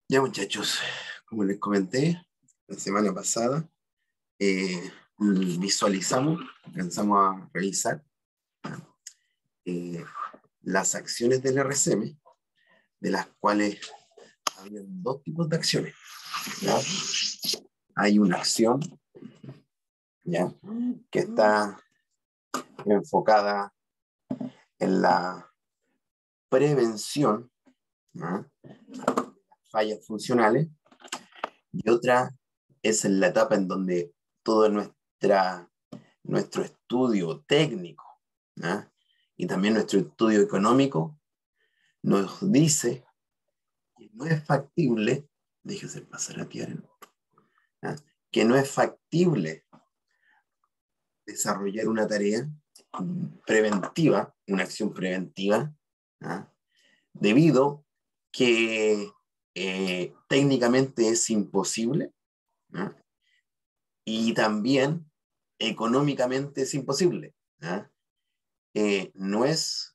Ya muchachos, como les comenté la semana pasada, visualizamos, comenzamos a revisar eh, las acciones del RCM, de las cuales había dos tipos de acciones. ¿Ya? Hay una acción, ¿ya?, que está enfocada en la prevención, ¿no?, fallas funcionales, y otra es en la etapa en donde todo nuestro estudio técnico, ¿no?, y también nuestro estudio económico nos dice que no es factible, déjese pasar a Tiaren, ¿no?, que no es factible desarrollar una tarea preventiva, una acción preventiva, ¿no?, debido que técnicamente es imposible, ¿no?, y también económicamente es imposible, ¿no? No es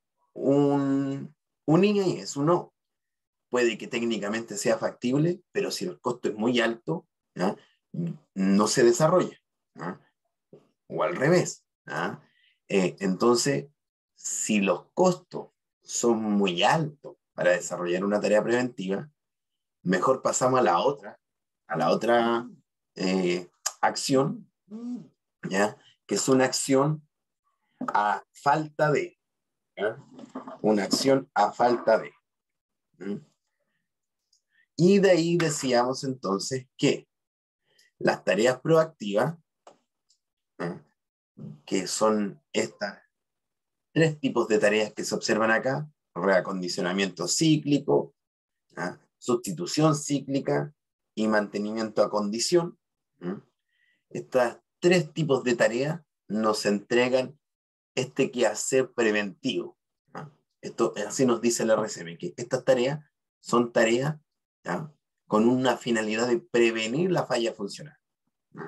un y es un no. Puede que técnicamente sea factible, pero si el costo es muy alto, ¿no?, no se desarrolla, ¿no?, o al revés, ¿no? Entonces, si los costos son muy altos para desarrollar una tarea preventiva, mejor pasamos a la otra acción, ¿ya?, que es una acción a falta de, ¿ya?, una acción a falta de. ¿Mm? Y de ahí decíamos entonces que las tareas proactivas, ¿eh?, que son estas tres tipos de tareas que se observan acá: reacondicionamiento cíclico, ¿eh?, sustitución cíclica y mantenimiento a condición. ¿Eh? Estas tres tipos de tareas nos entregan este quehacer preventivo. ¿Eh? Esto, así nos dice el RCM, que estas tareas son tareas, ¿ya?, con una finalidad de prevenir la falla funcional. ¿Eh?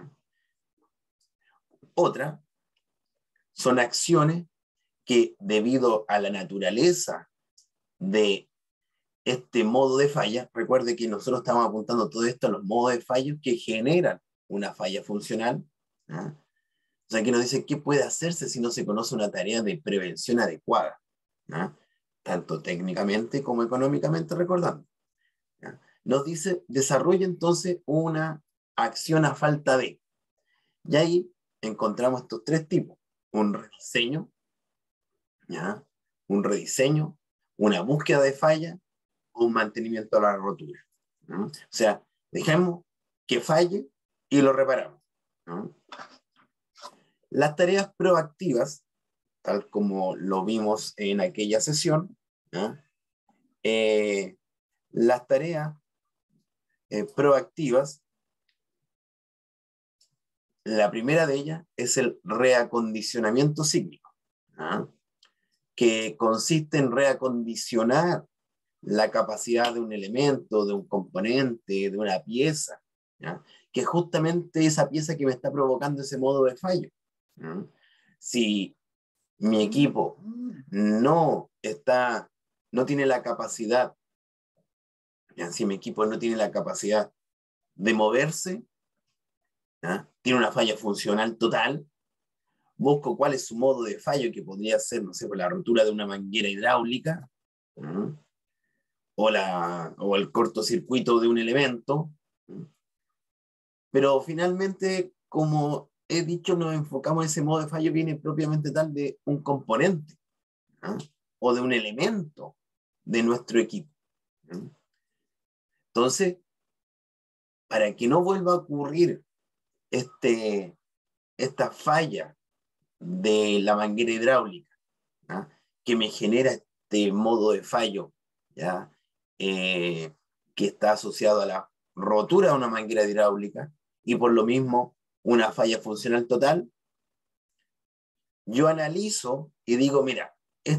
Otra son acciones que, debido a la naturaleza de este modo de falla, recuerde que nosotros estamos apuntando todo esto a los modos de fallos que generan una falla funcional. ¿Ah? O sea, que nos dice qué puede hacerse si no se conoce una tarea de prevención adecuada, ¿ah?, tanto técnicamente como económicamente, recordando. ¿Ah? Nos dice, desarrolla entonces una acción a falta de. Y ahí encontramos estos tres tipos: un rediseño, ¿ya?, un rediseño, una búsqueda de falla, o un mantenimiento a la rotura. ¿No? O sea, dejamos que falle y lo reparamos. ¿No? Las tareas proactivas, tal como lo vimos en aquella sesión, ¿no?, las tareas proactivas, la primera de ellas es el reacondicionamiento cíclico, ¿no?, que consiste en reacondicionar la capacidad de un elemento, de un componente, de una pieza, ¿ya?, que es justamente esa pieza que me está provocando ese modo de fallo. ¿Ya? Si mi equipo no tiene la capacidad, ¿ya?, si mi equipo no tiene la capacidad de moverse, ¿ya?, tiene una falla funcional total, busco cuál es su modo de fallo, que podría ser, no sé, por la rotura de una manguera hidráulica, ¿ya?, o el cortocircuito de un elemento. Pero finalmente, como he dicho, nos enfocamos en ese modo de fallo viene propiamente tal de un componente, ¿eh?, o de un elemento de nuestro equipo. ¿Eh? Entonces, para que no vuelva a ocurrir esta falla de la manguera hidráulica, ¿eh?, que me genera este modo de fallo, ¿ya?, que está asociado a la rotura de una manguera hidráulica y por lo mismo una falla funcional total, yo analizo y digo, mira,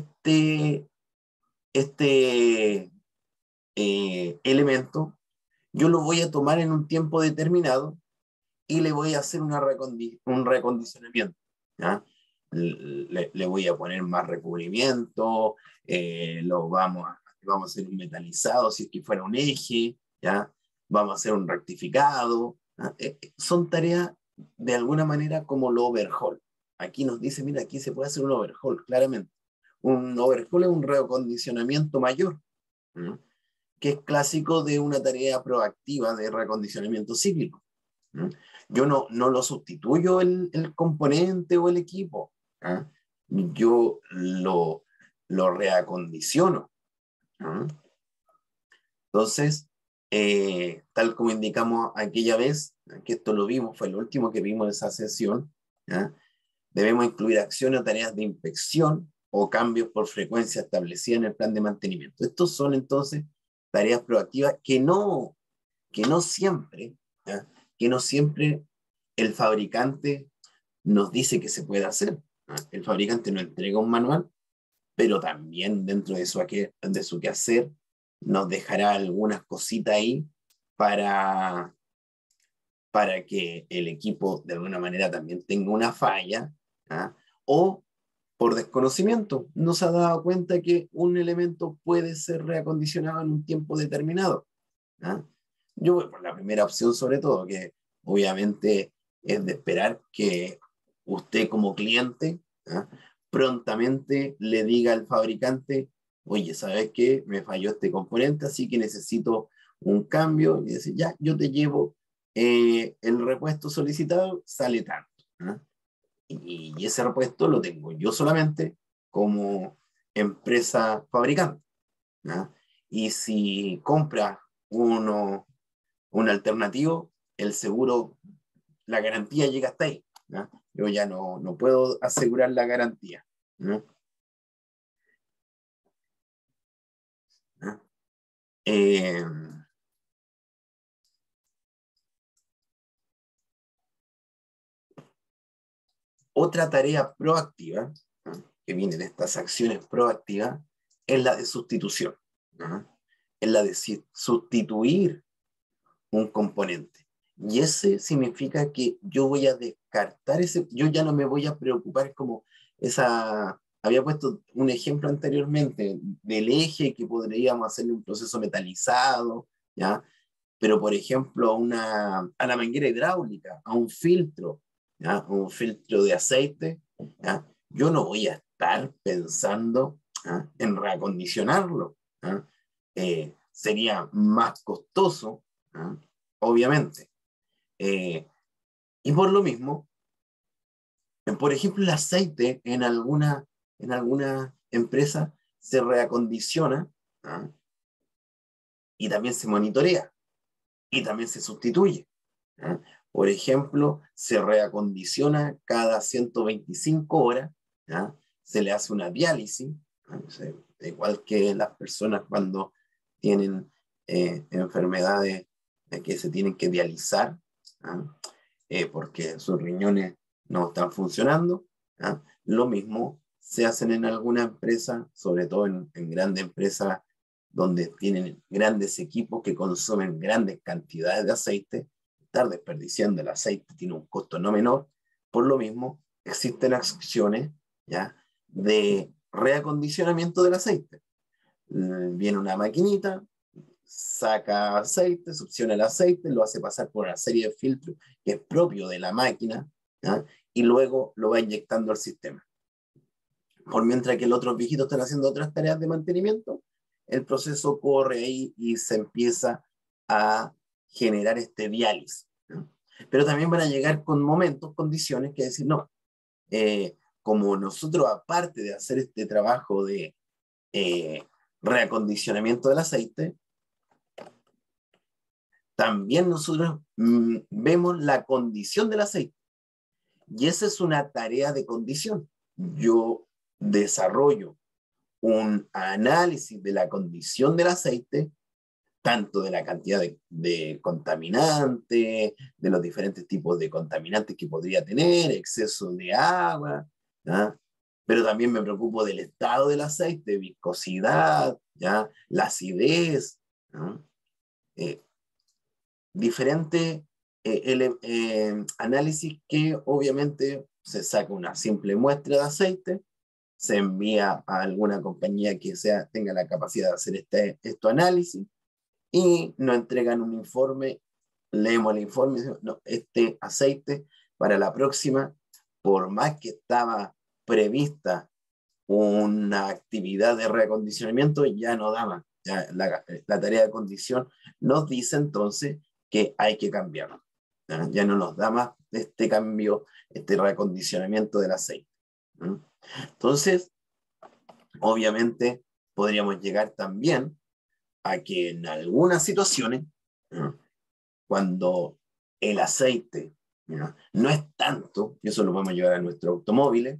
este elemento yo lo voy a tomar en un tiempo determinado y le voy a hacer un recondicionamiento, ¿ya? Le voy a poner más recubrimiento, vamos a hacer un metalizado si es que fuera un eje, ¿ya? Vamos a hacer un rectificado. Son tareas de alguna manera como lo overhaul. Aquí nos dice, mira, aquí se puede hacer un overhaul, claramente. Un overhaul es un reacondicionamiento mayor, ¿no? Que es clásico de una tarea proactiva de reacondicionamiento cíclico, ¿no? Yo no lo sustituyo el componente o el equipo, ¿no? Yo lo reacondiciono, ¿no? Entonces, tal como indicamos aquella vez, que esto lo vimos, fue el último que vimos en esa sesión, ¿ya? Debemos incluir acciones o tareas de inspección o cambios por frecuencia establecidas en el plan de mantenimiento. Estos son entonces tareas proactivas que no siempre, ¿ya? Que no siempre el fabricante nos dice que se puede hacer, ¿ya? El fabricante nos entrega un manual, pero también dentro de su quehacer nos dejará algunas cositas ahí para, para que el equipo de alguna manera también tenga una falla, ¿ah? O por desconocimiento no se ha dado cuenta que un elemento puede ser reacondicionado en un tiempo determinado, ¿ah? Yo voy por la primera opción sobre todo, que obviamente es de esperar que usted como cliente, ¿ah? Prontamente le diga al fabricante, oye, ¿sabes qué? Me falló este componente, así que necesito un cambio. Y dice, ya, yo te llevo el repuesto solicitado, sale tanto, ¿ah? Y ese repuesto lo tengo yo solamente como empresa fabricante, ¿ah? Y si compra un alternativo, el seguro, la garantía llega hasta ahí, ¿no? Yo ya no puedo asegurar la garantía, ¿no? ¿No? Eh, Otra tarea proactiva, ¿no? Que viene de estas acciones proactivas es la de sustitución, ¿no? Es la de sustituir un componente. Y ese significa que yo voy a descartar ese, yo ya no me voy a preocupar, es como esa, había puesto un ejemplo anteriormente del eje que podríamos hacerle un proceso metalizado, ¿ya? Pero por ejemplo a la manguera hidráulica, a un filtro, ¿ya? Un filtro de aceite, ¿ya? Yo no voy a estar pensando, ¿ya? En reacondicionarlo, ¿ya? Sería más costoso, ¿ya? Obviamente. Eh, y por lo mismo, por ejemplo, el aceite en alguna empresa se reacondiciona, ¿ah? Y también se monitorea y también se sustituye, ¿ah? Por ejemplo, se reacondiciona cada 125 horas, ¿ah? Se le hace una diálisis, ¿ah? O sea, igual que las personas cuando tienen enfermedades que se tienen que dializar, ¿ah? Porque sus riñones no están funcionando, ¿ah? Lo mismo se hacen en alguna empresa, sobre todo en grandes empresas donde tienen grandes equipos que consumen grandes cantidades de aceite. Estar desperdiciando el aceite tiene un costo no menor. Por lo mismo, existen acciones, ¿ya? De reacondicionamiento del aceite. Viene una maquinita, saca aceite, succiona el aceite, lo hace pasar por una serie de filtros que es propio de la máquina, ¿ya? Y luego lo va inyectando al sistema. Por mientras que los otros viejitos están haciendo otras tareas de mantenimiento, el proceso corre ahí y se empieza a generar este diálisis, ¿no? Pero también van a llegar con momentos, condiciones que decir, no, como nosotros aparte de hacer este trabajo de reacondicionamiento del aceite, también nosotros vemos la condición del aceite. Y esa es una tarea de condición. Yo desarrollo un análisis de la condición del aceite, tanto de la cantidad de contaminantes, de los diferentes tipos de contaminantes que podría tener, exceso de agua, ¿ya? Pero también me preocupo del estado del aceite, viscosidad, ¿ya? La acidez, ¿no? Diferentes análisis que obviamente se saca una simple muestra de aceite, se envía a alguna compañía que tenga la capacidad de hacer este análisis y nos entregan un informe, leemos el informe y decimos, no, este aceite para la próxima, por más que estaba prevista una actividad de reacondicionamiento, ya no da más. Ya la tarea de condición nos dice entonces que hay que cambiarlo. Ya no nos da más este cambio, este reacondicionamiento del aceite. Entonces, obviamente, podríamos llegar también a que en algunas situaciones, cuando el aceite no es tanto, y eso lo podemos llevar a nuestros automóviles,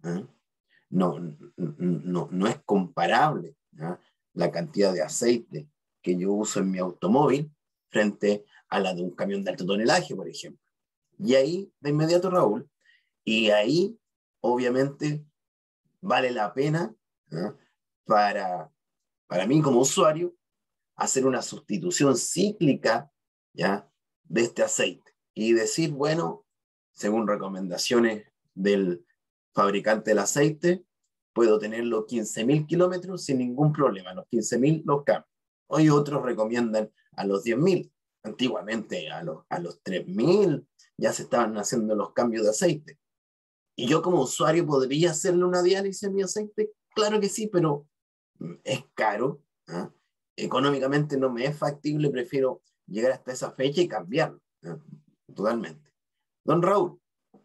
no es comparable la cantidad de aceite que yo uso en mi automóvil frente a la de un camión de alto tonelaje, por ejemplo. Y ahí, de inmediato, Raúl, y ahí, obviamente, vale la pena para, para mí como usuario hacer una sustitución cíclica ¿ya? De este aceite y decir, bueno, según recomendaciones del fabricante del aceite, puedo tenerlo 15.000 kilómetros sin ningún problema. Los 15.000 los cambio. Hoy otros recomiendan a los 10.000. Antiguamente a los 3.000 ya se estaban haciendo los cambios de aceite. Y yo como usuario podría hacerle una diálisis a mi aceite. Claro que sí, pero es caro. ¿eh? Económicamente no me es factible, prefiero llegar hasta esa fecha y cambiarlo. Totalmente. Don Raúl.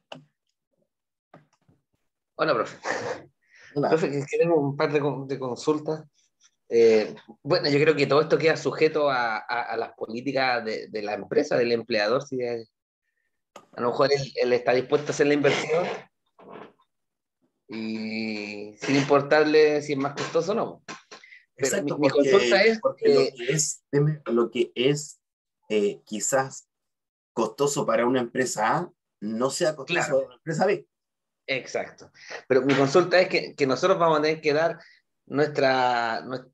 Hola, profe. Hola. Profe, que tengo un par de consultas. Bueno, yo creo que todo esto queda sujeto a las políticas de la empresa, del empleador, si a lo mejor él está dispuesto a hacer la inversión y sin importarle si es más costoso o no. Pero Exacto, mi consulta es, porque lo que es quizás costoso para una empresa A no sea costoso claro, para una empresa B. exacto. Pero mi consulta es que nosotros vamos a tener que dar nuestra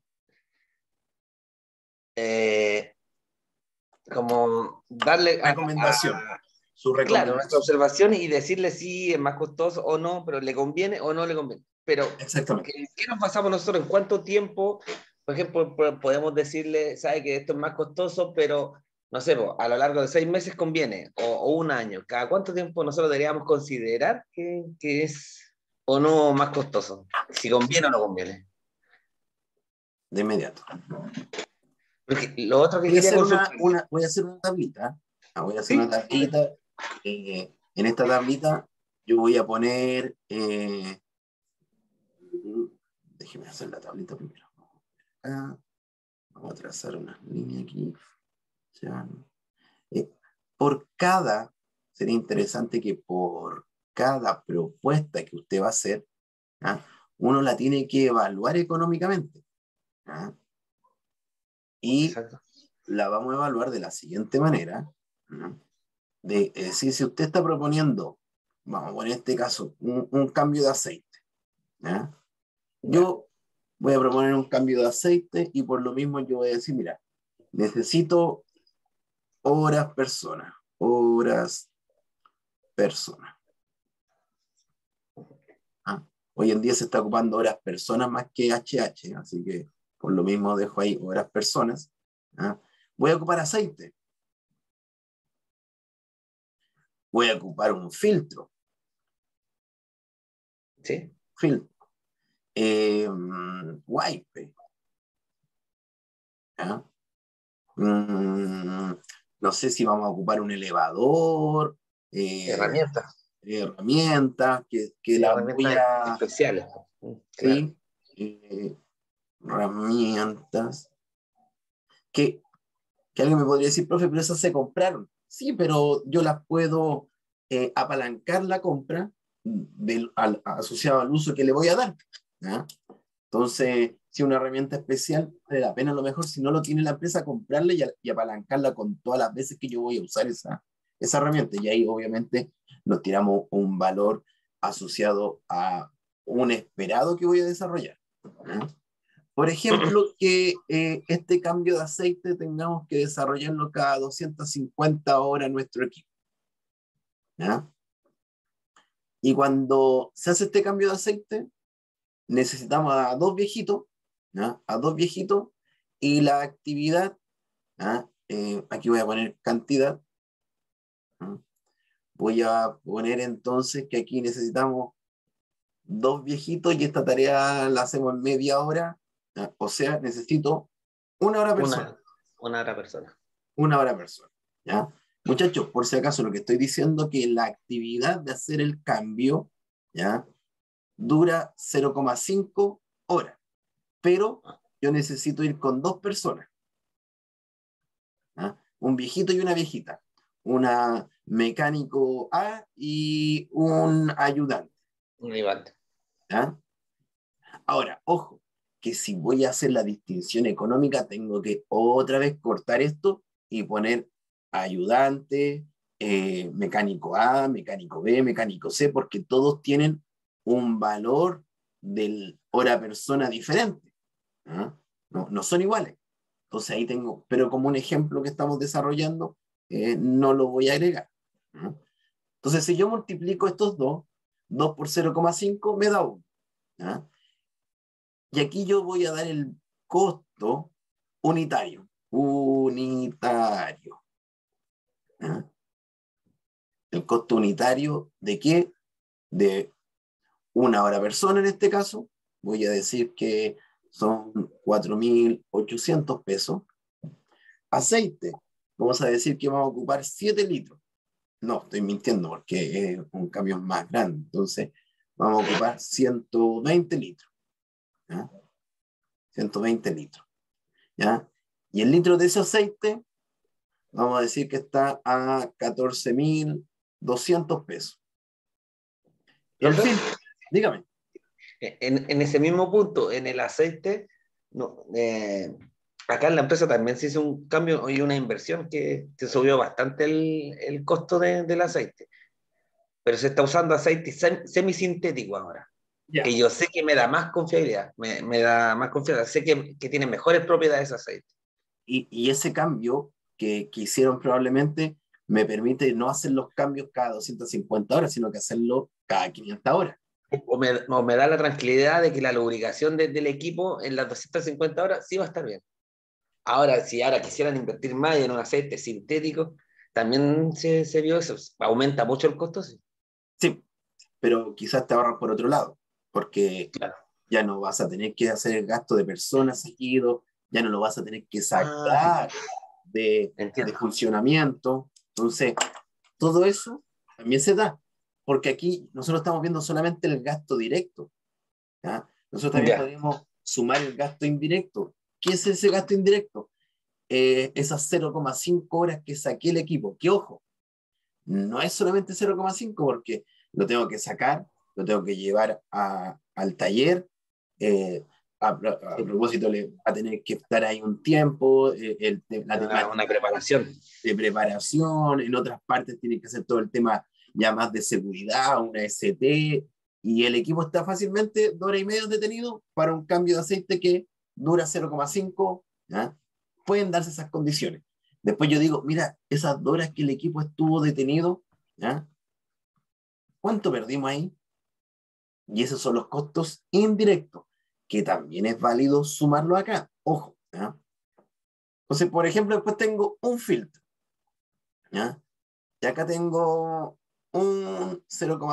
eh, como darle Recomendación, su claro, nuestra recomendación. observación y decirle si es más costoso o no, pero le conviene o no le conviene. Pero, Exactamente. ¿qué nos basamos nosotros? ¿En cuánto tiempo, por ejemplo, podemos decirle, sabe que esto es más costoso, pero, no sé, a lo largo de 6 meses conviene, o un año? ¿Cada cuánto tiempo nosotros deberíamos considerar que es o no más costoso? Si conviene o no conviene. De inmediato. Porque lo otro que quería consultar. Voy a hacer una tablita. Voy a hacer una ¿Sí? tablita. En esta tablita yo voy a poner. Déjeme hacer la tablita primero. Vamos a trazar una línea aquí. Ya. Por cada, sería interesante que por cada propuesta que usted va a hacer, ¿ah? Uno la tiene que evaluar económicamente. ¿Ah? Y Exacto. la vamos a evaluar de la siguiente manera. ¿Ah? De decir, si usted está proponiendo, vamos a poner en este caso, un cambio de aceite. ¿Ah? Ya. Yo voy a proponer un cambio de aceite y por lo mismo yo voy a decir, mira, necesito horas personas. ¿Ah? Hoy en día se está ocupando horas personas más que HH, así que por lo mismo dejo ahí horas personas. ¿Ah? Voy a ocupar aceite. Voy a ocupar un filtro. ¿Sí? Filtro. Wipe. ¿Ah? Mm, no sé si vamos a ocupar un elevador, eh, Herramientas. herramientas, que Sí, las voy herramientas a, especiales. Claro. ¿sí? Herramientas, que, que alguien me podría decir, profe, pero esas se compraron. Sí, pero yo las puedo apalancar la compra asociado al uso que le voy a dar. ¿Ya? Entonces, si una herramienta especial, vale la pena a lo mejor, si no lo tiene la empresa, comprarla y apalancarla con todas las veces que yo voy a usar esa herramienta. Y ahí obviamente nos tiramos un valor asociado a un esperado que voy a desarrollar. ¿Ya? Por ejemplo, que este cambio de aceite tengamos que desarrollarlo cada 250 horas nuestro equipo. ¿Ya? Y cuando se hace este cambio de aceite, necesitamos a dos viejitos, ¿ya? A dos viejitos, y la actividad Aquí voy a poner cantidad. ¿Ah? Voy a poner entonces que aquí necesitamos 2 viejitos y esta tarea la hacemos en media hora. O sea, necesito 1 hora persona. Una hora persona. 1 hora persona. ¿Ya? Muchachos, por si acaso, lo que estoy diciendo que la actividad de hacer el cambio, ¿ya?, dura 0,5 horas, pero yo necesito ir con 2 personas, ¿ya? Un viejito y una viejita, una mecánico A y un ayudante, Un ayudante. ¿ya? Ahora, ojo, que si voy a hacer la distinción económica, tengo que otra vez cortar esto y poner ayudante, mecánico A, mecánico B, mecánico C, porque todos tienen un valor del hora persona diferente. ¿Ah? No son iguales. Entonces ahí tengo, pero como un ejemplo que estamos desarrollando, no lo voy a agregar. ¿Ah? Entonces, si yo multiplico estos dos, 2 por 0,5 me da 1. ¿Ah? Y aquí yo voy a dar el costo unitario. Unitario. ¿Ah? El costo unitario ¿de qué? De 1 hora persona en este caso. Voy a decir que son 4.800 pesos. Aceite. Vamos a decir que vamos a ocupar 7 litros. No, estoy mintiendo porque es un camión más grande. Entonces, vamos a ocupar 120 litros. ¿Ya? 120 litros. ¿Ya? Y el litro de ese aceite, vamos a decir que está a 14.200 pesos. El Profe, filtro, dígame. en ese mismo punto, en el aceite, no, acá en la empresa también se hizo un cambio y una inversión que subió bastante el costo del aceite. Pero se está usando aceite semisintético ahora, Ya. que yo sé que me da más confiabilidad, me da más confianza, sé que tiene mejores propiedades ese aceite. Y ese cambio que hicieron probablemente me permite no hacer los cambios cada 250 horas, sino que hacerlo cada 500 horas. O me da la tranquilidad de que la lubricación del equipo en las 250 horas sí va a estar bien. Ahora, si ahora quisieran invertir más en un aceite sintético, también se vio eso. Aumenta mucho el costo, sí. Sí, pero quizás te ahorras por otro lado, porque Claro. ya no vas a tener que hacer el gasto de personas seguido, ya no lo vas a tener que Ah, sacar de entiendo. funcionamiento. Entonces, todo eso también se da, porque aquí nosotros estamos viendo solamente el gasto directo. ¿Ya? Nosotros también Ya. podemos sumar el gasto indirecto. ¿Qué es ese gasto indirecto? Esas 0,5 horas que saqué el equipo. Que ojo, no es solamente 0,5 porque lo tengo que sacar, lo tengo que llevar al taller. eh, a Sí. propósito, le va a tener que estar ahí un tiempo, la Una temática preparación. de preparación, en otras partes tiene que hacer todo el tema ya más de seguridad, una ST, y el equipo está fácilmente 2 horas y media detenido para un cambio de aceite que dura 0,5, ¿ya? Pueden darse esas condiciones. Después yo digo, mira, esas 2 horas que el equipo estuvo detenido, ¿ya? ¿Cuánto perdimos ahí? Y esos son los costos indirectos, que también es válido sumarlo acá. Ojo, ¿ya? Entonces, por ejemplo, después tengo un filtro, ¿ya? Y acá tengo un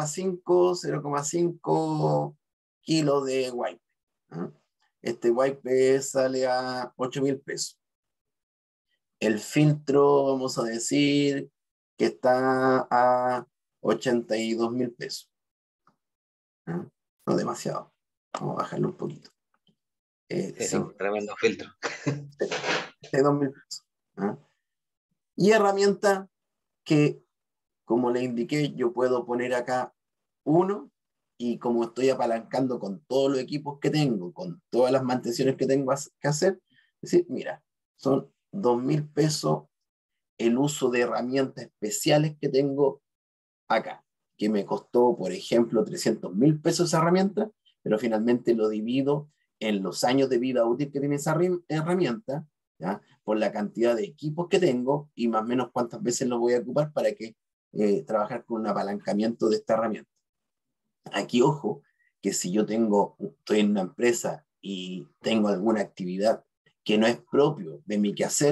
0,5 kilos de wipe. ¿Ah? Este wipe sale a 8.000 pesos. El filtro, vamos a decir que está a 82.000 pesos. ¿Ah? No demasiado. Vamos a bajarlo un poquito. Sí, Sí, son tremendo filtro. 82.000 pesos. ¿Ah? Y herramienta que, como le indiqué, yo puedo poner acá uno, y como estoy apalancando con todos los equipos que tengo, con todas las mantenciones que tengo que hacer, es decir, mira, son 2.000 pesos el uso de herramientas especiales que tengo acá, que me costó, por ejemplo, 300.000 pesos esa herramienta, pero finalmente lo divido en los años de vida útil que tiene esa herramienta, ¿ya? Por la cantidad de equipos que tengo y más o menos cuántas veces lo voy a ocupar para que trabajar con un apalancamiento de esta herramienta. Aquí, ojo, que si yo estoy en una empresa y tengo alguna actividad que no es propio de mi quehacer,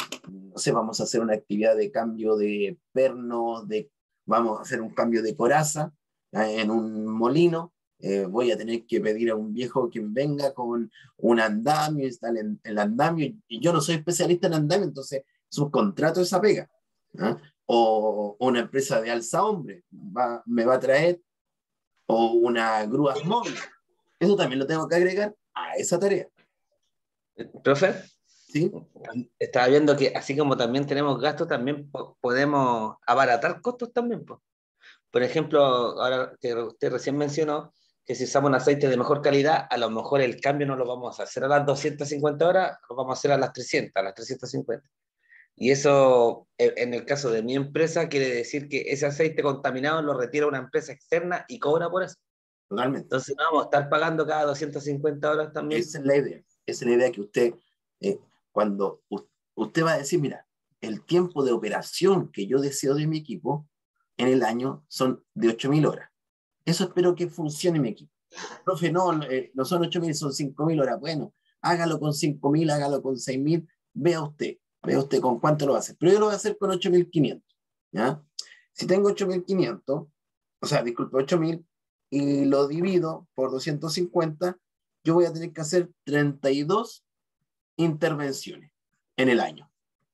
no sé, vamos a hacer una actividad de cambio de perno, vamos a hacer un cambio de coraza en un molino. Voy a tener que pedir a un viejo que venga con un andamio, instale el andamio, y yo no soy especialista en andamio, entonces subcontrato esa pega. ¿Ah? O una empresa de alza hombre me va a traer, o una grúa móvil. Eso también lo tengo que agregar a esa tarea. Profe, ¿Sí? estaba viendo que así como también tenemos gastos, también podemos abaratar costos también, po. Por ejemplo, ahora que usted recién mencionó que si usamos un aceite de mejor calidad, a lo mejor el cambio no lo vamos a hacer a las 250 horas, lo vamos a hacer a las 300, a las 350. Y eso, en el caso de mi empresa, quiere decir que ese aceite contaminado lo retira una empresa externa y cobra por eso. Totalmente. Entonces, no vamos a estar pagando cada 250 horas también. Esa es la idea. Esa es la idea que usted, cuando usted va a decir, mira, el tiempo de operación que yo deseo de mi equipo en el año son de 8.000 horas. Eso espero que funcione mi equipo. Profe, no, no son 8.000, son 5.000 horas. Bueno, hágalo con 5.000, hágalo con 6.000, vea usted con cuánto lo va a hacer. Pero yo lo voy a hacer con 8.500. ¿Ya? Si tengo 8.500, o sea, disculpe, 8.000, y lo divido por 250, yo voy a tener que hacer 32 intervenciones en el año.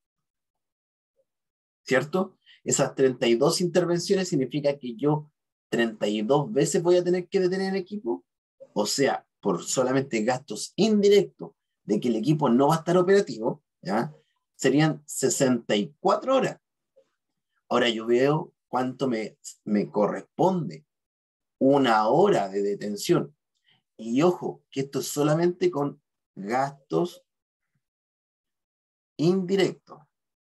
¿Cierto? Esas 32 intervenciones significa que yo 32 veces voy a tener que detener el equipo, o sea, por solamente gastos indirectos de que el equipo no va a estar operativo, ¿ya? Serían 64 horas. Ahora yo veo cuánto me corresponde una hora de detención. Y ojo, que esto es solamente con gastos indirectos.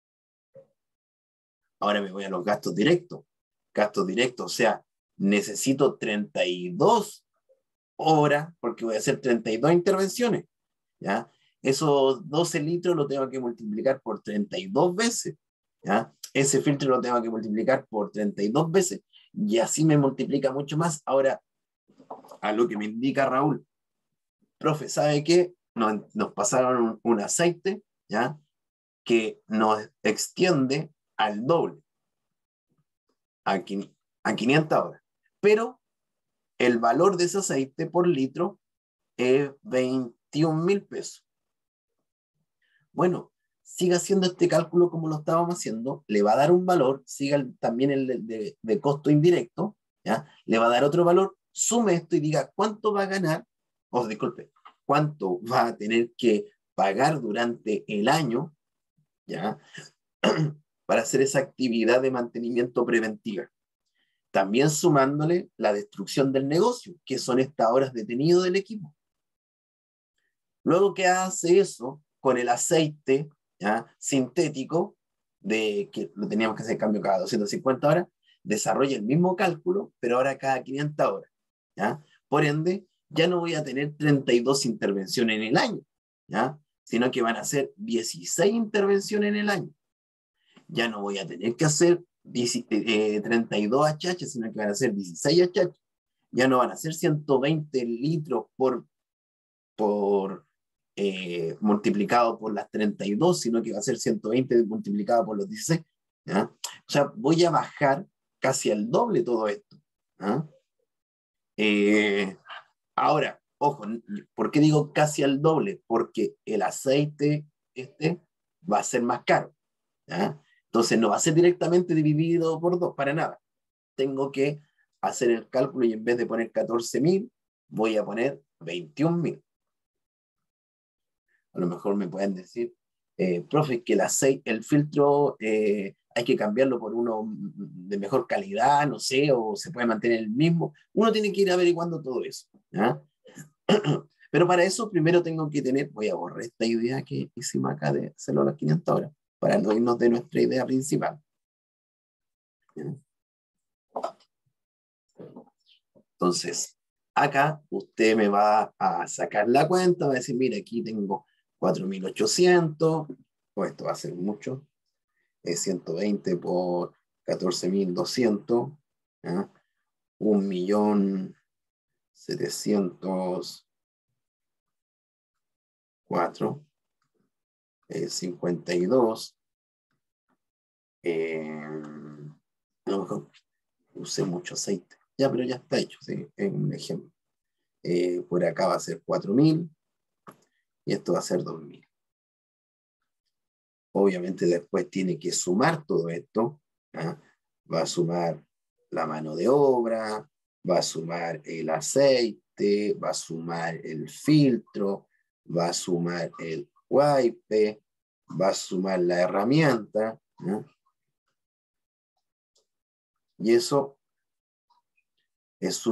Ahora me voy a los gastos directos. Gastos directos, o sea, necesito 32 horas porque voy a hacer 32 intervenciones. ¿Ya? Esos 12 litros lo tengo que multiplicar por 32 veces. ¿Ya? Ese filtro lo tengo que multiplicar por 32 veces. Y así me multiplica mucho más. Ahora, a lo que me indica Raúl, profe, ¿sabe qué? Nos pasaron un aceite, ¿ya? Que nos extiende al doble, a 500 horas. Pero el valor de ese aceite por litro es 21.000 pesos. Bueno, siga haciendo este cálculo como lo estábamos haciendo, le va a dar un valor, siga también el de costo indirecto, ¿ya? Le va a dar otro valor, sume esto y diga cuánto va a ganar, o disculpe, cuánto va a tener que pagar durante el año, ¿ya? Para hacer esa actividad de mantenimiento preventiva. También sumándole la destrucción del negocio, que son estas horas detenido del equipo. Luego que hace eso con el aceite, ¿ya? Sintético, de que lo teníamos que hacer cambio cada 250 horas, desarrolla el mismo cálculo, pero ahora cada 500 horas. ¿Ya? Por ende, ya no voy a tener 32 intervenciones en el año, ¿ya? Sino que van a ser 16 intervenciones en el año. Ya no voy a tener que hacer 32 HH, sino que van a ser 16 HH. Ya no van a ser 120 litros por multiplicado por las 32, sino que va a ser 120 multiplicado por los 16. ¿Ya? O sea, voy a bajar casi al doble todo esto. ¿Ya? Ahora, ojo, ¿por qué digo casi al doble? Porque el aceite va a ser más caro. ¿Ya? Entonces no va a ser directamente dividido por dos, para nada. Tengo que hacer el cálculo y en vez de poner 14.000, voy a poner 21.000. A lo mejor me pueden decir, profe, que el filtro hay que cambiarlo por uno de mejor calidad, no sé, o se puede mantener el mismo. Uno tiene que ir averiguando todo eso. ¿Ya? Pero para eso primero tengo que voy a borrar esta idea que hicimos acá de hacerlo a las 500 horas, para no irnos de nuestra idea principal. ¿Ya? Entonces, acá usted me va a sacar la cuenta, va a decir, mira, aquí tengo 4.800, pues esto va a ser mucho, 120 por 14.200, ¿ya? 1.704, 52, A lo mejor usé mucho aceite. Ya, pero ya está hecho, ¿sí? Es un ejemplo. Por acá va a ser 4.000 y esto va a ser 2.000. Obviamente después tiene que sumar todo esto. ¿Ah? Va a sumar la mano de obra, va a sumar el aceite, va a sumar el filtro, va a sumar el wipe, va a sumar la herramienta. ¿Ah? Y eso es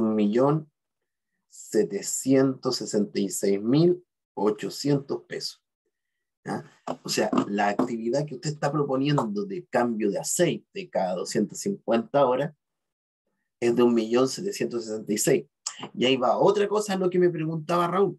1.766.800 pesos. ¿Ah? O sea, la actividad que usted está proponiendo de cambio de aceite cada 250 horas es de 1.766.000. Y ahí va otra cosa en lo que me preguntaba Raúl.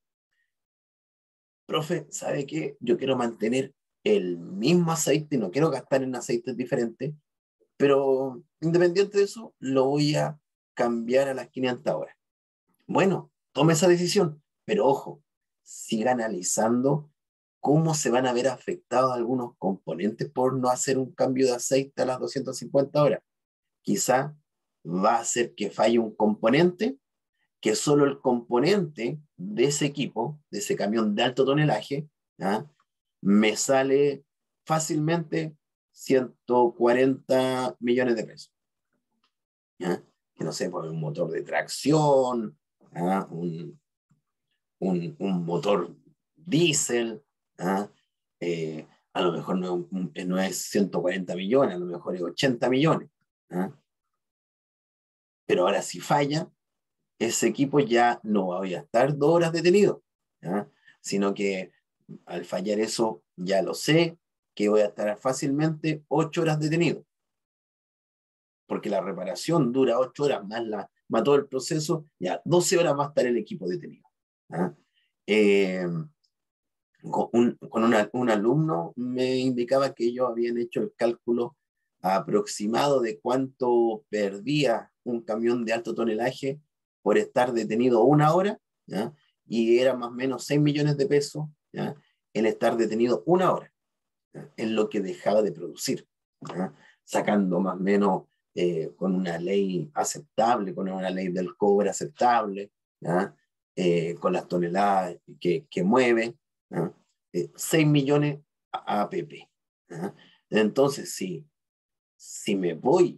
Profe, ¿sabe qué? Yo quiero mantener el mismo aceite, no quiero gastar en aceites diferentes, pero independiente de eso, lo voy a cambiar a las 500 horas. Bueno, tome esa decisión, pero ojo, siga analizando cómo se van a ver afectados algunos componentes por no hacer un cambio de aceite a las 250 horas. Quizá va a hacer que falle un componente, que solo el componente de ese equipo, de ese camión de alto tonelaje, ¿ah? Me sale fácilmente 140 millones de pesos. ¿Ah? Que no sé, por un motor de tracción, ¿ah? Un motor diésel, ¿ah? A lo mejor no es 140 millones, a lo mejor es 80 millones. ¿Ah? Pero ahora si falla, ese equipo ya no va a estar 2 horas detenido, ¿ah? Sino que al fallar eso ya lo sé, que voy a estar fácilmente 8 horas detenido, porque la reparación dura 8 horas más todo el proceso, ya 12 horas va a estar el equipo detenido. ¿Ah? Eh, un alumno me indicaba que ellos habían hecho el cálculo aproximado de cuánto perdía un camión de alto tonelaje por estar detenido 1 hora, ¿ya? Y era más o menos 6 millones de pesos, ¿ya? El estar detenido 1 hora, ¿ya? En lo que dejaba de producir, ¿ya? Sacando más o menos con una ley aceptable, con una ley del cobre aceptable, ¿ya? Con las toneladas que mueve, ¿ya? 6 millones APP. ¿Ya? Entonces, si me voy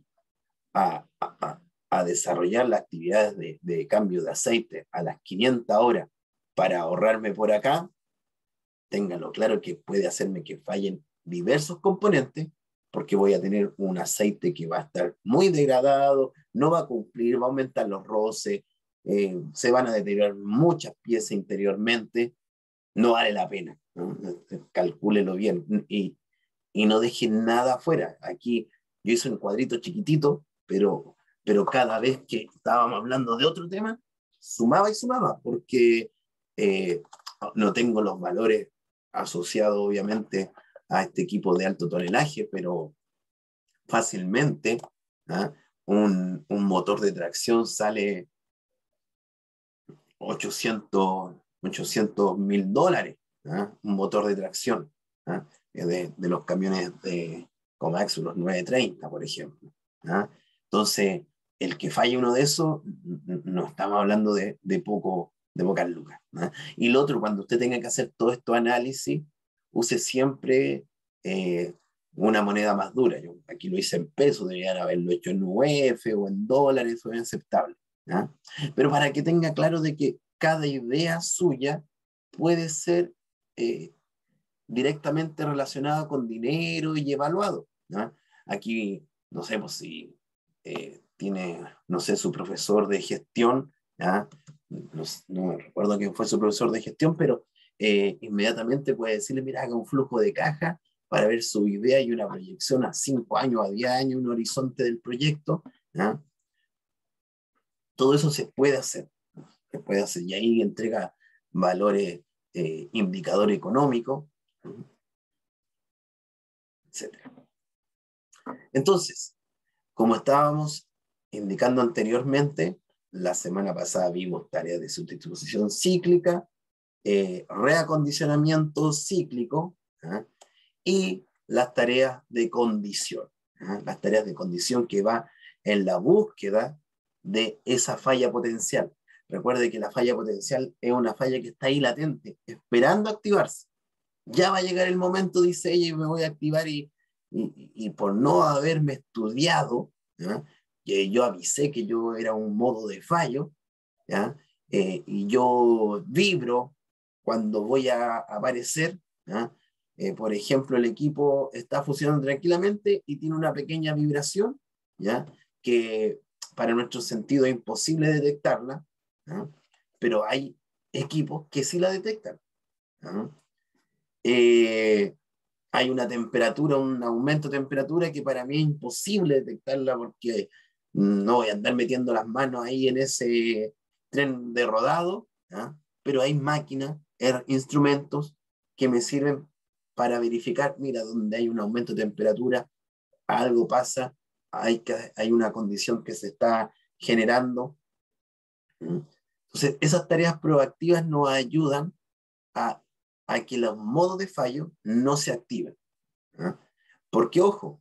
a desarrollar las actividades de cambio de aceite a las 500 horas para ahorrarme por acá, ténganlo claro que puede hacerme que fallen diversos componentes, porque voy a tener un aceite que va a estar muy degradado, no va a cumplir, va a aumentar los roces, se van a deteriorar muchas piezas interiormente, no vale la pena, ¿no? Calcúlelo bien y no dejen nada afuera. Aquí yo hice un cuadrito chiquitito, pero cada vez que estábamos hablando de otro tema, sumaba y sumaba, porque eh, no tengo los valores asociados obviamente a este equipo de alto tonelaje, pero fácilmente, ¿ah? Un motor de tracción sale 800.000 dólares, ¿ah? Un motor de tracción, ¿ah? De los camiones de Comax, los 930, por ejemplo, ¿ah? Entonces, el que falle uno de esos, no estamos hablando de pocas lucas, ¿ah? Y lo otro, cuando usted tenga que hacer todo estos análisis, use siempre una moneda más dura. Yo aquí lo hice en pesos, deberían haberlo hecho en UF o en dólares, eso es aceptable, ¿ah? Pero para que tenga claro de que cada idea suya puede ser eh, directamente relacionada con dinero y evaluado, ¿no? Aquí, no sé, pues si tiene, no sé, su profesor de gestión, ¿no? No recuerdo quién fue su profesor de gestión, pero inmediatamente puede decirle, mira, haga un flujo de caja para ver su idea y una proyección a 5 años, a 10 años, un horizonte del proyecto, ¿no? Todo eso se puede hacer, se puede hacer y ahí entrega valores, indicador económico, etc. Entonces, como estábamos indicando anteriormente, la semana pasada vimos tareas de sustitución cíclica, reacondicionamiento cíclico, ¿ah? Y las tareas de condición. Las tareas de condición que va en la búsqueda de esa falla potencial. Recuerde que la falla potencial es una falla que está ahí latente, esperando activarse. Ya va a llegar el momento, dice ella, y me voy a activar y por no haberme estudiado, ¿ya? Que yo avisé que yo era un modo de fallo, ¿ya? Y yo vibro cuando voy a aparecer, ¿ya? Por ejemplo, el equipo está funcionando tranquilamente y tiene una pequeña vibración, ¿ya? Que para nuestro sentido es imposible detectarla, ¿ya? Pero hay equipos que sí la detectan, ¿ya? Eh, Hay una temperatura, un aumento de temperatura que para mí es imposible detectarla porque no voy a andar metiendo las manos ahí en ese tren de rodado, ¿ya? Pero hay máquinas, instrumentos que me sirven para verificar, mira, donde hay un aumento de temperatura, algo pasa, hay una condición que se está generando. Entonces, esas tareas proactivas nos ayudan a, a que los modos de fallo no se activen. ¿Ah? Porque, ojo,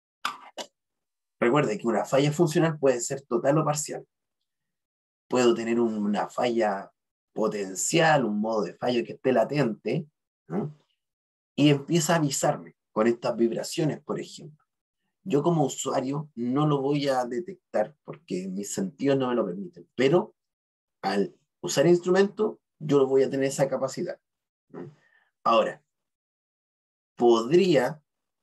recuerde que una falla funcional puede ser total o parcial. Puedo tener una falla potencial, un modo de fallo que esté latente, ¿no? Y empieza a avisarme con estas vibraciones, por ejemplo. Yo como usuario no lo voy a detectar porque mis sentidos no me lo permiten, pero al usar el instrumento yo voy a tener esa capacidad, ¿no? Ahora, podría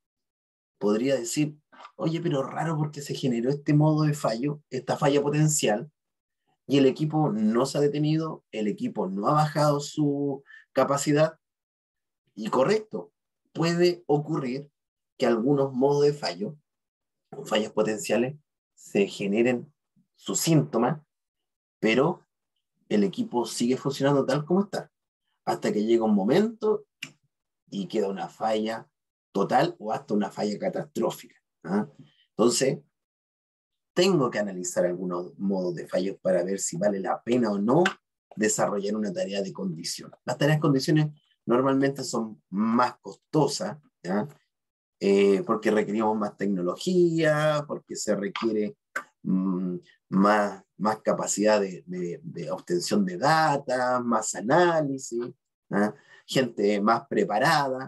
decir, oye, pero raro porque se generó este modo de fallo, esta falla potencial, y el equipo no se ha detenido, el equipo no ha bajado su capacidad, y correcto, puede ocurrir que algunos modos de fallo, o fallos potenciales, se generen sus síntomas, pero el equipo sigue funcionando tal como está, hasta que llega un momento y queda una falla total o hasta una falla catastrófica. ¿Ah? Entonces, tengo que analizar algunos modos de fallos para ver si vale la pena o no desarrollar una tarea de condición. Las tareas de condiciones normalmente son más costosas, ¿ya? Porque requerimos más tecnología, porque se requiere mmm, más capacidad de obtención de data, más análisis, ¿ya? Gente más preparada,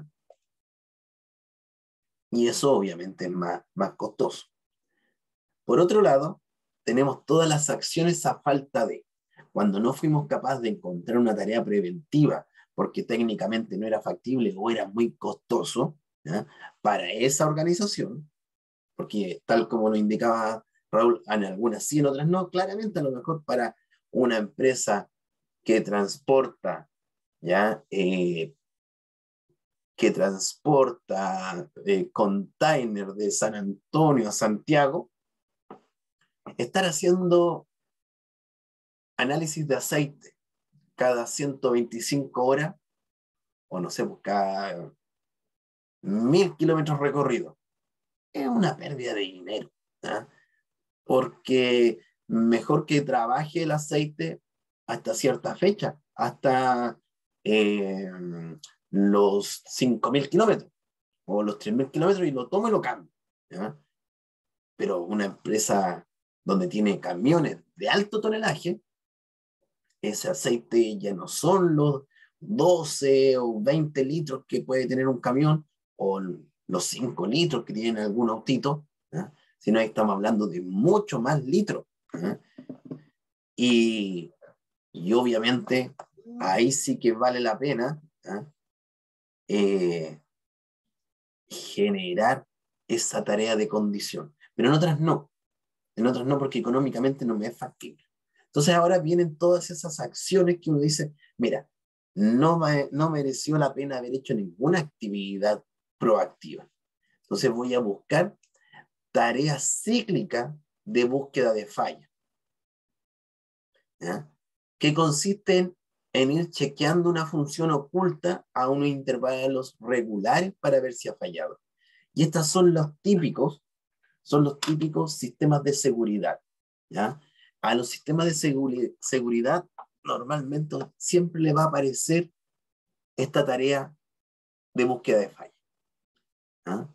y eso obviamente es más costoso. Por otro lado, tenemos todas las acciones a falta de. Cuando no fuimos capaces de encontrar una tarea preventiva porque técnicamente no era factible o era muy costoso, ¿ya? Para esa organización, porque tal como lo indicaba Raúl, en algunas sí, en otras no, claramente a lo mejor para una empresa que transporta, ¿ya? Que transporta container de San Antonio a Santiago, estar haciendo análisis de aceite cada 125 horas, o no sé, pues cada 1000 kilómetros recorridos, es una pérdida de dinero, ¿eh? Porque mejor que trabaje el aceite hasta cierta fecha, hasta eh, los 5000 kilómetros o los 3000 kilómetros y lo tomo y lo cambio, ¿ya? Pero una empresa donde tiene camiones de alto tonelaje, ese aceite ya no son los 12 o 20 litros que puede tener un camión o los 5 litros que tienen algún autito, ¿eh? Sino que estamos hablando de mucho más litros, ¿eh? Y, y obviamente ahí sí que vale la pena, ¿eh? Eh, generar esa tarea de condición. Pero en otras no porque económicamente no me es factible. Entonces ahora vienen todas esas acciones que uno dice, mira, no mereció la pena haber hecho ninguna actividad proactiva. Entonces voy a buscar tareas cíclicas de búsqueda de falla, ¿ya? Que consisten en ir chequeando una función oculta a unos intervalos regulares para ver si ha fallado. Y estos son los típicos sistemas de seguridad, ¿ya? A los sistemas de seguridad normalmente siempre le va a aparecer esta tarea de búsqueda de falla, ¿ya?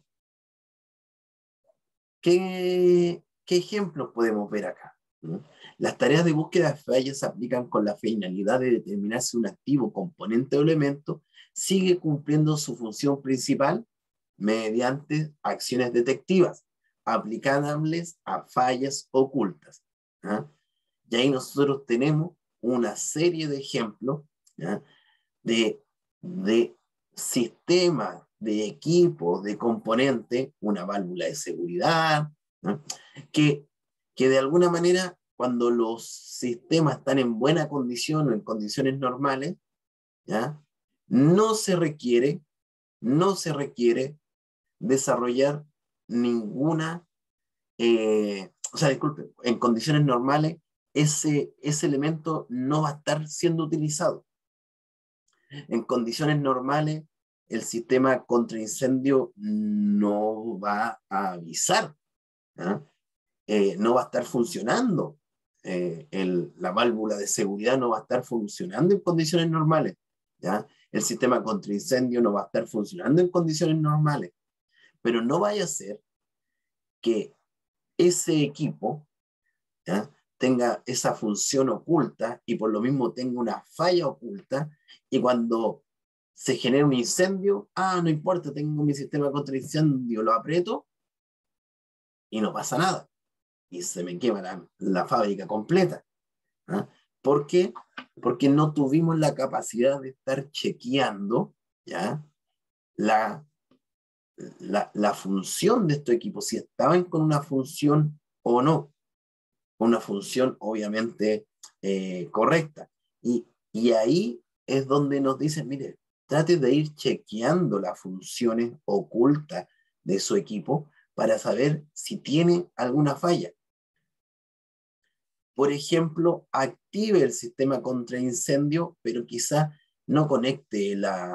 ¿Qué ejemplos podemos ver acá? ¿No? Las tareas de búsqueda de fallas se aplican con la finalidad de determinar si un activo, componente o elemento sigue cumpliendo su función principal mediante acciones detectivas aplicables a fallas ocultas. ¿Ah? Y ahí nosotros tenemos una serie de ejemplos, ¿ya? de sistemas, de equipos, de componentes, una válvula de seguridad, ¿no? que, que de alguna manera, cuando los sistemas están en buena condición o en condiciones normales, ¿ya? No se requiere, no se requiere desarrollar ninguna, o sea, disculpe, en condiciones normales, ese elemento no va a estar siendo utilizado. En condiciones normales, el sistema contra incendio no va a avisar, ¿ah? No va a estar funcionando. La válvula de seguridad no va a estar funcionando en condiciones normales. ¿Ya? El sistema contra incendio no va a estar funcionando en condiciones normales. Pero no vaya a ser que ese equipo, ¿ya? tenga esa función oculta y por lo mismo tenga una falla oculta y cuando se genera un incendio, no importa, tengo mi sistema contra incendio, lo aprieto y no pasa nada. Y se me quema la fábrica completa. ¿Ah? ¿Por qué? Porque no tuvimos la capacidad de estar chequeando, ¿ya? la función de estos equipos, si estaban con una función o no. Una función obviamente correcta. Y ahí es donde nos dicen, mire, trate de ir chequeando las funciones ocultas de su equipo para saber si tiene alguna falla. Por ejemplo, active el sistema contra incendio, pero quizás no conecte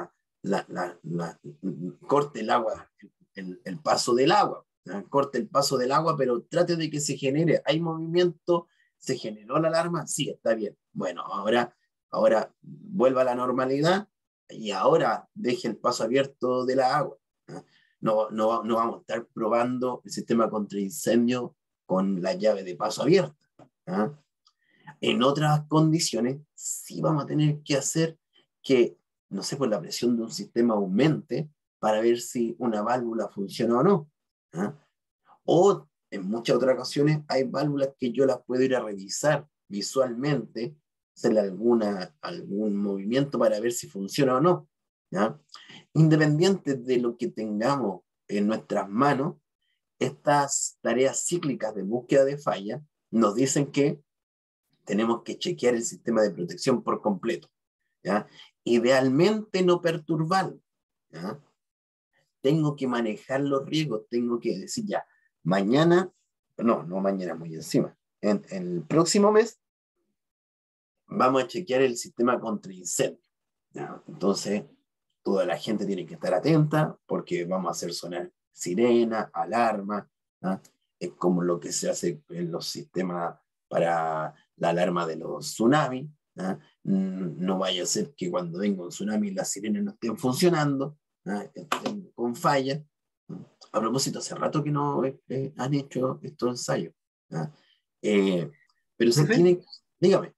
corte el agua, el paso del agua. Corte el paso del agua, pero trate de que se genere. ¿Hay movimiento? ¿Se generó la alarma? Sí, está bien. Bueno, ahora vuelva a la normalidad y ahora deje el paso abierto de la agua. No vamos a estar probando el sistema contra incendio con la llave de paso abierta. ¿Ah? En otras condiciones, sí vamos a tener que hacer que, no sé, pues la presión de un sistema aumente para ver si una válvula funciona o no. ¿Ah? O en muchas otras ocasiones hay válvulas que yo las puedo ir a revisar visualmente, hacerle algún movimiento para ver si funciona o no. ¿Ya? Independiente de lo que tengamos en nuestras manos, estas tareas cíclicas de búsqueda de falla nos dicen que tenemos que chequear el sistema de protección por completo. ¿Ya? Idealmente no perturbarlo. ¿Ya? Tengo que manejar los riesgos, tengo que decir ya, mañana, no mañana, muy encima, en el próximo mes vamos a chequear el sistema contra incendio. ¿Ya? Entonces, toda la gente tiene que estar atenta porque vamos a hacer sonar sirena, alarma, ¿ah? Es como lo que se hace en los sistemas para la alarma de los tsunamis. ¿Ah? No vaya a ser que cuando venga un tsunami las sirenas no estén funcionando, ¿ah? Estén con falla. A propósito, hace rato que no han hecho estos ensayos. ¿Ah? Pero se Profe, tiene, dígame.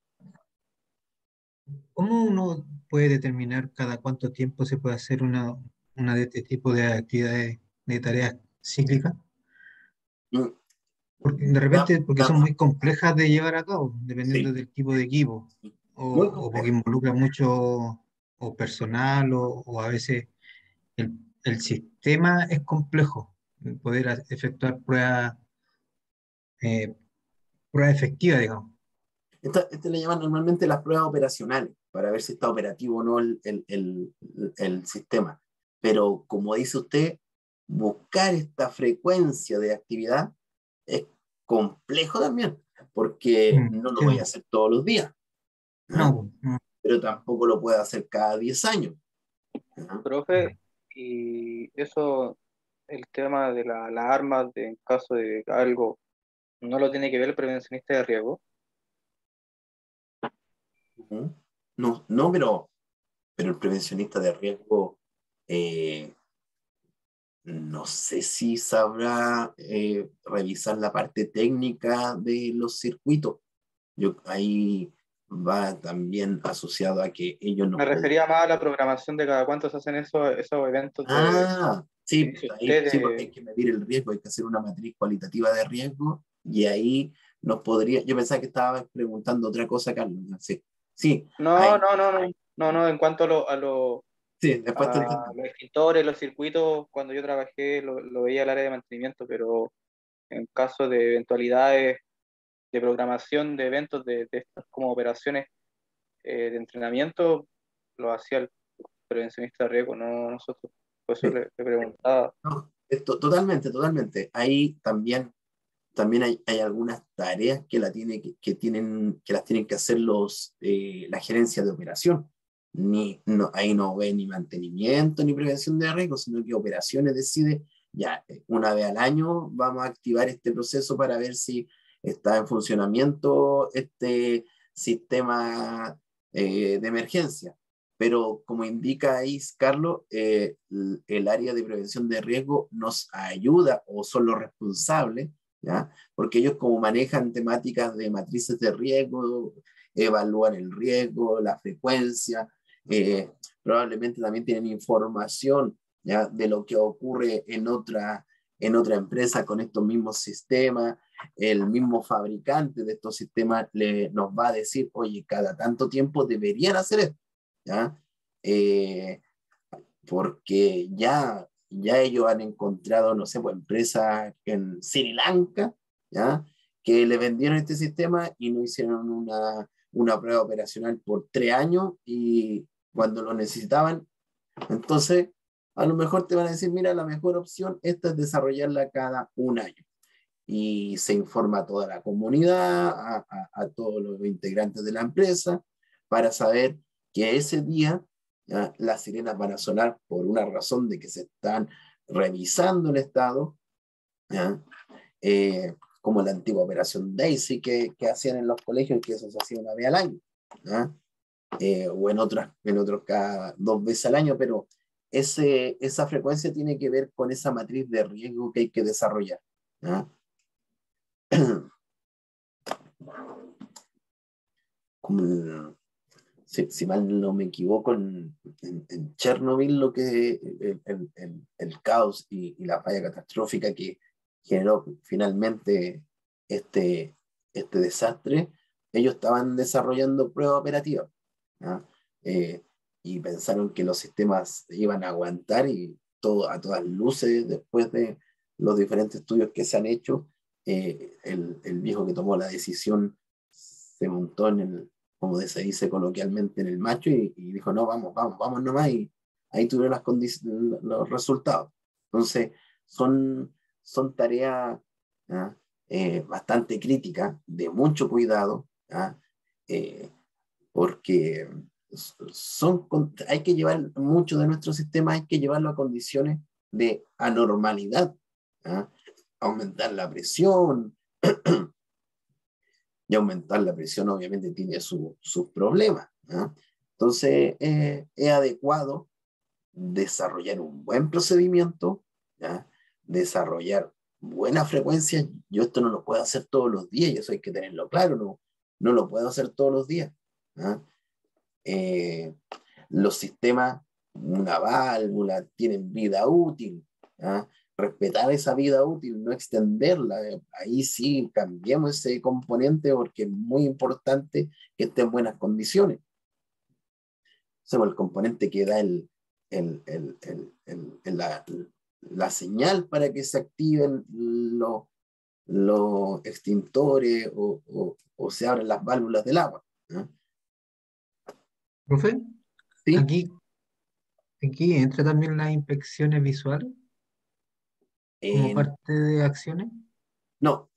¿cómo uno puede determinar cada cuánto tiempo se puede hacer una de este tipo de actividades, de tareas cíclicas? Mm, Porque de repente, porque son muy complejas de llevar a cabo, dependiendo sí, del tipo de equipo, muy o porque complejo. involucra mucho o personal, o a veces el sistema es complejo, el poder efectuar eh, pruebas efectivas, digamos. Este le llaman normalmente las pruebas operacionales para ver si está operativo o no el sistema. Pero como dice usted, buscar esta frecuencia de actividad es complejo también, porque no lo Sí, voy a hacer todos los días, ¿ah? no, no, Pero tampoco lo puedo hacer cada 10 años. ¿Ah? Profe, y eso, el tema de las armas en caso de algo, ¿no lo tiene que ver el prevencionista de riesgo? ¿Mm? No, pero el prevencionista de riesgo eh, no sé si sabrá revisar la parte técnica de los circuitos. Ahí va también asociado a que ellos Me nos refería más a la programación de cada cuánto se hacen esos eventos de sí, inicio. ahí, sí, porque hay que medir el riesgo, hay que hacer una matriz cualitativa de riesgo y ahí nos podría, yo pensaba que estaba preguntando otra cosa, Carlos. Sí, sí, No, ahí, no, no, no, no, no, en cuanto sí, después te a entendí. los escritores, los circuitos, cuando yo trabajé lo veía el área de mantenimiento, pero en caso de eventualidades de programación de eventos de estas como operaciones de entrenamiento, lo hacía el prevencionista de riesgo, no nosotros. Por eso Sí, le preguntaba. no, totalmente, totalmente. Ahí también hay algunas tareas que, que las tienen que hacer la gerencia de operación. Ahí no ve ni mantenimiento ni prevención de riesgos, sino que operaciones decide, ya, una vez al año vamos a activar este proceso para ver si está en funcionamiento este sistema de emergencia. Pero como indica ahí Carlos, el área de prevención de riesgo nos ayuda o son los responsables, ¿ya? Porque ellos como manejan temáticas de matrices de riesgo, evalúan el riesgo, la frecuencia, probablemente también tienen información, ¿ya? De lo que ocurre en otra empresa con estos mismos sistemas. El mismo fabricante de estos sistemas nos va a decir, oye, cada tanto tiempo deberían hacer esto, ¿ya? Eh, Porque ya ellos han encontrado, no sé, pues empresas en Sri Lanka, ¿ya? Que le vendieron este sistema y no hicieron una prueba operacional por 3 años y cuando lo necesitaban, entonces a lo mejor te van a decir, mira, la mejor opción esta es desarrollarla cada 1 año. Y se informa a toda la comunidad, a todos los integrantes de la empresa, para saber que ese día, ¿ya?, las sirenas van a sonar por una razón de que se están revisando el estado, ¿ya? Como la antigua operación Daisy que hacían en los colegios, que eso se hacía una vez al año, ¿ya? O en otros cada 2 veces al año, pero esa frecuencia tiene que ver con esa matriz de riesgo que hay que desarrollar, ¿ya? Como si mal no me equivoco, en Chernobyl lo que el caos y la falla catastrófica que generó finalmente este, este desastre, ellos estaban desarrollando pruebas operativas, ¿ya? Eh, y pensaron que los sistemas iban a aguantar y todo a todas luces, después de los diferentes estudios que se han hecho, el viejo que tomó la decisión se montó como se dice coloquialmente, en el macho y dijo, no, vamos nomás, y ahí tuvieron los resultados. Entonces, son tareas, ¿ah?, bastante críticas, de mucho cuidado, ¿ah?, eh, porque hay que llevar mucho de nuestro sistema, hay que llevarlo a condiciones de anormalidad, ¿ah?, aumentar la presión, y aumentar la presión obviamente tiene sus problemas, ¿no? Entonces es adecuado desarrollar un buen procedimiento, ¿ya? Desarrollar buena frecuencia. Yo esto no lo puedo hacer todos los días, y eso hay que tenerlo claro, no lo puedo hacer todos los días, ¿no? Los sistemas, una válvula, tienen vida útil, ¿ya? Respetar esa vida útil, no extenderla. Ahí sí cambiemos ese componente porque es muy importante que esté en buenas condiciones. O sea, el componente que da la señal para que se activen los extintores o se abren las válvulas del agua, ¿no? Profe, ¿Sí? aquí entra también las inspecciones visuales como Eh, parte de acciones. no,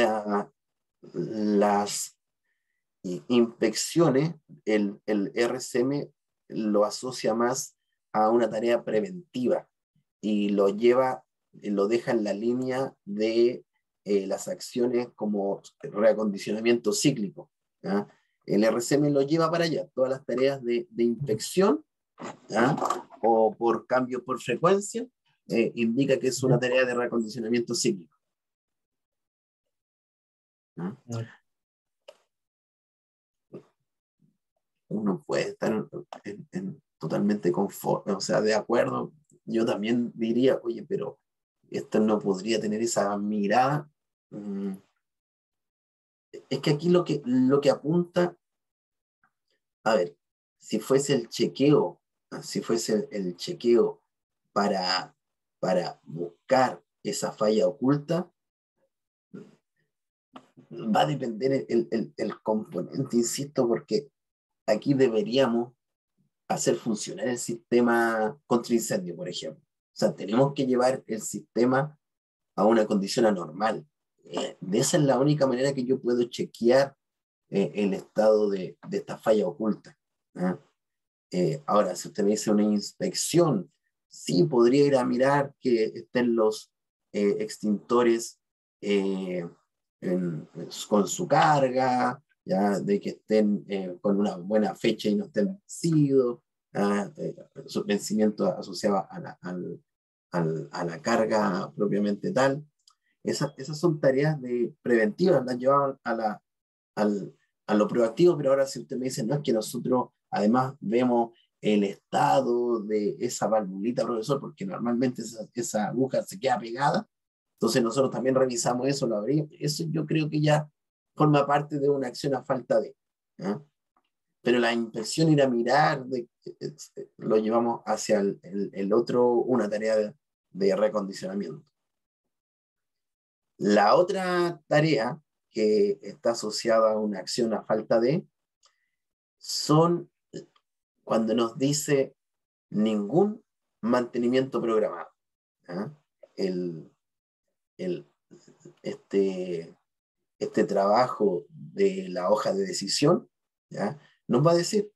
las inspecciones, el RCM lo asocia más a una tarea preventiva y lo deja en la línea de las acciones como reacondicionamiento cíclico, ¿ya? El RCM lo lleva para allá, todas las tareas de inspección, ¿ya?, o por cambio por frecuencia, indica que es una tarea de reacondicionamiento cíclico. ¿No? Uno puede estar totalmente conforme, o sea, de acuerdo. Yo también diría, oye, pero esto no podría tener esa mirada. Es que aquí lo que apunta, a ver, si fuese el chequeo para buscar esa falla oculta, va a depender el componente, insisto, porque aquí deberíamos hacer funcionar el sistema contra incendio, por ejemplo. O sea, tenemos que llevar el sistema a una condición anormal. De esa es la única manera que yo puedo chequear el estado de esta falla oculta. Ahora, si usted me dice una inspección, sí podría ir a mirar que estén los extintores con su carga, ya, de que estén con una buena fecha y no estén vencidos, su vencimiento asociado a la carga propiamente tal. Esas son tareas preventivas, las llevaban a lo proactivo, pero ahora si usted me dice, no, es que nosotros además vemos el estado de esa valvulita, profesor, porque normalmente esa aguja se queda pegada, entonces nosotros también revisamos eso, lo abrimos. Eso yo creo que ya forma parte de una acción a falta de. ¿Eh? Pero la inspección, ir a mirar, lo llevamos hacia el otro, una tarea de recondicionamiento. La otra tarea que está asociada a una acción a falta de son cuando nos dice ningún mantenimiento programado. Este trabajo de la hoja de decisión, ¿ya? Nos va a decir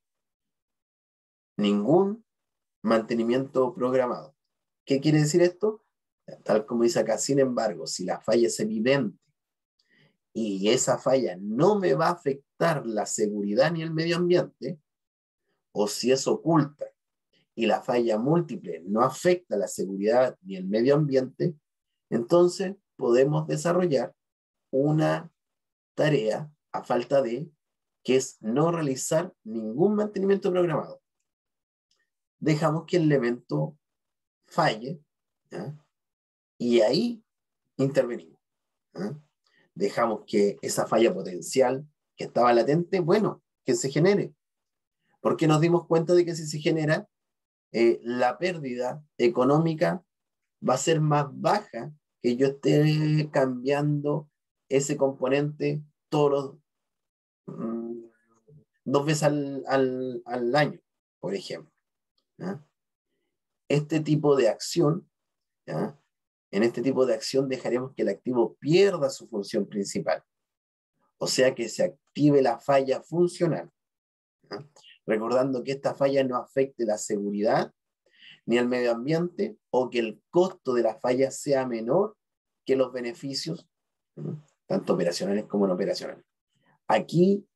ningún mantenimiento programado. ¿Qué quiere decir esto? Tal como dice acá, sin embargo, si la falla es evidente y esa falla no me va a afectar la seguridad ni el medio ambiente, o si es oculta y la falla múltiple no afecta la seguridad ni el medio ambiente, entonces podemos desarrollar una tarea a falta de, que es no realizar ningún mantenimiento programado. Dejamos que el evento falle, ¿ya? Y ahí intervenimos. ¿Ya? Dejamos que esa falla potencial que estaba latente, bueno, que se genere. Porque nos dimos cuenta de que si se genera, la pérdida económica va a ser más baja que yo esté cambiando ese componente todos los 2 veces al año, por ejemplo. ¿Ya? Este tipo de acción, ¿ya? En este tipo de acción dejaremos que el activo pierda su función principal, o sea que se active la falla funcional, ¿ya? Recordando que esta falla no afecte la seguridad ni el medio ambiente, o que el costo de la falla sea menor que los beneficios, ¿no? Tanto operacionales como no operacionales. Aquí,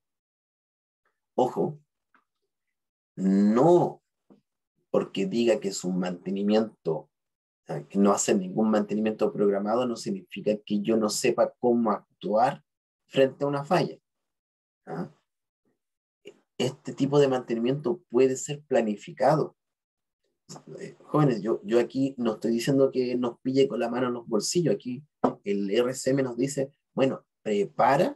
ojo, no porque diga que es un mantenimiento, que no hace ningún mantenimiento programado, no significa que yo no sepa cómo actuar frente a una falla. ¿Ah? Este tipo de mantenimiento puede ser planificado. Jóvenes, yo aquí no estoy diciendo que nos pille con la mano en los bolsillos. Aquí el RCM nos dice, bueno, prepara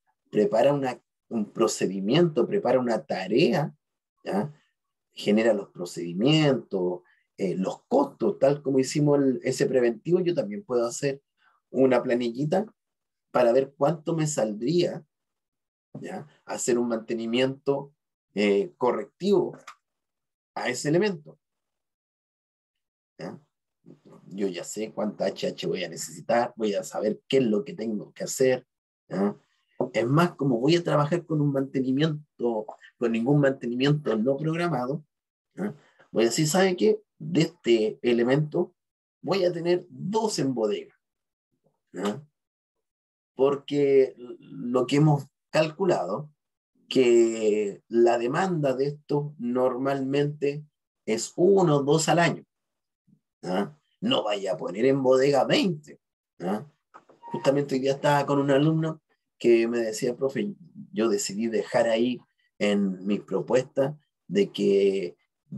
un procedimiento, prepara una tarea, ¿ya? Genera los procedimientos, los costos, tal como hicimos ese preventivo. Yo también puedo hacer una planillita para ver cuánto me saldría, ¿ya? Hacer un mantenimiento correctivo a ese elemento. ¿Ya? Yo ya sé cuánta HH voy a necesitar, voy a saber qué es lo que tengo que hacer. ¿Ya? Es más, como voy a trabajar con ningún mantenimiento no programado, ¿ya? Voy a decir, ¿sabe qué? De este elemento voy a tener 2 en bodega, ¿ya? Porque lo que hemos calculado, que la demanda de esto normalmente es 1 o 2 al año, ¿ya? no vaya a poner en bodega 20. ¿Ah? Justamente hoy día estaba con un alumno que me decía, profe, yo decidí dejar ahí en mis propuestas de que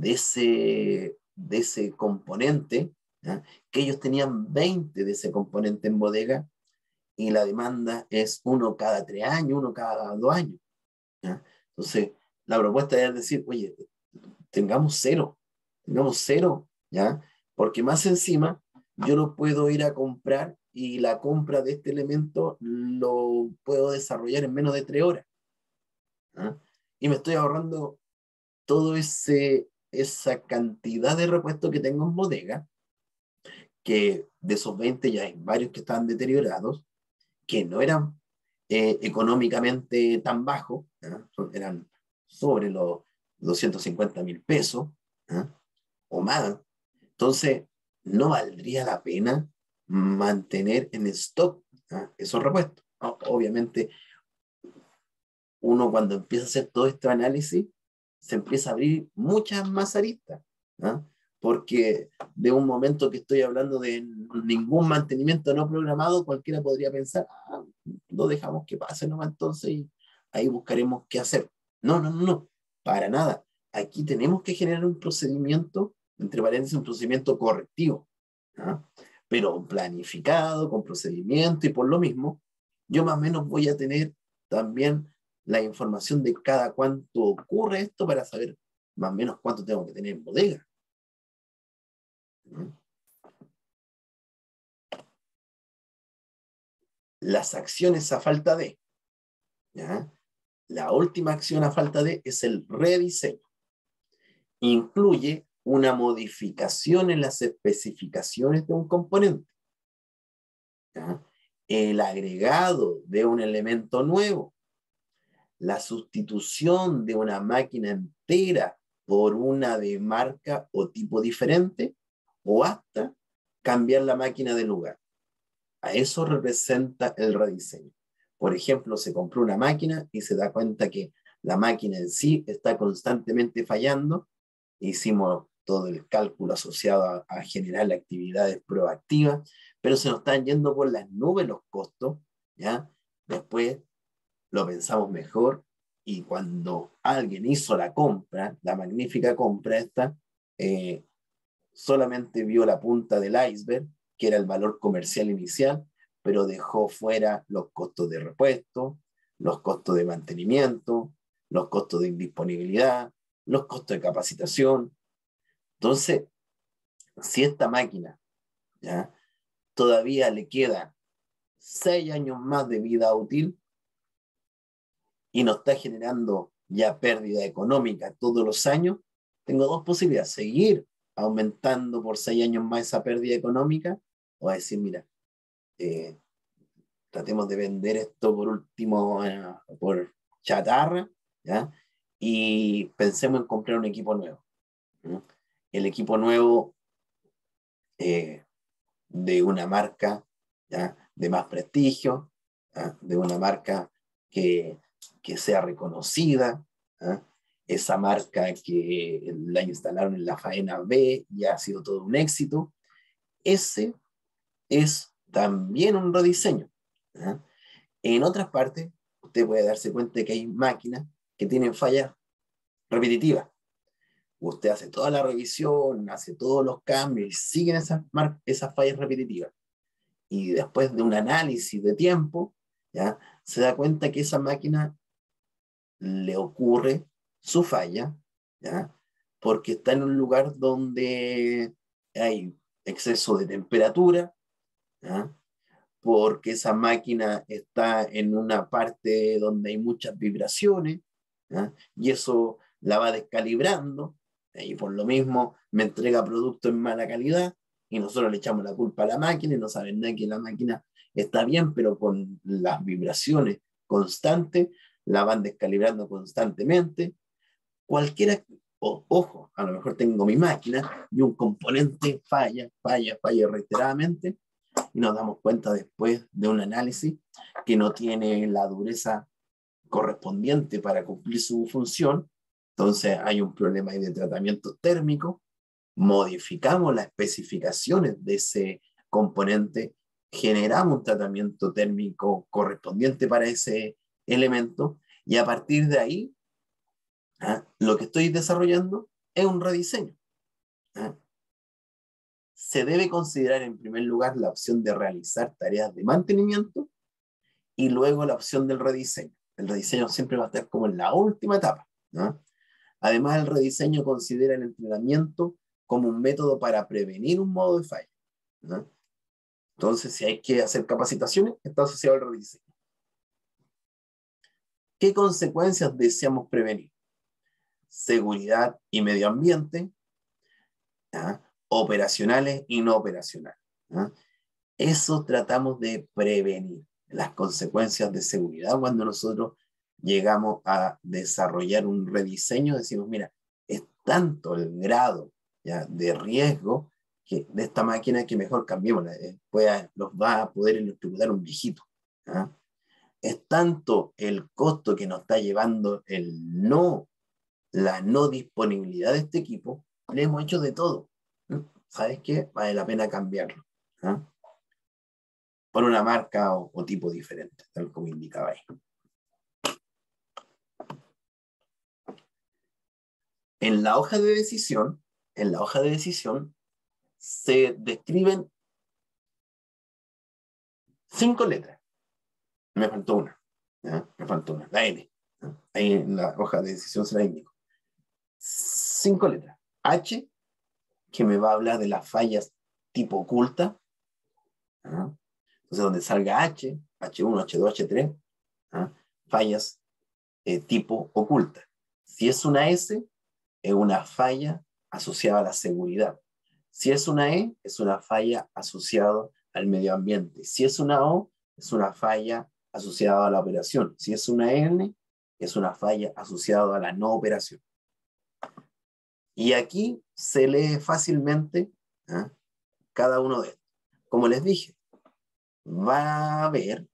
de ese componente, ¿ah? Que ellos tenían 20 de ese componente en bodega y la demanda es uno cada 3 años, uno cada 2 años. ¿Ah? Entonces, la propuesta es decir, oye, tengamos cero, ¿ya? Porque más encima yo lo puedo ir a comprar y la compra de este elemento lo puedo desarrollar en menos de 3 horas. ¿Ah? Y me estoy ahorrando todo esa cantidad de repuestos que tengo en bodega, que de esos 20 ya hay varios que están deteriorados, que no eran económicamente tan bajos, ¿ah? Eran sobre los 250.000 pesos, ¿ah? O más. Entonces, no valdría la pena mantener en stock, ¿ah? Esos repuestos. Obviamente, uno cuando empieza a hacer todo este análisis, se empieza a abrir muchas más aristas, ¿ah? Porque de un momento que estoy hablando de ningún mantenimiento no programado, cualquiera podría pensar, lo dejamos que pase nomás entonces y ahí buscaremos qué hacer. No, no, no, no, para nada. Aquí tenemos que generar un procedimiento, entre paréntesis, un procedimiento correctivo, ¿ah? Pero planificado, con procedimiento, y por lo mismo, yo más o menos voy a tener también la información de cada cuánto ocurre esto para saber más o menos cuánto tengo que tener en bodega. Las acciones a falta de, ¿ya? La última acción a falta de es el rediseño. Incluye una modificación en las especificaciones de un componente, ¿ya? El agregado de un elemento nuevo, la sustitución de una máquina entera por una de marca o tipo diferente, o hasta cambiar la máquina de lugar. A eso representa el rediseño. Por ejemplo, se compró una máquina y se da cuenta que la máquina en sí está constantemente fallando. Hicimos todo el cálculo asociado a generar actividades proactivas, pero se nos están yendo por las nubes los costos, ¿ya? Después lo pensamos mejor y cuando alguien hizo la compra, la magnífica compra esta, solamente vio la punta del iceberg, que era el valor comercial inicial, pero dejó fuera los costos de repuesto, los costos de mantenimiento, los costos de indisponibilidad, los costos de capacitación. Entonces, si esta máquina, ¿ya?, todavía le queda 6 años más de vida útil y nos está generando ya pérdida económica todos los años, tengo dos posibilidades: seguir aumentando por 6 años más esa pérdida económica, o decir, mira, tratemos de vender esto por último, por chatarra, ¿ya? Y pensemos en comprar un equipo nuevo, ¿no? El equipo nuevo de una marca, ¿ya?, de más prestigio, ¿ya?, de una marca que sea reconocida, ¿ya?, esa marca que la instalaron en la faena B y ha sido todo un éxito. Ese es también un rediseño, ¿ya? En otras partes, usted puede darse cuenta de que hay máquinas que tienen fallas repetitivas. Usted hace toda la revisión, hace todos los cambios y siguen esas fallas repetitivas. Y después de un análisis de tiempo, ¿ya?, se da cuenta que esa máquina le ocurre su falla, ¿ya?, porque está en un lugar donde hay exceso de temperatura, ¿ya?, porque esa máquina está en una parte donde hay muchas vibraciones, ¿ya?, y eso la va descalibrando, y por lo mismo me entrega producto en mala calidad, y nosotros le echamos la culpa a la máquina y no saben nada que la máquina está bien, pero con las vibraciones constantes la van descalibrando constantemente. Cualquiera, ojo, a lo mejor tengo mi máquina y un componente falla reiteradamente, y nos damos cuenta después de un análisis que no tiene la dureza correspondiente para cumplir su función. Entonces hay un problema ahí de tratamiento térmico, modificamos las especificaciones de ese componente, generamos un tratamiento térmico correspondiente para ese elemento, y a partir de ahí, lo que estoy desarrollando es un rediseño. Se debe considerar en primer lugar la opción de realizar tareas de mantenimiento y luego la opción del rediseño. El rediseño siempre va a estar como en la última etapa, ¿no? Además, el rediseño considera el entrenamiento como un método para prevenir un modo de falla, ¿no? Entonces, si hay que hacer capacitaciones, está asociado al rediseño. ¿Qué consecuencias deseamos prevenir? Seguridad y medio ambiente, ¿ah? Operacionales y no operacionales, ¿ah? Eso tratamos de prevenir, las consecuencias de seguridad. Cuando nosotros llegamos a desarrollar un rediseño, decimos, mira, es tanto el grado, ¿ya?, de riesgo que de esta máquina que mejor cambiémosla, nos va a poder electrocutar un viejito, ¿ah? Es tanto el costo que nos está llevando la no disponibilidad de este equipo, le hemos hecho de todo. ¿Sabes qué? Vale la pena cambiarlo, ¿ah? Por una marca o tipo diferente, tal como indicaba ahí. En la hoja de decisión se describen 5 letras. Me faltó una, ¿ya? Me faltó una, la N, ¿ya? Ahí en la hoja de decisión se la indico. 5 letras. H, que me va a hablar de las fallas tipo oculta, ¿ya? Entonces, donde salga H, H1, H2, H3, ¿ya?, fallas tipo oculta. Si es una S, es una falla asociada a la seguridad. Si es una E, es una falla asociada al medio ambiente. Si es una O, es una falla asociada a la operación. Si es una N, es una falla asociada a la no operación. Y aquí se lee fácilmente, ¿eh?, cada uno de estos. Como les dije, va a haber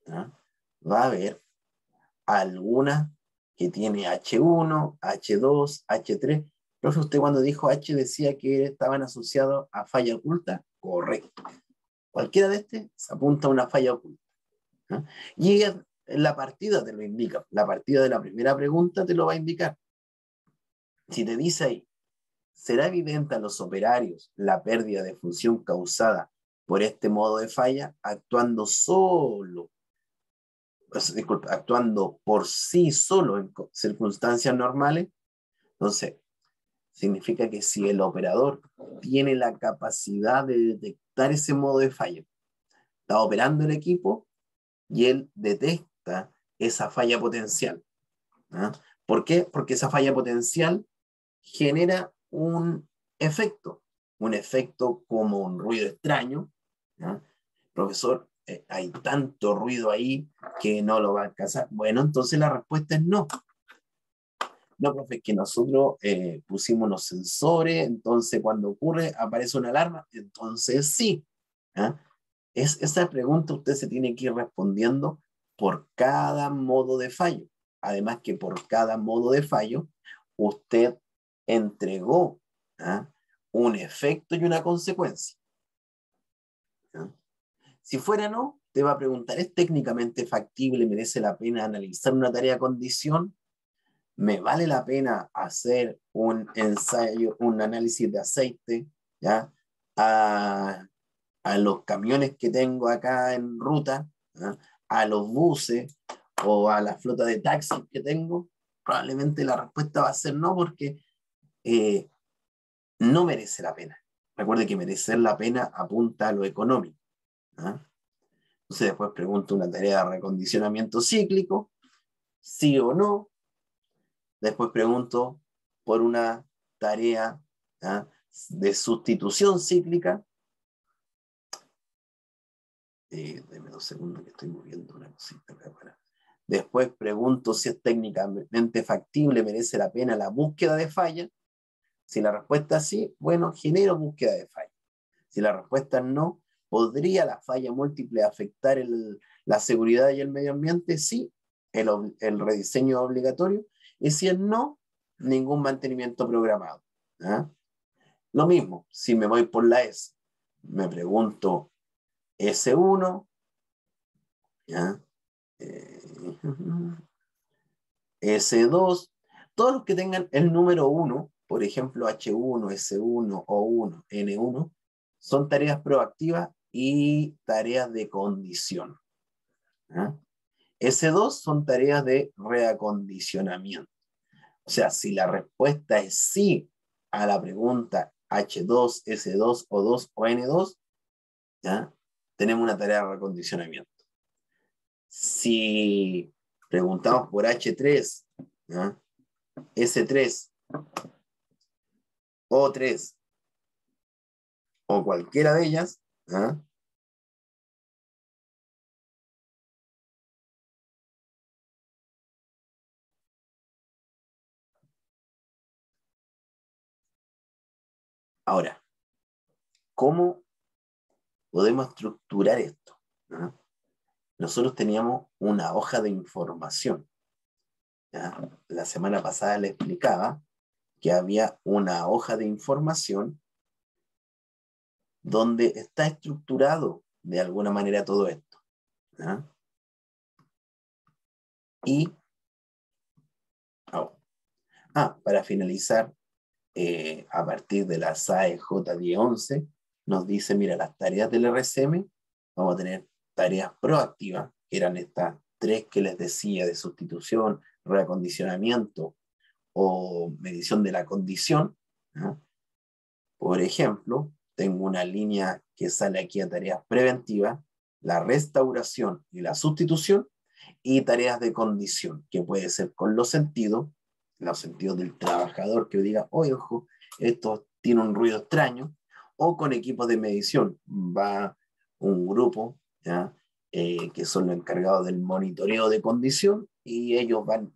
alguna que tiene H1, H2, H3. Profe, usted cuando dijo H decía que estaban asociados a falla oculta. Correcto. Cualquiera de este se apunta a una falla oculta, ¿no? Y la partida te lo indica. La partida de la primera pregunta te lo va a indicar. Si te dice ahí, ¿será evidente a los operarios la pérdida de función causada por este modo de falla actuando actuando por sí solo en circunstancias normales? Entonces, significa que si el operador tiene la capacidad de detectar ese modo de falla, está operando el equipo y él detecta esa falla potencial, ¿no? ¿Por qué? Porque esa falla potencial genera un efecto como un ruido extraño, ¿no? Profesor, hay tanto ruido ahí que no lo va a alcanzar. Bueno, entonces la respuesta es no. No, profe, que nosotros pusimos los sensores, entonces cuando ocurre, aparece una alarma, entonces sí. ¿Ah? Esa pregunta usted se tiene que ir respondiendo por cada modo de fallo. Además que por cada modo de fallo, usted entregó, ¿ah?, un efecto y una consecuencia. ¿Ah? Si fuera no, te va a preguntar, ¿es técnicamente factible, merece la pena analizar una tarea a condición? ¿Me vale la pena hacer un ensayo, un análisis de aceite, ¿ya?, a los camiones que tengo acá en ruta, ¿ya?, a los buses o a la flota de taxis que tengo? Probablemente la respuesta va a ser no, porque no merece la pena. Recuerde que merecer la pena apunta a lo económico, ¿ya? Entonces después pregunto una tarea de recondicionamiento cíclico, sí o no. Después pregunto por una tarea, ¿ah?, de sustitución cíclica. Deme 2 segundos que estoy moviendo una cosita acá para. Después pregunto si es técnicamente factible, merece la pena la búsqueda de falla. Si la respuesta es sí, bueno, genero búsqueda de falla. Si la respuesta es no, ¿podría la falla múltiple afectar la seguridad y el medio ambiente? Sí, el rediseño es obligatorio. Y si es no, ningún mantenimiento programado, ¿ah? Lo mismo, si me voy por la S, me pregunto S1, ¿ya? S2, todos los que tengan el número 1, por ejemplo H1, S1, O1, N1, son tareas proactivas y tareas de condición. ¿Ya? S2 son tareas de reacondicionamiento. O sea, si la respuesta es sí a la pregunta H2, S2, O2 o N2, ¿ya? Tenemos una tarea de reacondicionamiento. Si preguntamos por H3, ¿ya? S3, O3 o cualquiera de ellas, ¿ya? Ahora, ¿cómo podemos estructurar esto? ¿Ya? Nosotros teníamos una hoja de información. ¿Ya? La semana pasada le explicaba que había una hoja de información donde está estructurado de alguna manera todo esto. ¿Ya? Y, para finalizar, a partir de la SAE J1011, nos dice, mira, las tareas del RCM, vamos a tener tareas proactivas, que eran estas 3 que les decía, de sustitución, reacondicionamiento o medición de la condición. ¿Ya? Por ejemplo, tengo una línea que sale aquí a tareas preventivas, la restauración y la sustitución, y tareas de condición, que puede ser con los sentidos del trabajador que diga, oye, ojo, esto tiene un ruido extraño, o con equipos de medición. Va un grupo, ¿ya? Que son los encargados del monitoreo de condición, y ellos van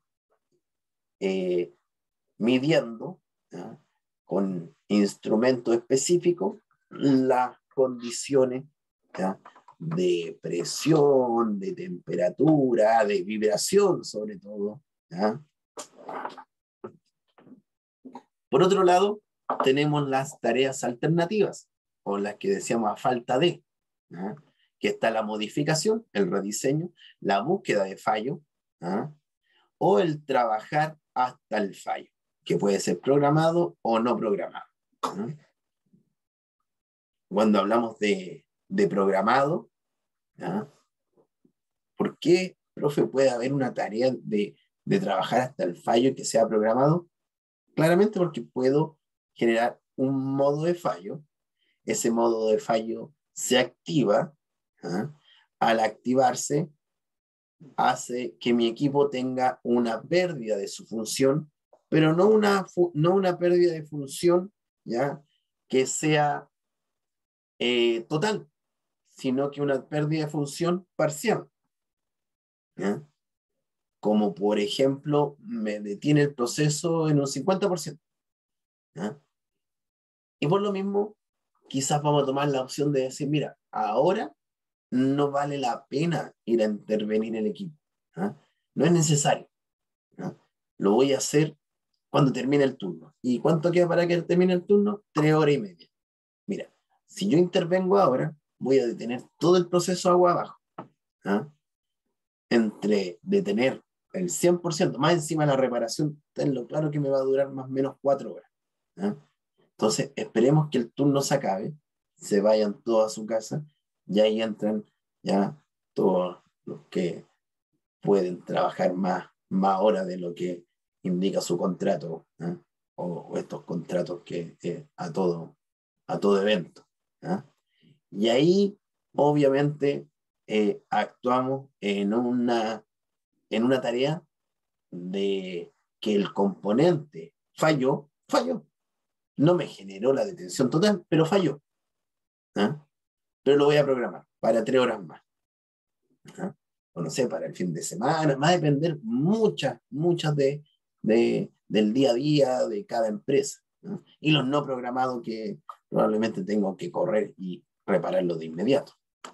midiendo, ¿ya? Con instrumentos específicos las condiciones, ¿ya? De presión, de temperatura, de vibración sobre todo. ¿Ya? Por otro lado, tenemos las tareas alternativas, o las que decíamos a falta de, ¿ya? Que está la modificación, el rediseño, la búsqueda de fallo, ¿ya? O el trabajar hasta el fallo, que puede ser programado o no programado. ¿Ya? Cuando hablamos de programado, ¿ya? ¿Por qué, profe, puede haber una tarea de trabajar hasta el fallo que sea programado? Claramente porque puedo generar un modo de fallo. Ese modo de fallo se activa. ¿Ah? Al activarse, hace que mi equipo tenga una pérdida de su función, pero no una pérdida de función, ¿ya? Que sea total, sino que una pérdida de función parcial. ¿Ya? Como por ejemplo, me detiene el proceso en un 50%. ¿Ya? Y por lo mismo, quizás vamos a tomar la opción de decir, mira, ahora no vale la pena ir a intervenir el equipo. ¿Ya? No es necesario. ¿Ya? Lo voy a hacer cuando termine el turno. ¿Y cuánto queda para que termine el turno? 3 horas y media. Mira, si yo intervengo ahora, voy a detener todo el proceso agua abajo. ¿Ya? Entre detener el 100%, más encima de la reparación, tenlo claro que me va a durar más o menos 4 horas. ¿Ya? Entonces, esperemos que el turno se acabe, se vayan todos a su casa, y ahí entran ya todos los que pueden trabajar más horas de lo que indica su contrato, ¿eh? O estos contratos que a todo evento. ¿Eh? Y ahí, obviamente, actuamos en una tarea de que el componente falló. No me generó la detención total, pero falló. ¿Eh? Pero lo voy a programar para 3 horas más. ¿Eh? O no sé, para el fin de semana. Va a depender muchas del día a día de cada empresa. ¿Eh? Y los no programados que probablemente tengo que correr y repararlo de inmediato.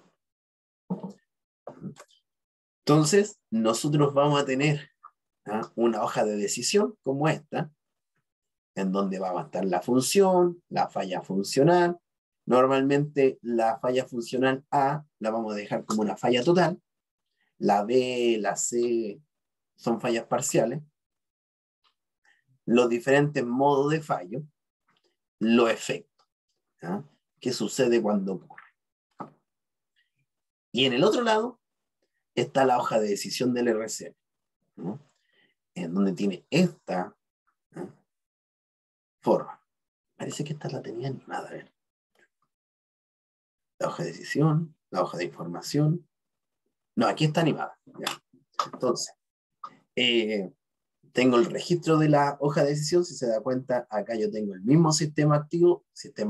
Entonces, nosotros vamos a tener una hoja de decisión como esta, en donde va a estar la función, la falla funcional. Normalmente la falla funcional A la vamos a dejar como una falla total. La B, la C son fallas parciales. Los diferentes modos de fallo, los efectos. ¿Ya? ¿Qué sucede cuando ocurre? Y en el otro lado está la hoja de decisión del RCM, ¿no? En donde tiene esta, ¿no?, forma. Parece que esta la tenía animada. A ver. La hoja de decisión, la hoja de información. No, aquí está animada. ¿Ya? Entonces, tengo el registro de la hoja de decisión. Si se da cuenta, acá yo tengo el mismo sistema activo,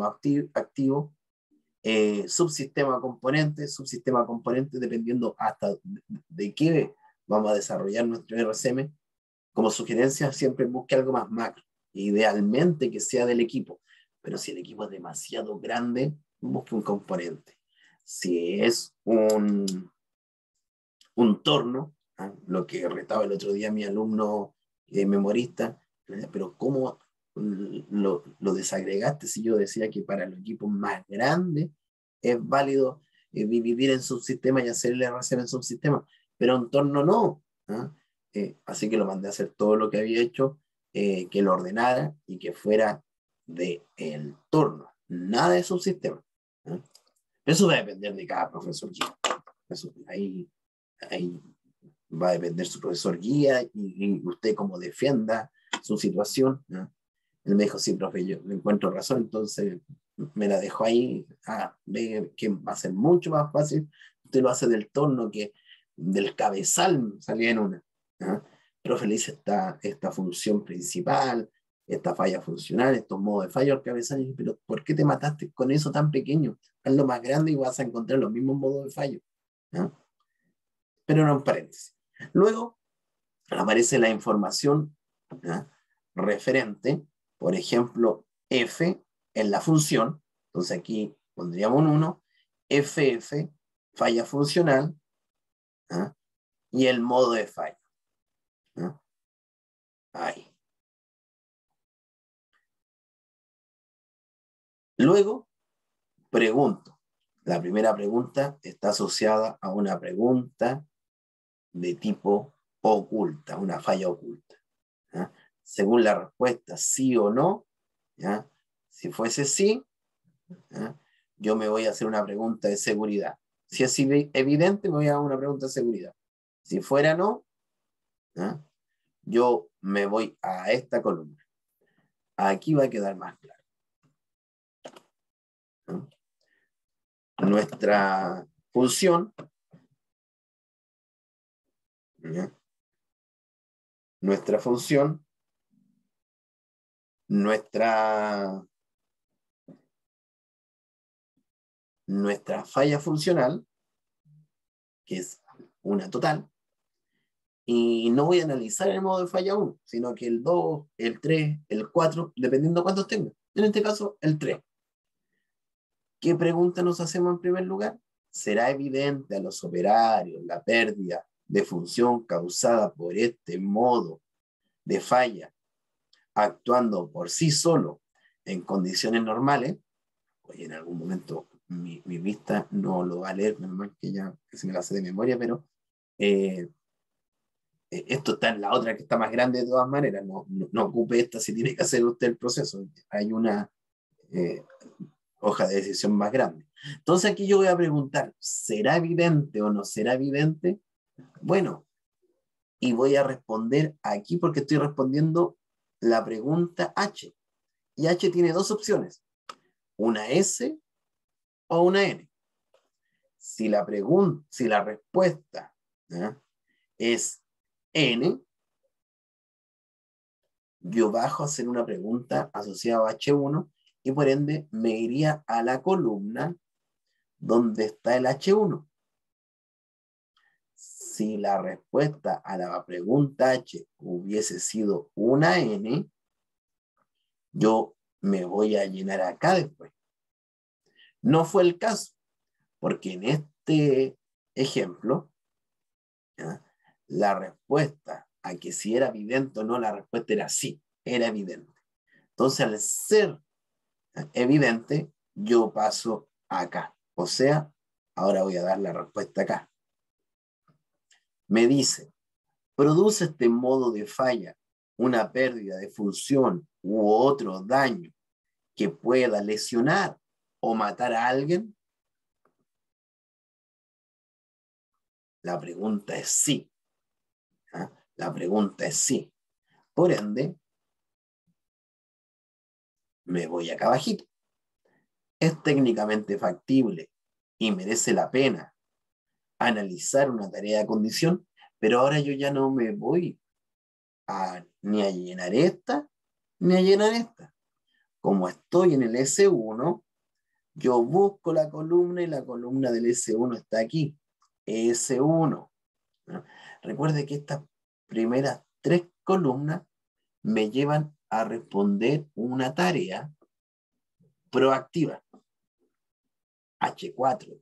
subsistema componente, dependiendo hasta de qué vamos a desarrollar nuestro RCM. Como sugerencia, siempre busque algo más macro, idealmente que sea del equipo, pero si el equipo es demasiado grande, busque un componente. Si es un torno, ¿eh? Lo que retaba el otro día mi alumno memorista, pero ¿cómo lo desagregaste? Si yo decía que para los equipos más grandes es válido dividir en subsistemas y hacer el RCM en subsistemas, pero un torno no. Así que lo mandé a hacer todo lo que había hecho, que lo ordenara y que fuera del torno, nada de subsistema. Eso va a depender de cada profesor guía. Eso, ahí va a depender su profesor guía y usted cómo defienda su situación. Él me dijo, sí, profe, yo le encuentro razón, entonces me la dejó ahí. Ve que va a ser mucho más fácil. Usted lo hace del torno que del cabezal, salía en una. Profe, le dice esta función principal, esta falla funcional, estos modos de fallo al cabezal. Pero ¿por qué te mataste con eso tan pequeño? Hazlo más grande y vas a encontrar los mismos modos de fallo. Pero era un paréntesis. Luego aparece la información referente, por ejemplo, F en la función. Entonces aquí pondríamos un 1, FF, falla funcional, y el modo de fallo. Ahí. Luego, pregunto. La primera pregunta está asociada a una pregunta de tipo oculta, una falla oculta. Según la respuesta sí o no, ¿ya? Si fuese sí, yo me voy a hacer una pregunta de seguridad. Si es evidente, me voy a hacer una pregunta de seguridad. Si fuera no, yo me voy a esta columna. Aquí va a quedar más claro. Nuestra función, nuestra falla funcional, que es una total, y no voy a analizar el modo de falla 1, sino que el 2, el 3, el 4, dependiendo de cuántos tenga. En este caso, el 3. ¿Qué pregunta nos hacemos en primer lugar? ¿Será evidente a los operarios la pérdida de función causada por este modo de falla actuando por sí solo en condiciones normales? Oye, en algún momento mi vista no lo va a leer, menos mal que ya se me la sé de memoria, pero esto está en la otra que está más grande de todas maneras. No ocupe esta si tiene que hacer usted el proceso. Hay una hoja de decisión más grande. Entonces aquí yo voy a preguntar, ¿será evidente o no será evidente? Bueno, y voy a responder aquí porque estoy respondiendo la pregunta H. Y H tiene dos opciones, una S o una N. Si la respuesta es N, yo bajo a hacer una pregunta asociada a H1 y por ende me iría a la columna donde está el H1. Si la respuesta a la pregunta H hubiese sido una N, yo me voy a llenar acá después. No fue el caso, porque en este ejemplo, la respuesta a que si era evidente o no, la respuesta era sí, era evidente. Entonces, al ser evidente, yo paso acá. O sea, ahora voy a dar la respuesta acá. Me dice, ¿produce este modo de falla una pérdida de función u otro daño que pueda lesionar o matar a alguien? La pregunta es sí. ¿Ah? La pregunta es sí. Por ende, me voy acá abajito. ¿Es técnicamente factible y merece la pena analizar una tarea de condición? Pero ahora yo ya no me voy ni a llenar esta, ni a llenar esta. Como estoy en el S1, yo busco la columna y la columna del S1 está aquí. S1. ¿No? Recuerde que estas primeras 3 columnas me llevan a responder una tarea proactiva. H4,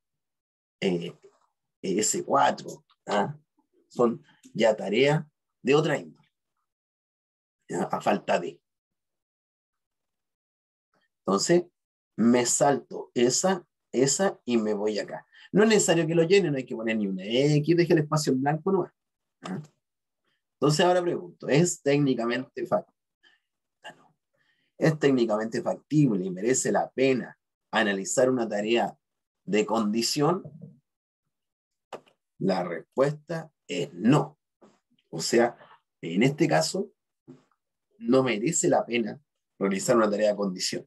S4, ¿ah? Son ya tareas de otra índole, ¿ya? A falta de. Entonces, me salto esa y me voy acá. No es necesario que lo llene, no hay que poner ni una X, deje el espacio en blanco nomás. ¿Ah? Entonces ahora pregunto, ¿es técnicamente factible? ¿Es técnicamente factible y merece la pena analizar una tarea de condición? La respuesta es no. O sea, en este caso, no merece la pena realizar una tarea de condición.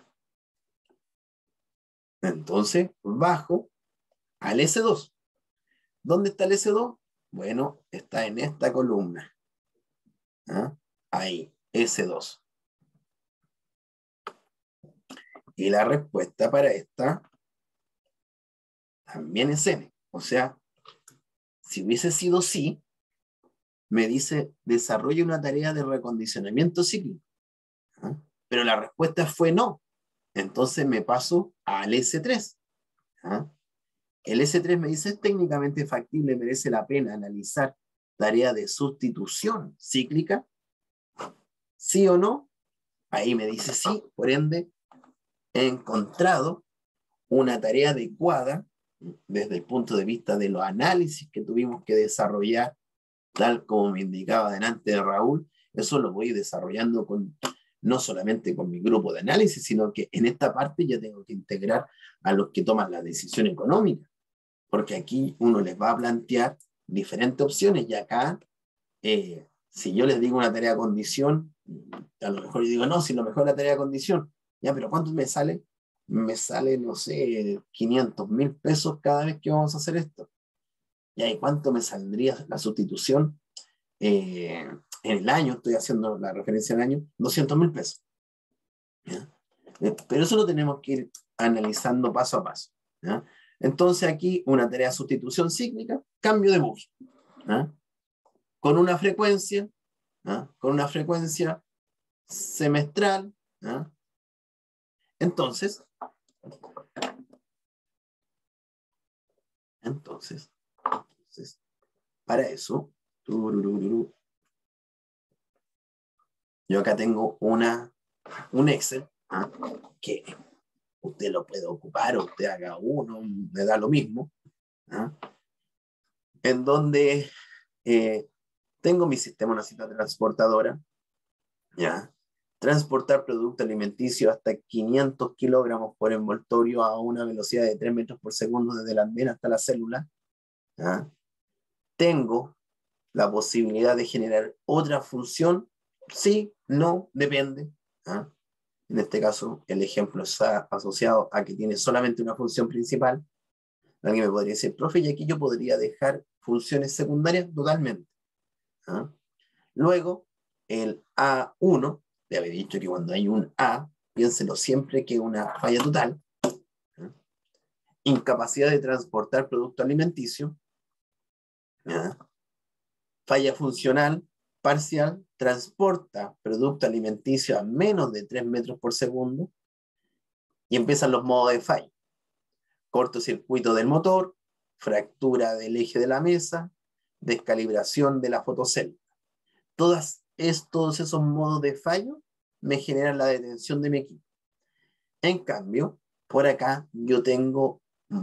Entonces, bajo al S2. ¿Dónde está el S2? Bueno, está en esta columna. ¿Ah? Ahí, S2. Y la respuesta para esta también es N. O sea, si hubiese sido sí, me dice, desarrolla una tarea de recondicionamiento cíclico. ¿Ah? Pero la respuesta fue no. Entonces me paso al S3. ¿Ah? El S3 me dice, ¿es técnicamente factible, merece la pena analizar tarea de sustitución cíclica? ¿Sí o no? Ahí me dice sí, por ende, he encontrado una tarea adecuada desde el punto de vista de los análisis que tuvimos que desarrollar, tal como me indicaba delante de Raúl. Eso lo voy desarrollando no solamente con mi grupo de análisis, sino que en esta parte ya tengo que integrar a los que toman la decisión económica, porque aquí uno les va a plantear diferentes opciones y acá, si yo les digo una tarea de condición, a lo mejor yo digo, no, si lo mejor es la tarea de condición, ya, pero ¿cuánto me sale? Me sale, no sé, 500.000 pesos cada vez que vamos a hacer esto. Ya, ¿y cuánto me saldría la sustitución? En el año, estoy haciendo la referencia al año, 200.000 pesos. ¿Ya? Pero eso lo tenemos que ir analizando paso a paso. ¿Ya? Entonces aquí una tarea de sustitución cíclica, cambio de bus. ¿Ya? Con una frecuencia, ¿ya? Con una frecuencia semestral. ¿Ya? Entonces, para eso, yo acá tengo un Excel, ¿ah? Que usted lo puede ocupar, usted haga uno, le da lo mismo, ¿ah? En donde tengo mi sistema, una cita transportadora, ¿ya? Transportar producto alimenticio hasta 500 kilogramos por envoltorio a una velocidad de 3 metros por segundo desde la vena hasta la célula. ¿Ya? Tengo la posibilidad de generar otra función, sí, no, depende. ¿Ya? En este caso, el ejemplo está asociado a que tiene solamente una función principal. Alguien me podría decir, profe, y aquí yo podría dejar funciones secundarias totalmente. ¿Ya? Luego, el A1, le había dicho que cuando hay un A, piénselo siempre que es una falla total. ¿Ya? Incapacidad de transportar producto alimenticio. ¿Ya? Falla funcional parcial, transporta producto alimenticio a menos de 3 metros por segundo y empiezan los modos de falla. Cortocircuito del motor, fractura del eje de la mesa, descalibración de la fotocélula. Todos esos modos de fallo me genera la detención de mi equipo. En cambio, por acá yo tengo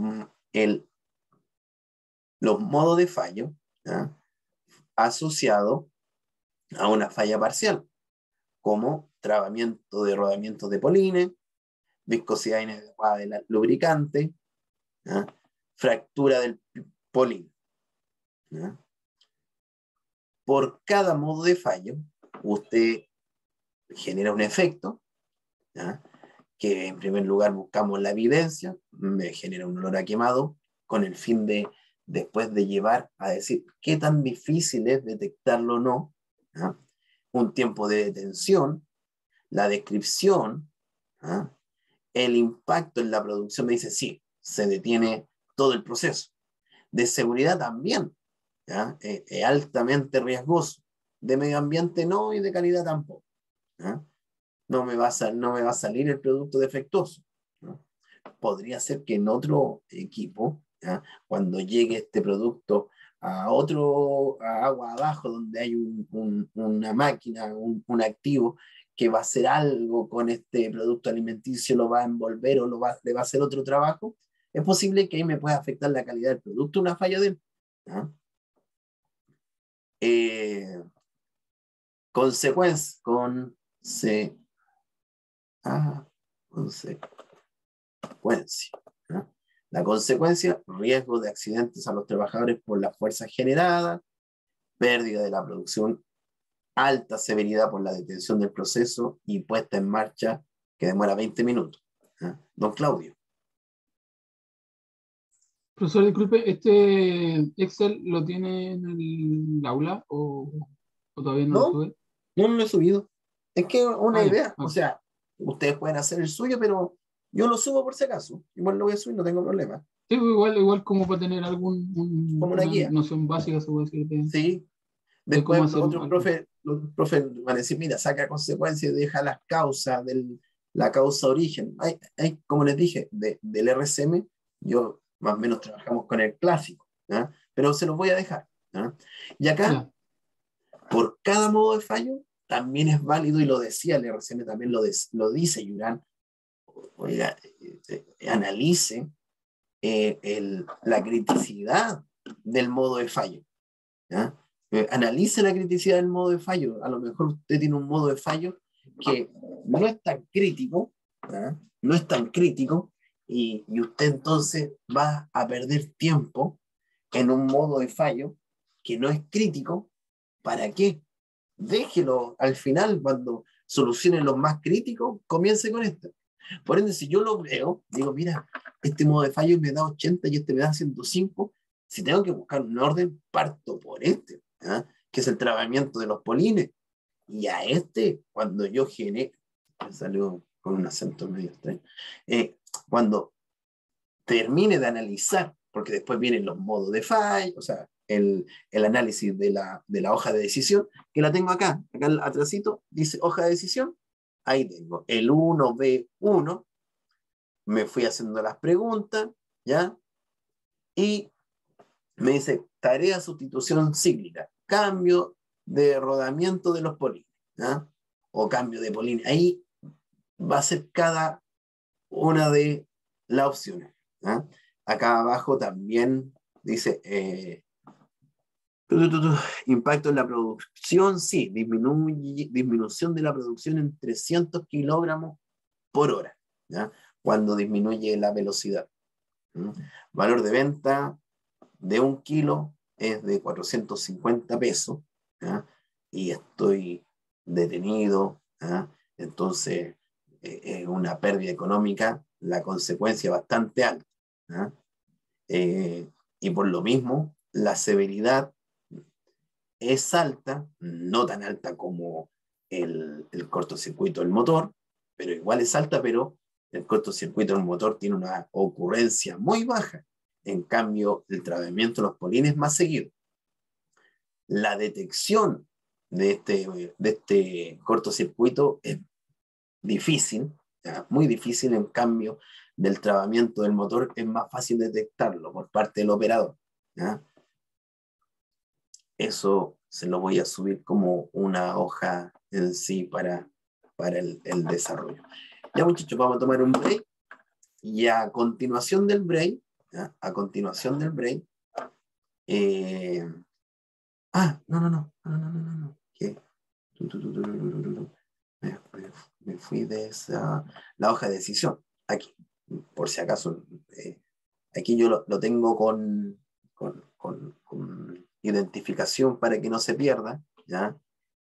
los modos de fallo, ¿ya?, asociado a una falla parcial, como trabamiento de rodamientos de polines, viscosidad inadecuada del lubricante, ¿ya?, fractura del polín, ¿ya? Por cada modo de fallo, usted genera un efecto, ¿ya?, que en primer lugar buscamos la evidencia, me genera un olor a quemado, con el fin de, después de llevar a decir qué tan difícil es detectarlo o no, ¿ya?, un tiempo de detención, la descripción, ¿ya?, el impacto en la producción, me dice sí, se detiene todo el proceso. De seguridad también, ¿ya?, es altamente riesgoso. De medio ambiente no, y de calidad tampoco, ¿ya? No me va a salir el producto defectuoso, ¿no? Podría ser que en otro equipo, ¿ya?, cuando llegue este producto a agua abajo, donde hay una máquina, un activo que va a hacer algo con este producto alimenticio, lo va a envolver o le va a hacer otro trabajo, es posible que ahí me pueda afectar la calidad del producto, una falla de él, ¿ya? Consecuencia, ¿no? La consecuencia, riesgo de accidentes a los trabajadores por las fuerzas generadas, pérdida de la producción, alta severidad por la detención del proceso y puesta en marcha que demora 20 minutos. ¿Ah? Don Claudio. Profesor, disculpe, ¿este Excel lo tiene en el aula o todavía no lo No, sube? no lo he subido. Es que una Ya, idea, o ok. sea, ustedes pueden hacer el suyo, pero yo lo subo por si acaso. Igual lo voy a subir, no tengo problema. Sí, pues igual como para tener Como una una guía. noción básica, se puede decir, Sí. de cómo Después hacer algo. los profes van a decir, mira, saca consecuencias y deja las causas, la causa origen. Hay, como les dije, del RCM, yo más o menos trabajamos con el clásico, ¿ya?, pero se los voy a dejar, ¿ya? Y acá, Ya, por cada modo de fallo, también es válido, y lo decía el RCM, también lo dice Yurán, oiga, analice la criticidad del modo de fallo, ¿ya? Analice la criticidad del modo de fallo. A lo mejor usted tiene un modo de fallo que no es tan crítico, ¿ya?, no es tan crítico, y usted entonces va a perder tiempo en un modo de fallo que no es crítico. ¿Para qué? Déjelo al final, cuando solucione los más críticos, comience con esto. Por ende, si yo lo veo, digo, mira, este modo de fallo me da 80 y este me da 105, si tengo que buscar un orden, parto por este, ¿ah?, que es el trabajamiento de los polines. Y a este, cuando yo genere, me salió con un acento medio extraño, cuando termine de analizar, porque después vienen los modos de fallo, o sea, el análisis de la hoja de decisión, que la tengo acá atrásito, dice hoja de decisión, ahí tengo el 1B1, me fui haciendo las preguntas, ¿ya? Y me dice, tarea sustitución cíclica, cambio de rodamiento de los polines, ¿ya?, o cambio de polines. Ahí va a ser cada una de las opciones, ¿ya? Acá abajo también dice, impacto en la producción, sí, disminución de la producción en 300 kilogramos por hora, ¿ya?, cuando disminuye la velocidad. ¿Mm? Valor de venta de 1 kilo es de 450 pesos, ¿ya?, y estoy detenido, ¿ya? Entonces es una pérdida económica, la consecuencia bastante alta, ¿ya? Y por lo mismo la severidad es alta, no tan alta como el cortocircuito del motor, pero igual es alta, pero el cortocircuito del motor tiene una ocurrencia muy baja. En cambio, el tratamiento de los polines es más seguido. La detección de este cortocircuito es difícil, ¿ya?, muy difícil. En cambio, del tratamiento del motor es más fácil detectarlo por parte del operador, ¿ya? Eso se lo voy a subir como una hoja en sí para para el desarrollo. Ya, muchachos, vamos a tomar un break. Y a continuación del break, ¿ya? A continuación del break, no. ¿Qué? Me fui de la hoja de decisión. Aquí, por si acaso, aquí yo lo tengo con identificación para que no se pierda, ¿ya?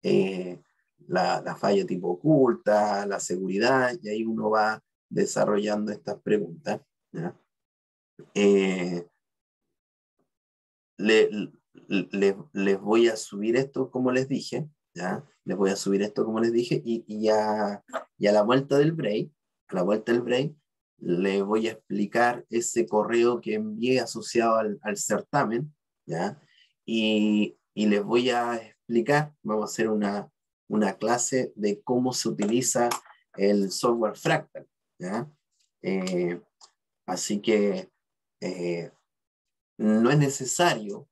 La falla tipo oculta, la seguridad, y ahí uno va desarrollando estas preguntas, ¿ya? Les voy a subir esto como les dije, ¿ya? Les voy a subir esto como les dije, y a la vuelta del break, les voy a explicar ese correo que envié asociado al certamen, ¿ya? Y les voy a explicar, vamos a hacer una clase de cómo se utiliza el software Fractal, ¿ya? Así que no es necesario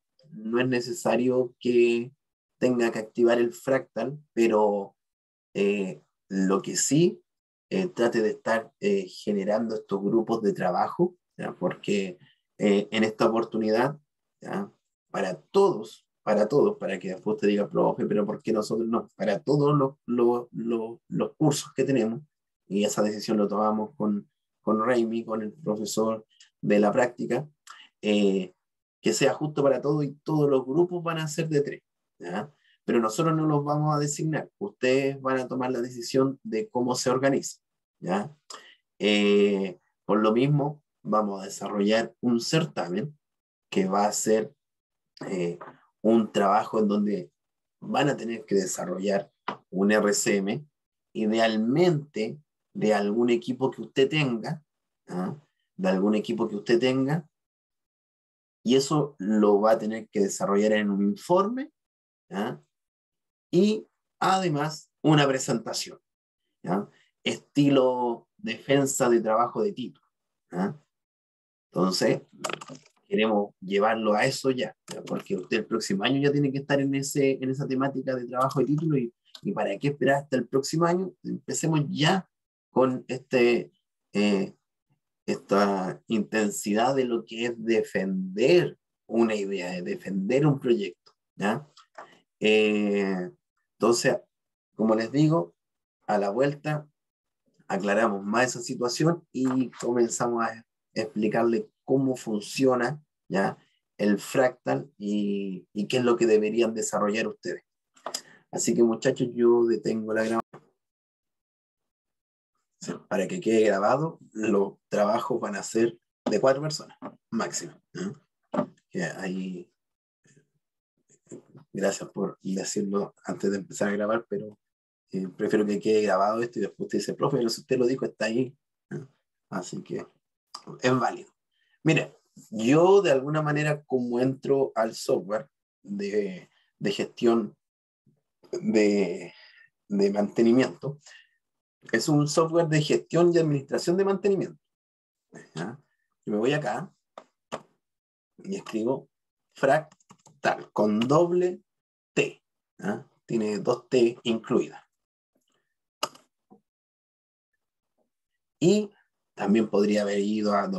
que tenga que activar el Fractal, pero lo que sí, trate de estar generando estos grupos de trabajo, ¿ya? Porque en esta oportunidad, ¿ya? Para todos, para que después te diga, profe, pero ¿por qué nosotros no? Para todos los cursos que tenemos, y esa decisión lo tomamos con Raimi, con el profesor de la práctica, que sea justo para todos y todos los grupos van a ser de 3, ¿ya? Pero nosotros no los vamos a designar. Ustedes van a tomar la decisión de cómo se organiza, ¿ya? Por lo mismo, vamos a desarrollar un certamen que va a ser un trabajo en donde van a tener que desarrollar un RCM, idealmente de algún equipo que usted tenga, ¿ah? De algún equipo que usted tenga, y eso lo va a tener que desarrollar en un informe, ¿ah? Y además una presentación, ¿ya? Estilo defensa de trabajo de título, ¿ya? Entonces, queremos llevarlo a eso ya, porque usted el próximo año ya tiene que estar en esa temática de trabajo de título, y para qué esperar hasta el próximo año. Empecemos ya con esta intensidad de lo que es defender una idea, de defender un proyecto, ¿ya? Entonces, como les digo, a la vuelta aclaramos más esa situación y comenzamos a explicarle cómo funciona, ¿ya? El Fractal y qué es lo que deberían desarrollar ustedes. Así que, muchachos, yo detengo la grabación. Para que quede grabado, los trabajos van a ser de 4 personas, máximo, ¿no? Que ahí, gracias por decirlo antes de empezar a grabar, pero prefiero que quede grabado esto y después usted dice, profe, si usted lo dijo, está ahí, ¿no? Así que es válido. Mire, yo de alguna manera, como entro al software de gestión de mantenimiento, es un software de gestión y administración de mantenimiento, ¿ya? Yo me voy acá y escribo Fractal con doble T, ¿ya? Tiene 2 T incluidas. Y también podría haber ido a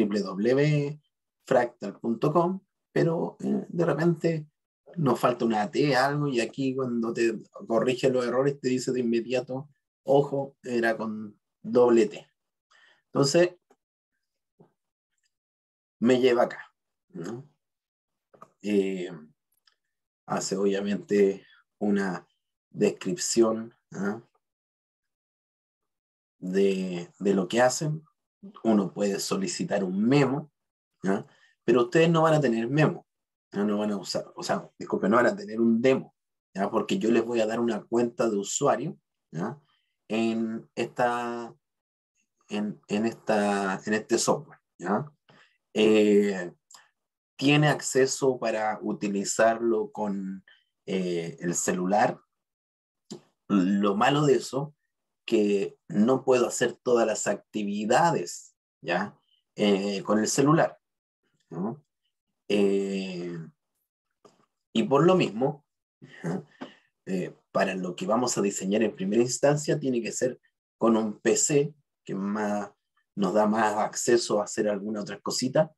www.fractal.com, pero de repente nos falta una T, algo, y aquí cuando te corrige los errores te dice de inmediato, ojo, era con doble T. Entonces, me lleva acá, ¿no? Hace obviamente una descripción, ¿no? de lo que hacen. Uno puede solicitar un memo, ¿no? Pero ustedes no van a tener memo, ¿no? No van a usar, o sea, disculpen, no van a tener un demo, ¿ya? Porque yo les voy a dar una cuenta de usuario, ¿ya? en este software, ¿ya? Tiene acceso para utilizarlo con el celular. Lo malo de eso, que no puedo hacer todas las actividades, ¿ya? Con el celular, ¿no? Y por lo mismo, ¿no? para lo que vamos a diseñar en primera instancia, tiene que ser con un PC que nos da más acceso a hacer alguna otra cosita.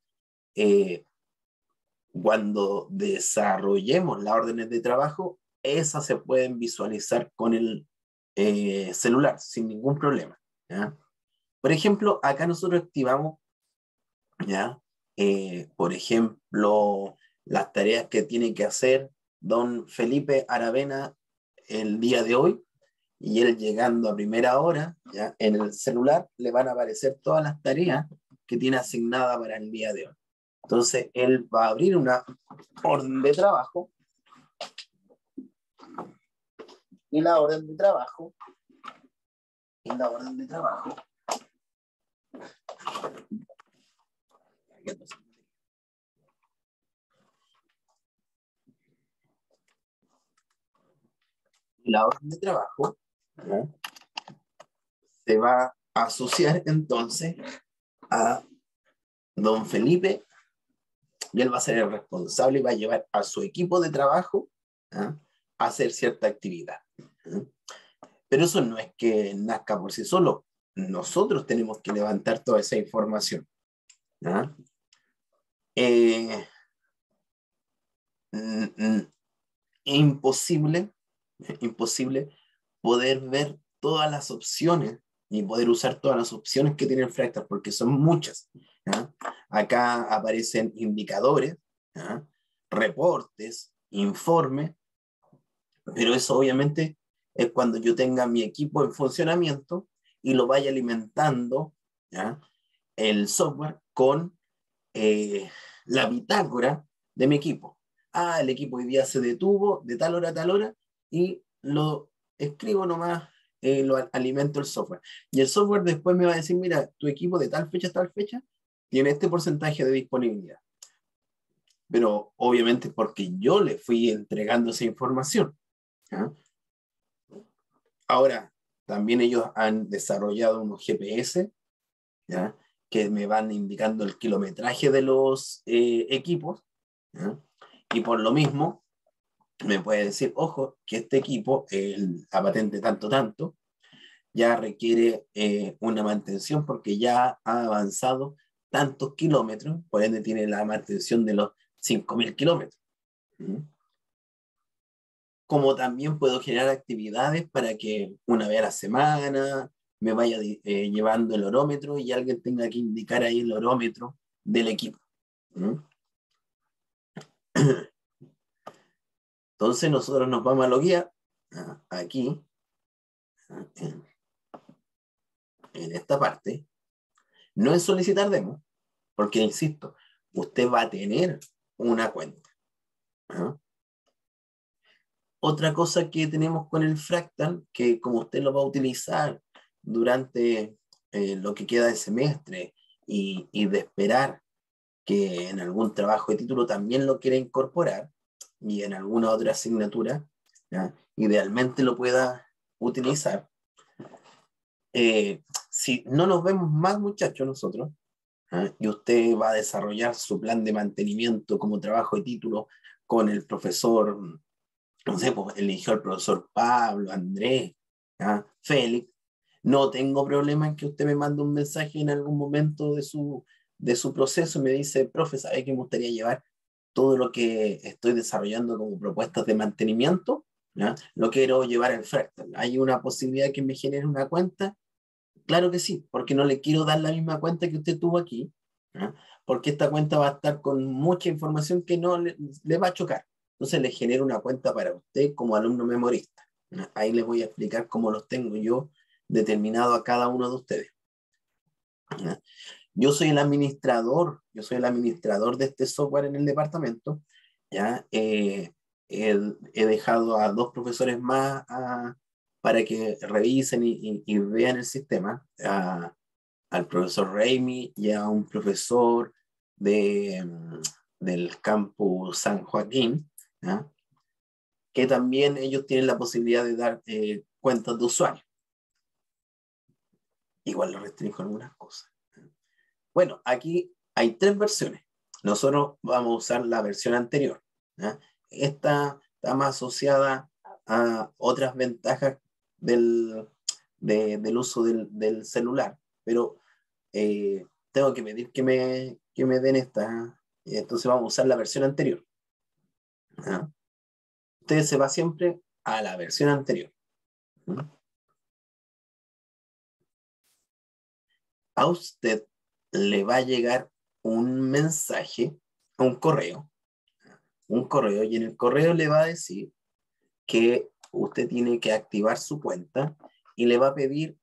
Cuando desarrollemos las órdenes de trabajo, esas se pueden visualizar con el celular sin ningún problema, ¿ya? Por ejemplo, acá nosotros activamos, ¿ya? Por ejemplo, las tareas que tiene que hacer don Felipe Aravena el día de hoy, y él llegando a primera hora, ¿ya? En el celular le van a aparecer todas las tareas que tiene asignada para el día de hoy. Entonces, él va a abrir una orden de trabajo, y la orden de trabajo, ¿no? Se va a asociar entonces a don Felipe, y él va a ser el responsable y va a llevar a su equipo de trabajo, ¿ah?, a hacer cierta actividad. ¿Ah? Pero eso no es que nazca por sí solo. Nosotros tenemos que levantar toda esa información. ¿Ah? Imposible poder ver todas las opciones y poder usar todas las opciones que tiene el Fractal, porque son muchas. ¿Ah? Acá aparecen indicadores, ¿ah?, reportes, informes, pero eso obviamente es cuando yo tenga mi equipo en funcionamiento y lo vaya alimentando, ¿ya?, el software con la bitácora de mi equipo. El equipo hoy día se detuvo de tal hora a tal hora, y lo escribo nomás, lo alimento el software. Y el software después me va a decir, mira, tu equipo de tal fecha a tal fecha tiene este porcentaje de disponibilidad. Pero obviamente porque yo le fui entregando esa información. ¿Ya? Ahora, también ellos han desarrollado unos GPS, ¿ya?, que me van indicando el kilometraje de los equipos, ¿ya? Y por lo mismo me puede decir, ojo, que este equipo, la patente tanto, ya requiere una mantención porque ya ha avanzado tantos kilómetros, por ende tiene la mantención de los 5.000 kilómetros. ¿Mm? Como también puedo generar actividades para que una vez a la semana me vaya llevando el orómetro y alguien tenga que indicar ahí el orómetro del equipo. ¿Mm? Entonces nosotros nos vamos a loguear aquí, en esta parte. No es solicitar demo, porque insisto, usted va a tener una cuenta. ¿Ah? Otra cosa que tenemos con el Fractal, que como usted lo va a utilizar durante lo que queda de semestre y de esperar que en algún trabajo de título también lo quiera incorporar, y en alguna otra asignatura, ¿ya?, idealmente lo pueda utilizar. Si no nos vemos más, muchachos, nosotros, ¿ah?, y usted va a desarrollar su plan de mantenimiento como trabajo de título con el profesor, no sé, pues eligió al profesor Pablo, Andrés, ¿ah?, Félix, no tengo problema en que usted me mande un mensaje en algún momento de su proceso y me dice, profe, ¿sabe que me gustaría llevar todo lo que estoy desarrollando como propuestas de mantenimiento? ¿Ya? Lo quiero llevar al Fractal. ¿Hay una posibilidad de que me genere una cuenta? Claro que sí, porque no le quiero dar la misma cuenta que usted tuvo aquí, ¿ya?, porque esta cuenta va a estar con mucha información que no le va a chocar. Entonces le genero una cuenta para usted como alumno memorista. ¿Ya? Ahí les voy a explicar cómo los tengo yo determinado a cada uno de ustedes. ¿Ya? Yo soy el administrador de este software en el departamento. ¿Ya? He dejado a 2 profesores más para que revisen y vean el sistema, al profesor Raimi y a un profesor del campus San Joaquín, ¿ya?, que también ellos tienen la posibilidad de dar cuentas de usuario. Igual lo restringo algunas cosas. Bueno, aquí hay 3 versiones. Nosotros vamos a usar la versión anterior, ¿ya? Esta está más asociada a otras ventajas del uso del celular, pero tengo que pedir que me den esta, entonces vamos a usar la versión anterior. ¿Ah? Usted se va siempre a la versión anterior. ¿Ah? A usted le va a llegar un mensaje, un correo, y en el correo le va a decir que usted tiene que activar su cuenta y le va a pedir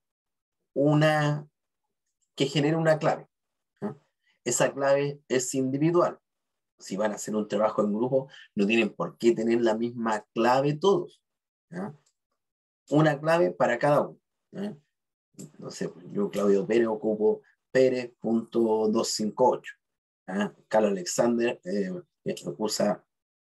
que genere una clave. ¿Ah? Esa clave es individual. Si van a hacer un trabajo en grupo, no tienen por qué tener la misma clave todos. ¿Ah? Una clave para cada uno. ¿Ah? No sé, yo, Claudio Pérez, ocupo Pérez.258. ¿Ah? Carlos Alexander usa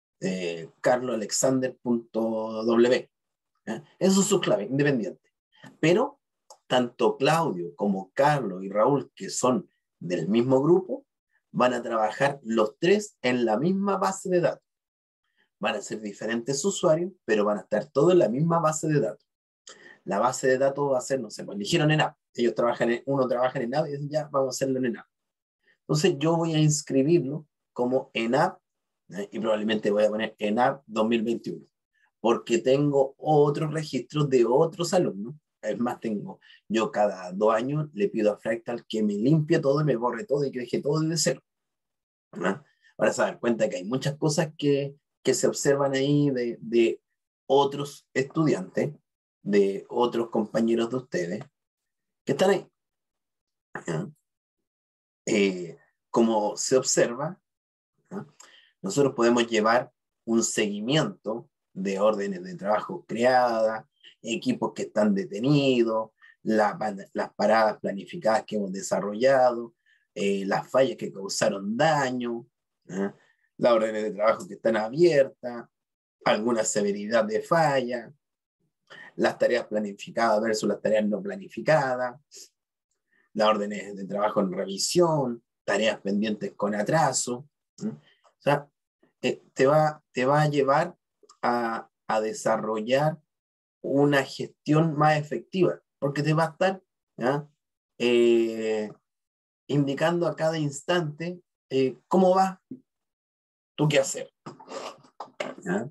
carloalexander.w. ¿Ah? Eso es su clave, independiente. Pero tanto Claudio como Carlos y Raúl, que son del mismo grupo, van a trabajar los tres en la misma base de datos. Van a ser diferentes usuarios, pero van a estar todos en la misma base de datos. La base de datos va a ser, no sé, pues eligieron en app. Ellos uno trabaja en app y dicen, ya, vamos a hacerlo en app. Entonces yo voy a inscribirlo como en app, y probablemente voy a poner en app 2021, porque tengo otros registros de otros alumnos. Es más, yo cada 2 años le pido a Fractal que me limpie todo y me borre todo y que deje todo desde cero. ¿Ah? Para se dar cuenta que hay muchas cosas que se observan ahí de otros estudiantes, de otros compañeros de ustedes, que están ahí. ¿Ah? Como se observa, ¿ah? Nosotros podemos llevar un seguimiento de órdenes de trabajo creadas, equipos que están detenidos, las paradas planificadas que hemos desarrollado, las fallas que causaron daño, ¿eh? Las órdenes de trabajo que están abiertas, alguna severidad de falla, las tareas planificadas versus las tareas no planificadas, las órdenes de trabajo en revisión, tareas pendientes con atraso. O sea, te va a llevar a desarrollar una gestión más efectiva, porque te va a estar, ¿ya? Indicando a cada instante cómo va tú qué hacer. ¿Ya?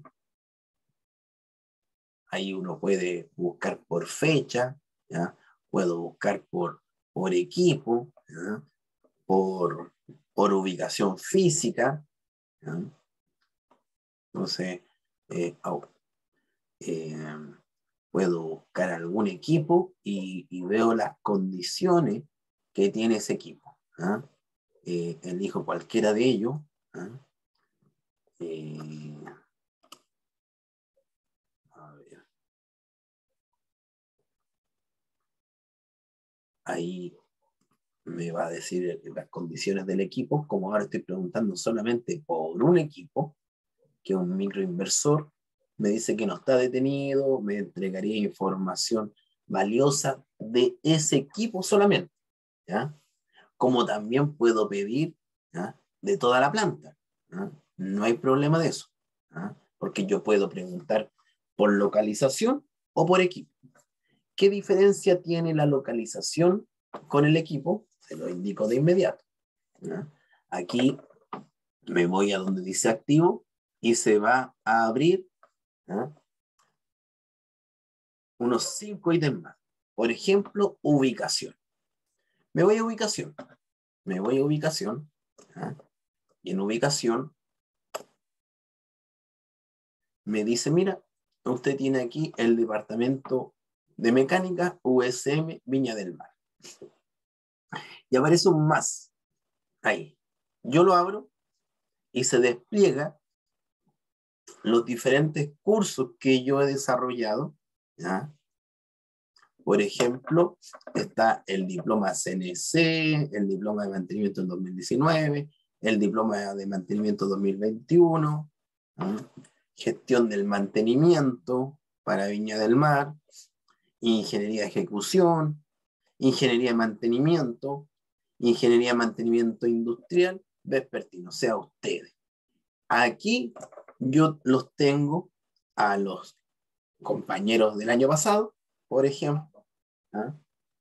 Ahí uno puede buscar por fecha, ¿ya? Puedo buscar por equipo, ¿ya? Por ubicación física, ¿ya? Entonces, puedo buscar algún equipo y veo las condiciones que tiene ese equipo. ¿Ah? Elijo cualquiera de ellos. ¿Ah? A ver. Ahí me va a decir las condiciones del equipo. Como ahora estoy preguntando solamente por un equipo, que es un microinversor, me dice que no está detenido, me entregaría información valiosa de ese equipo solamente, ¿ya? Como también puedo pedir, ¿ya? De toda la planta, ¿ya? No hay problema de eso, ¿ya? Porque yo puedo preguntar por localización o por equipo. ¿Qué diferencia tiene la localización con el equipo? Se lo indico de inmediato, ¿ya? Aquí me voy a donde dice activo y se va a abrir, ¿ya? Unos 5 ítems más. Por ejemplo, ubicación. Me voy a ubicación. ¿Ya? Y en ubicación me dice, mira, usted tiene aquí el departamento de mecánica USM Viña del Mar. Y aparece un más ahí. Yo lo abro y se despliega los diferentes cursos que yo he desarrollado, ¿ya? Por ejemplo, está el diploma CNC, el diploma de mantenimiento en 2019, el diploma de mantenimiento 2021, ¿sí? Gestión del mantenimiento para Viña del Mar, ingeniería de ejecución, ingeniería de mantenimiento industrial, vespertino, o sea, ustedes. Aquí yo los tengo a los compañeros del año pasado, por ejemplo. ¿Ah?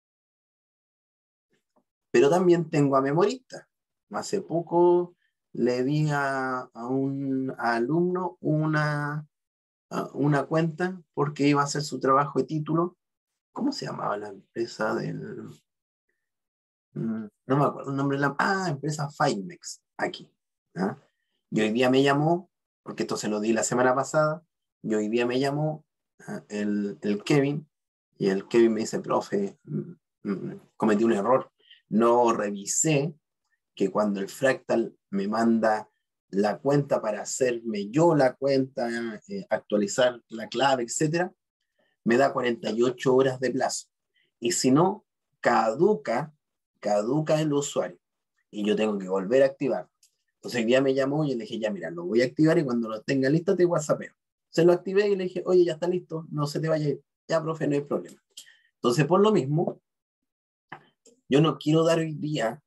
Pero también tengo a memoristas. Hace poco le di a un alumno una cuenta porque iba a hacer su trabajo de título. ¿Cómo se llamaba la empresa del...? No me acuerdo el nombre de la... empresa Finex, aquí. ¿Ah? Y hoy día me llamó, porque esto se lo di la semana pasada, y hoy día me llamó el Kevin, y el Kevin me dice, profe, cometí un error. No revisé que cuando el Fractal me manda la cuenta para hacerme yo la cuenta, actualizar la clave, etcétera, me da 48 horas de plazo. Y si no, caduca el usuario. Y yo tengo que volver a activar. Entonces el día me llamó y le dije, ya mira, lo voy a activar y cuando lo tenga listo te WhatsAppeo. Se lo activé y le dije, oye, ya está listo, no se te vaya a ir. Ya, profe, no hay problema. Entonces, por lo mismo, yo no quiero dar hoy día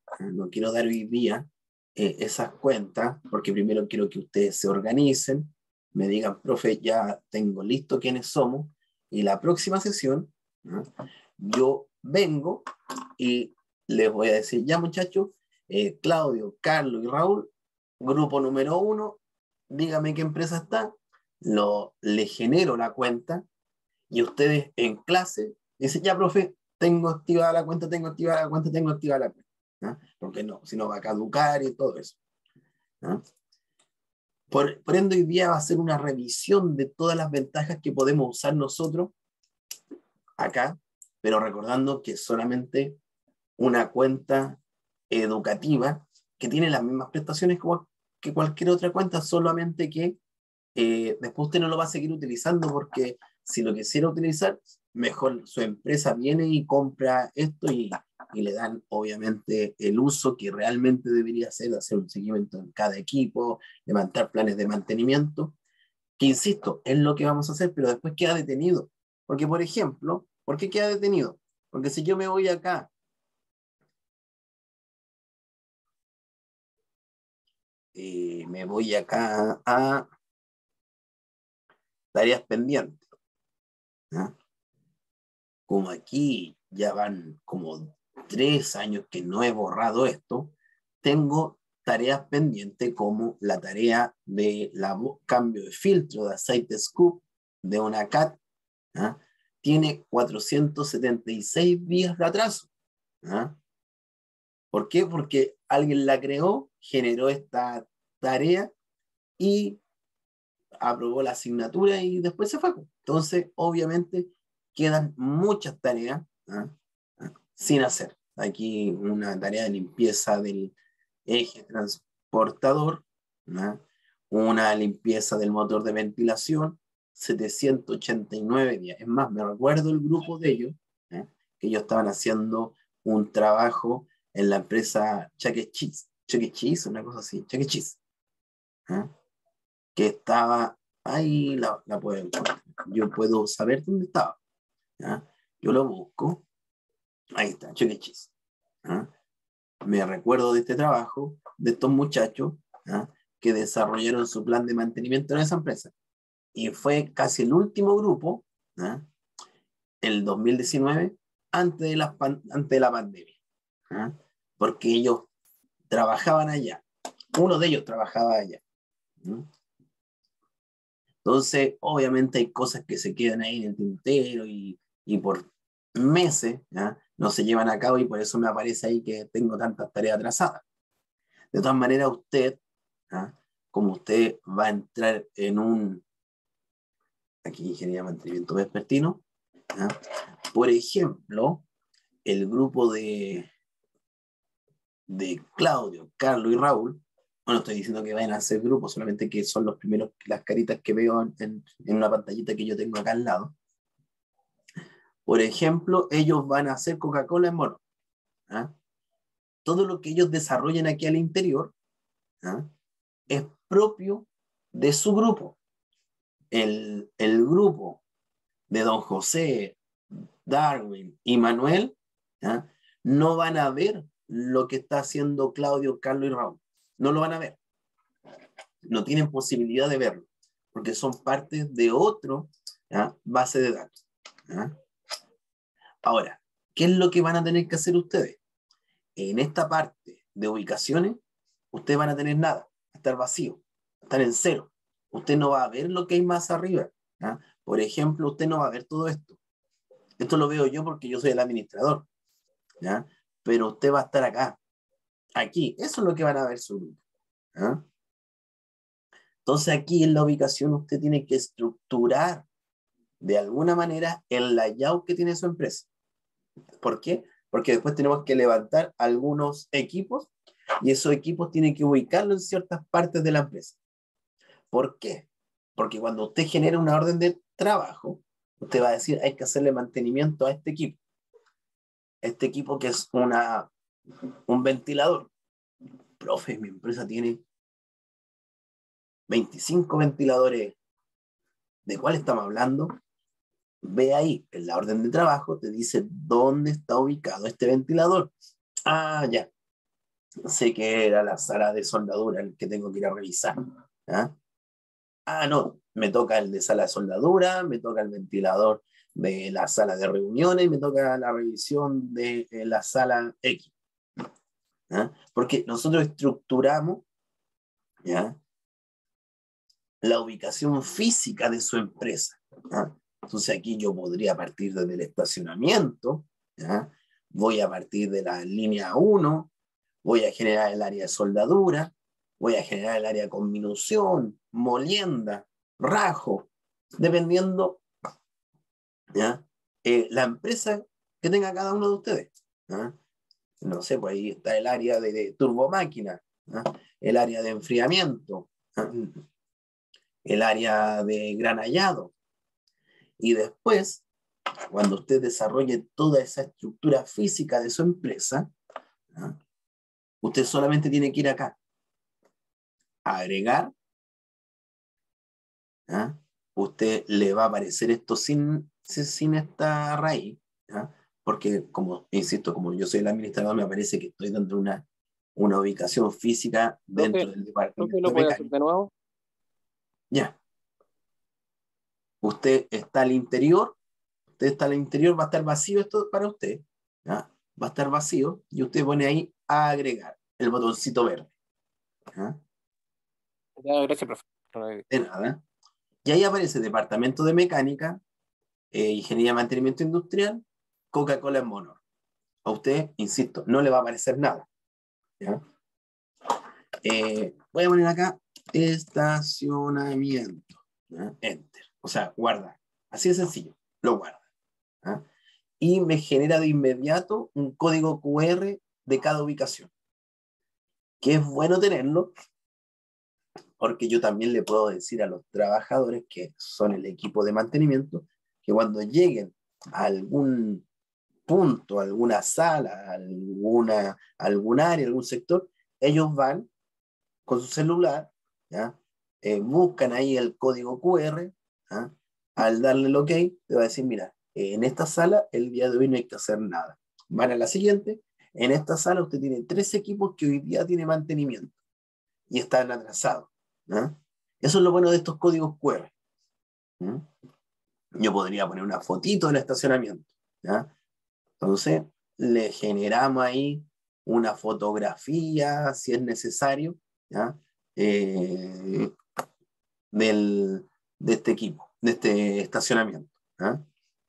esas cuentas, porque primero quiero que ustedes se organicen, me digan, profe, ya tengo listo quiénes somos, y la próxima sesión, ¿no? Yo vengo y les voy a decir, ya muchachos, Claudio, Carlos y Raúl, grupo número 1, dígame qué empresa está, le genero la cuenta, y ustedes en clase dicen, ya profe, tengo activada la cuenta, tengo activada la cuenta, ¿no? Porque no, si no va a caducar y todo eso, ¿no? Por ende, hoy día va a ser una revisión de todas las ventajas que podemos usar nosotros acá, pero recordando que solamente una cuenta educativa que tiene las mismas prestaciones como que cualquier otra cuenta, solamente que después usted no lo va a seguir utilizando porque si lo quisiera utilizar, mejor su empresa viene y compra esto y le dan obviamente el uso que realmente debería hacer un seguimiento en cada equipo, levantar planes de mantenimiento, que insisto, es lo que vamos a hacer, pero después queda detenido. Porque, por ejemplo, ¿por qué queda detenido? Porque si yo me voy acá, a tareas pendientes, ¿no? Como aquí ya van como 3 años que no he borrado esto, tengo tareas pendientes como la tarea de cambio de filtro de aceite scoop de una CAT, ¿ah? Tiene 476 días de atraso. ¿Ah? ¿Por qué? Porque alguien la creó, generó esta tarea y aprobó la asignatura y después se fue. Entonces, obviamente, quedan muchas tareas, ¿ah? Sin hacer. Aquí una tarea de limpieza del eje transportador, ¿ah? Una limpieza del motor de ventilación, 789 días. Es más, me recuerdo el grupo de ellos, ¿eh? Que ellos estaban haciendo un trabajo en la empresa Chuck E. Cheese, una cosa así, Chuck E. Cheese, ¿eh? Que estaba ahí, la puedo encontrar. Yo puedo saber dónde estaba, ¿ya? Yo lo busco, ahí está, Chuck E. Cheese, ¿ya? Me recuerdo de este trabajo, de estos muchachos, ¿ya? Que desarrollaron su plan de mantenimiento en esa empresa. Y fue casi el último grupo, ¿ya? El 2019, antes de la pandemia, ¿ya? Porque ellos trabajaban allá. Uno de ellos trabajaba allá, ¿ya? Entonces, obviamente hay cosas que se quedan ahí en el tintero y por meses, ¿ya? No se llevan a cabo y por eso me aparece ahí que tengo tantas tareas atrasadas. De todas maneras, usted, ¿ya? Como usted va a entrar en aquí ingeniería de mantenimiento vespertino, ¿ya? Por ejemplo, el grupo de Claudio, Carlos y Raúl, no estoy diciendo que vayan a hacer grupos, solamente que son los primeros, las caritas que veo en una pantallita que yo tengo acá al lado. Por ejemplo, ellos van a hacer Coca-Cola en mono, ¿ah? Todo lo que ellos desarrollen aquí al interior, ¿ah? Es propio de su grupo. El grupo de don José, Darwin y Manuel, ¿ah? No van a ver lo que está haciendo Claudio, Carlos y Raúl. No lo van a ver. No tienen posibilidad de verlo, porque son parte de otro ¿ya? Base de datos. ¿Ya? Ahora, ¿qué es lo que van a tener que hacer ustedes? En esta parte de ubicaciones, ustedes van a tener nada, va a estar vacío, va a estar en cero. Usted no va a ver lo que hay más arriba. ¿Ya? Por ejemplo, usted no va a ver todo esto. Esto lo veo yo porque yo soy el administrador. ¿Ya? Pero usted va a estar acá, aquí. Eso es lo que van a ver su grupo. ¿Ya? Entonces aquí en la ubicación usted tiene que estructurar de alguna manera el layout que tiene su empresa. ¿Por qué? Porque después tenemos que levantar algunos equipos y esos equipos tienen que ubicarlos en ciertas partes de la empresa. ¿Por qué? Porque cuando usted genera una orden de trabajo, usted va a decir, hay que hacerle mantenimiento a este equipo. Este equipo que es un ventilador. Profe, mi empresa tiene 25 ventiladores. ¿De cuál estamos hablando? Ve ahí, en la orden de trabajo, te dice dónde está ubicado este ventilador. Ah, ya. Sé que era la sala de soldadura el que tengo que ir a revisar. ¿Ah? Ah, no, me toca el de sala de soldadura, me toca el ventilador de la sala de reuniones, me toca la revisión de la sala X. ¿Ah? Porque nosotros estructuramos, ¿ya?, la ubicación física de su empresa. ¿Ah? Entonces aquí yo podría partir desde el estacionamiento, ¿ya? Voy a partir de la línea 1, voy a generar el área de soldadura, voy a generar el área con minución, molienda, rajo, dependiendo, ¿ya?, la empresa que tenga cada uno de ustedes. ¿Ya? No sé, pues ahí está el área de turbomáquina, ¿ya?, el área de enfriamiento, ¿ya?, el área de granallado. Y después, cuando usted desarrolle toda esa estructura física de su empresa, ¿ya?, usted solamente tiene que ir acá, agregar, ¿ya? Usted le va a aparecer esto sin esta raíz, ¿ya? Porque, como insisto, como yo soy el administrador, me parece que estoy dentro de una ubicación física dentro del Profe, departamento ¿lo de puede hacer mecánica. de nuevo? Ya, usted está al interior, va a estar vacío esto para usted, ¿ya? Va a estar vacío y usted pone ahí a agregar el botoncito verde. ¿Ya? Ya, gracias, profe. De nada. Y ahí aparece Departamento de Mecánica, Ingeniería de Mantenimiento Industrial, Coca-Cola en mono. A usted, insisto, no le va a aparecer nada. ¿Ya? Voy a poner acá estacionamiento. ¿Ya? Enter. O sea, guardar. Así de sencillo. Lo guarda. ¿Ya? Y me genera de inmediato un código QR de cada ubicación. Que es bueno tenerlo, porque yo también le puedo decir a los trabajadores que son el equipo de mantenimiento que cuando lleguen a algún punto, alguna sala, algún área, algún sector, ellos van con su celular, ¿ya? Buscan ahí el código QR, ¿ya? Al darle el OK, te va a decir, mira, en esta sala el día de hoy no hay que hacer nada. Van a la siguiente, en esta sala usted tiene 3 equipos que hoy día tiene mantenimiento y están atrasados. ¿Ya? Eso es lo bueno de estos códigos QR. ¿Ya? Yo podría poner una fotito del estacionamiento. ¿Ya? Entonces, le generamos ahí una fotografía, si es necesario, ¿ya? De este equipo, de este estacionamiento. ¿Ya?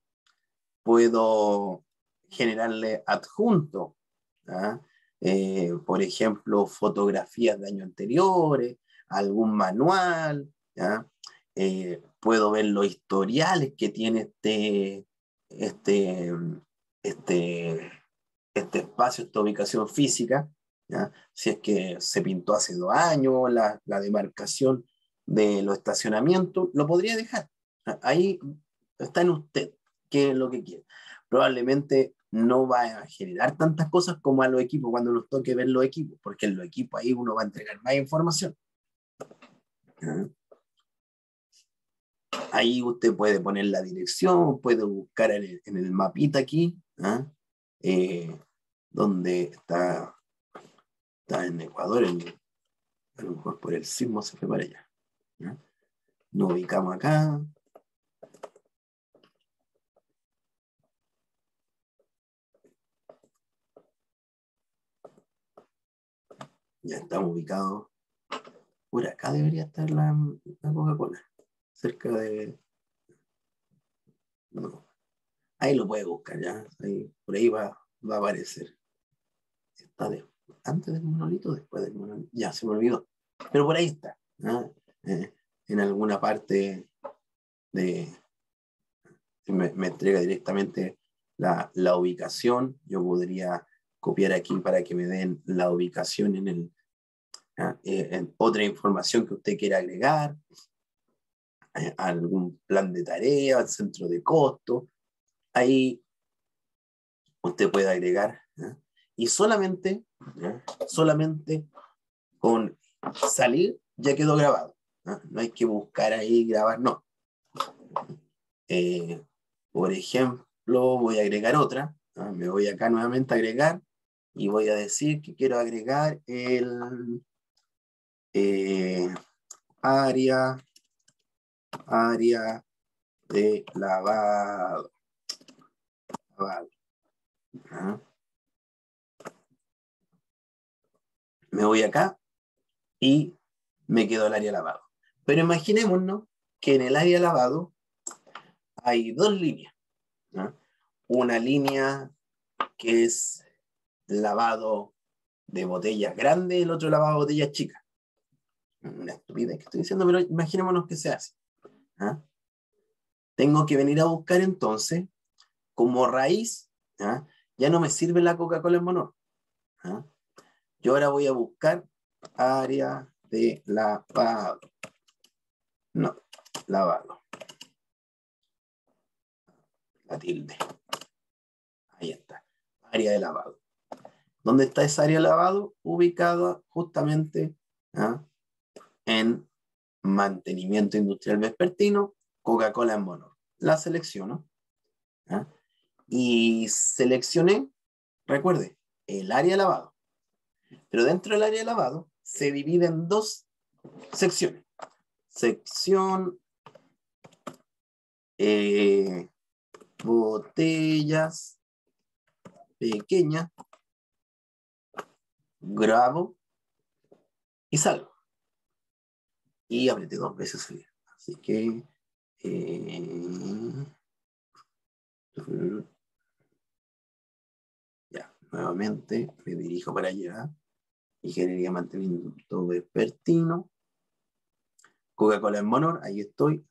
Puedo generarle adjunto, ¿ya? Por ejemplo, fotografías de años anteriores, algún manual, ¿ya? Puedo ver los historiales que tiene este, este, este espacio, esta ubicación física, ¿ya? Si es que se pintó hace 2 años, la demarcación de los estacionamientos, lo podría dejar. Ahí está en usted, qué es lo que quiere. Probablemente no va a generar tantas cosas como a los equipos cuando nos toque ver los equipos, porque en los equipos ahí uno va a entregar más información. ¿Ya? Ahí usted puede poner la dirección, puede buscar en el mapita aquí, ¿ah? Donde está en Ecuador, a lo mejor por el sismo se fue para allá. ¿Ya? Nos ubicamos acá, Ya estamos ubicados. Por acá debería estar la Coca-Cola. Cerca de... No. Ahí lo puede buscar ya. Ahí, por ahí va a aparecer. Está antes del monolito, después del monolito. Ya se me olvidó. Pero por ahí está. ¿No? En alguna parte de... Me entrega directamente la ubicación. Yo podría copiar aquí para que me den la ubicación en otra información que usted quiera agregar, algún plan de tarea, al centro de costo. Ahí usted puede agregar, ¿ya? Y solamente con salir ya quedó grabado, ¿ya? No hay que buscar ahí grabar, no. Por ejemplo, voy a agregar otra, ¿ya? Me voy acá nuevamente a agregar y voy a decir que quiero agregar el área de lavado. ¿Ya? Me voy acá y me quedo el área lavado. Pero imaginémonos que en el área lavado hay dos líneas, ¿no? Una línea que es lavado de botellas grandes, el otro lavado de botellas chicas. Una estupidez que estoy diciendo, pero imaginémonos que se hace, ¿no? Tengo que venir a buscar entonces, como raíz, ¿no? Ya no me sirve la Coca-Cola en mono, ¿no? Yo ahora voy a buscar área de lavado. No, lavado. La tilde. Ahí está. Área de lavado. ¿Dónde está esa área de lavado? Ubicada justamente, ¿ah?, en mantenimiento industrial vespertino, Coca-Cola en mono. La selecciono, ¿ah?, y seleccioné, recuerde, el área de lavado. Pero dentro del área de lavado se divide en dos secciones. Sección botellas pequeñas, grabo y salgo. Y apreté 2 veces salir. Así que ya, nuevamente me dirijo para allá. Ingeniería mantenimiento vespertino. Coca-Cola en Monor, ahí estoy.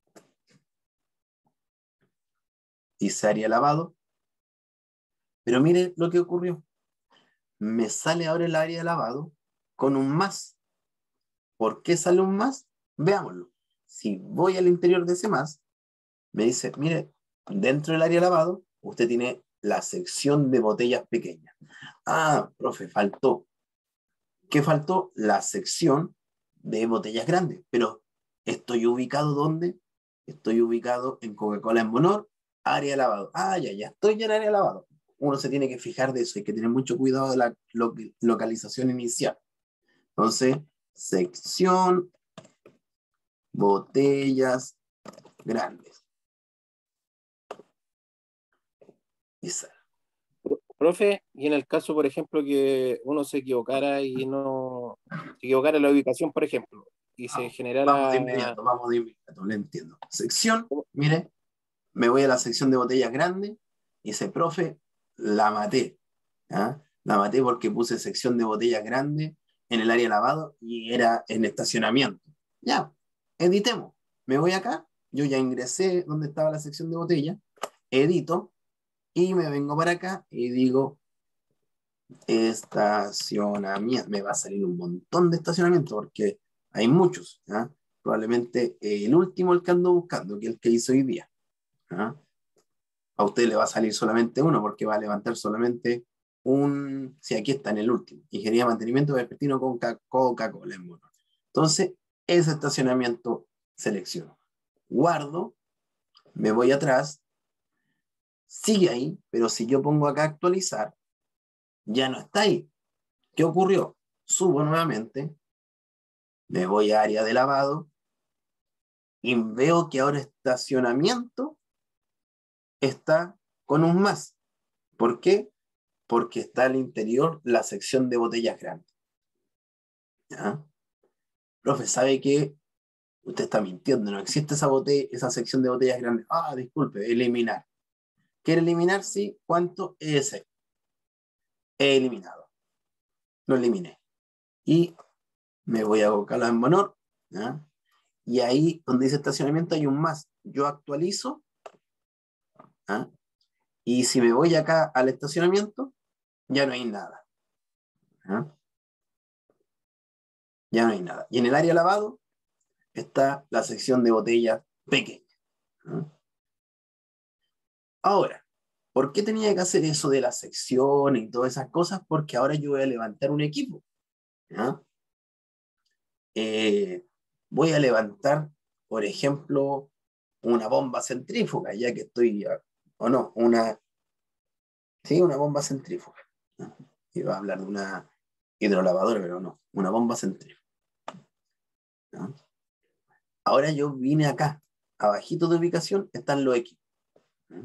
Dice área lavado. Pero mire lo que ocurrió. Me sale ahora el área de lavado con un más. ¿Por qué sale un más? Veámoslo. Si voy al interior de ese más, me dice, mire, dentro del área de lavado, usted tiene la sección de botellas pequeñas. Ah, profe, faltó. ¿Qué faltó? La sección de botellas grandes. Pero ¿estoy ubicado dónde? Estoy ubicado en Coca-Cola en Monor, área de lavado. Ah, ya estoy en el área de lavado. Uno se tiene que fijar de eso, hay que tener mucho cuidado de la localización inicial. Entonces, sección botellas grandes. Esa. Profe, y en el caso, por ejemplo, que uno se equivocara y no se equivocara en la ubicación, por ejemplo, y se generara... Vamos de inmediato, le entiendo. Sección, mire, me voy a la sección de botellas grandes y ese profe, la maté. ¿Ah? La maté porque puse sección de botellas grandes en el área de lavado y era en estacionamiento. Ya, editemos. Me voy acá, yo ya ingresé donde estaba la sección de botellas, edito y me vengo para acá y digo estacionamiento. Me va a salir un montón de estacionamiento porque hay muchos, ¿ah? Probablemente el último el que ando buscando, que es el que hice hoy día, ¿ah? A usted le va a salir solamente uno porque va a levantar solamente un... Sí, aquí está en el último. Ingeniería de mantenimiento vespertino con Coca-Cola en mono. Entonces, ese estacionamiento selecciono. Guardo, me voy atrás, sigue ahí, pero si yo pongo acá actualizar, ya no está ahí. ¿Qué ocurrió? Subo nuevamente, me voy a área de lavado y veo que ahora estacionamiento está con un más. ¿Por qué? Porque está al interior la sección de botellas grandes. ¿Ya? Profe, ¿sabe que usted está mintiendo? No existe esa sección de botellas grandes. Ah, disculpe, eliminar. ¿Quiere eliminar? Sí. ¿Cuánto? Ese. He eliminado. Lo eliminé. Y me voy a colocar en menor. ¿Ya? Y ahí donde dice estacionamiento hay un más. Yo actualizo. ¿Ya? Y si me voy acá al estacionamiento, ya no hay nada. ¿Ya? Ya no hay nada. Y en el área lavado está la sección de botellas pequeñas. ¿Ya? Ahora, ¿por qué tenía que hacer eso de la sección y todas esas cosas? Porque ahora yo voy a levantar un equipo. ¿Ya? Voy a levantar, por ejemplo, una bomba centrífuga, ya que estoy, o no, sí, una bomba centrífuga. ¿Ya? Iba a hablar de una hidrolavadora, pero no, una bomba centrífuga. ¿Ya? Ahora yo vine acá, abajito de ubicación están los equipos. ¿Ya?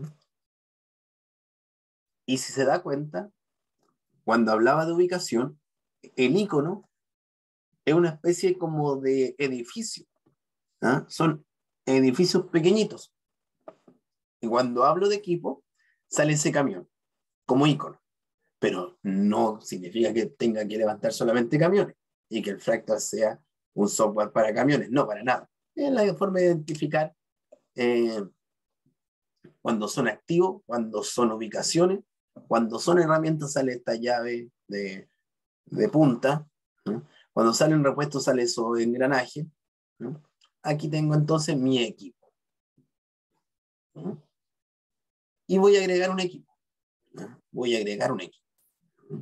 Y si se da cuenta, cuando hablaba de ubicación, el icono es una especie como de edificio. ¿Ah? Son edificios pequeñitos. Y cuando hablo de equipo, sale ese camión como icono. Pero no significa que tenga que levantar solamente camiones y que el Fractal sea un software para camiones. No, para nada. Es la forma de identificar eh, cuando son activos, cuando son ubicaciones, cuando son herramientas sale esta llave de punta, ¿no? Cuando salen repuestos sale eso de engranaje, ¿no? Aquí tengo entonces mi equipo, ¿no? Y voy a agregar un equipo, ¿no? Voy a agregar un equipo, ¿no?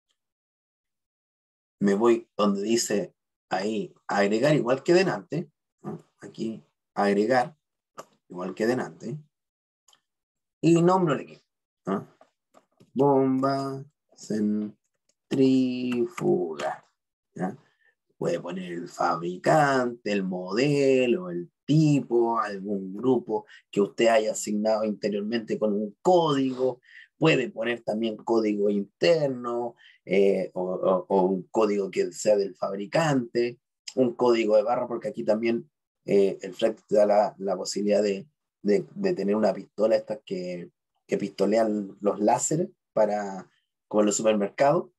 Me voy donde dice ahí agregar igual que delante, ¿no? Aquí agregar igual que delante y nombro el equipo, ¿no? Bomba centrífuga, ¿ya? Puede poner el fabricante, el modelo, el tipo, algún grupo que usted haya asignado interiormente con un código. Puede poner también código interno o un código que sea del fabricante, un código de barra, porque aquí también el Flex te da la posibilidad de tener una pistola, estas que pistolean los láseres para, como en los supermercados.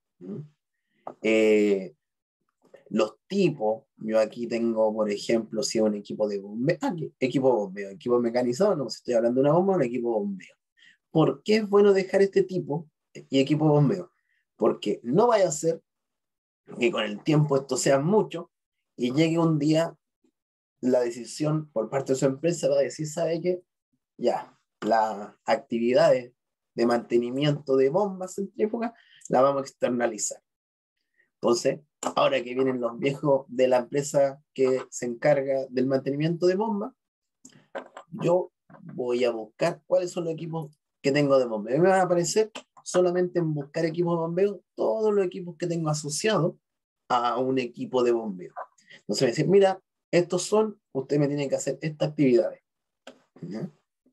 Los tipos, yo aquí tengo, por ejemplo, si es un equipo de bombeo, equipo de bombeo, equipo mecanizado, no, si estoy hablando de una bomba, un equipo de bombeo. ¿Por qué es bueno dejar este tipo y equipo de bombeo? Porque no vaya a ser que con el tiempo esto sea mucho y llegue un día la decisión por parte de su empresa va a decir, ¿sabe qué? Ya, las actividades de mantenimiento de bombas centrífugas las vamos a externalizar. Entonces, ahora que vienen los viejos de la empresa que se encarga del mantenimiento de bombas, yo voy a buscar cuáles son los equipos que tengo de bombeo. Me van a aparecer solamente en buscar equipos de bombeo todos los equipos que tengo asociados a un equipo de bombeo. Entonces me dicen, mira, estos son, usted me tiene que hacer estas actividades. ¿Ya?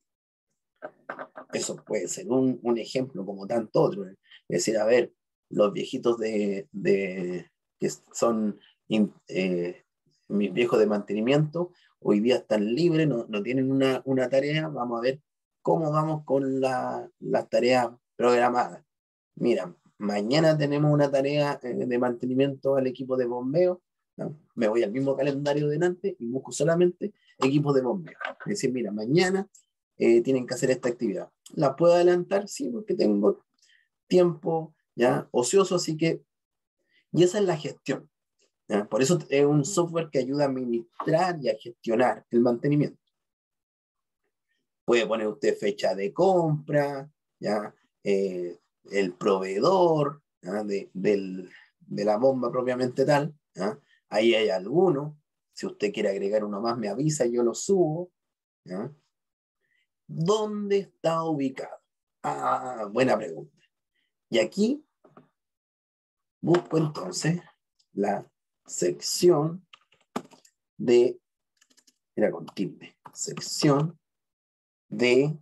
Eso puede ser un ejemplo como tanto otro. Es decir, a ver, los viejitos que son mis viejos de mantenimiento, hoy día están libres, no tienen una tarea, vamos a ver cómo vamos con las tareas programadas. Mira, mañana tenemos una tarea de mantenimiento al equipo de bombeo, ¿no? Me voy al mismo calendario delante y busco solamente equipos de bombeo. Es decir, mira, mañana tienen que hacer esta actividad. ¿La puedo adelantar? Sí, porque tengo tiempo ya ocioso, así que, y esa es la gestión. ¿Ya? Por eso es un software que ayuda a administrar y a gestionar el mantenimiento. Puede poner usted fecha de compra, ¿ya? El proveedor, ¿ya? De la bomba propiamente tal, ¿ya? Ahí hay alguno. Si usted quiere agregar uno más, me avisa y yo lo subo, ¿ya? ¿Dónde está ubicado? Ah, buena pregunta. Y aquí busco entonces la sección era con tilde, sección de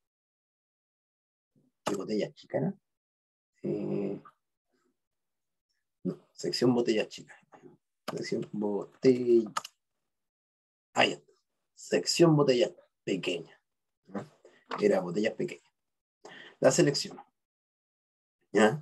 botellas chicas, ¿no? No, sección botellas chicas. Sección botella. Ahí está. Sección botella pequeña. ¿No? Era botellas pequeñas. La selecciono. ¿Ya?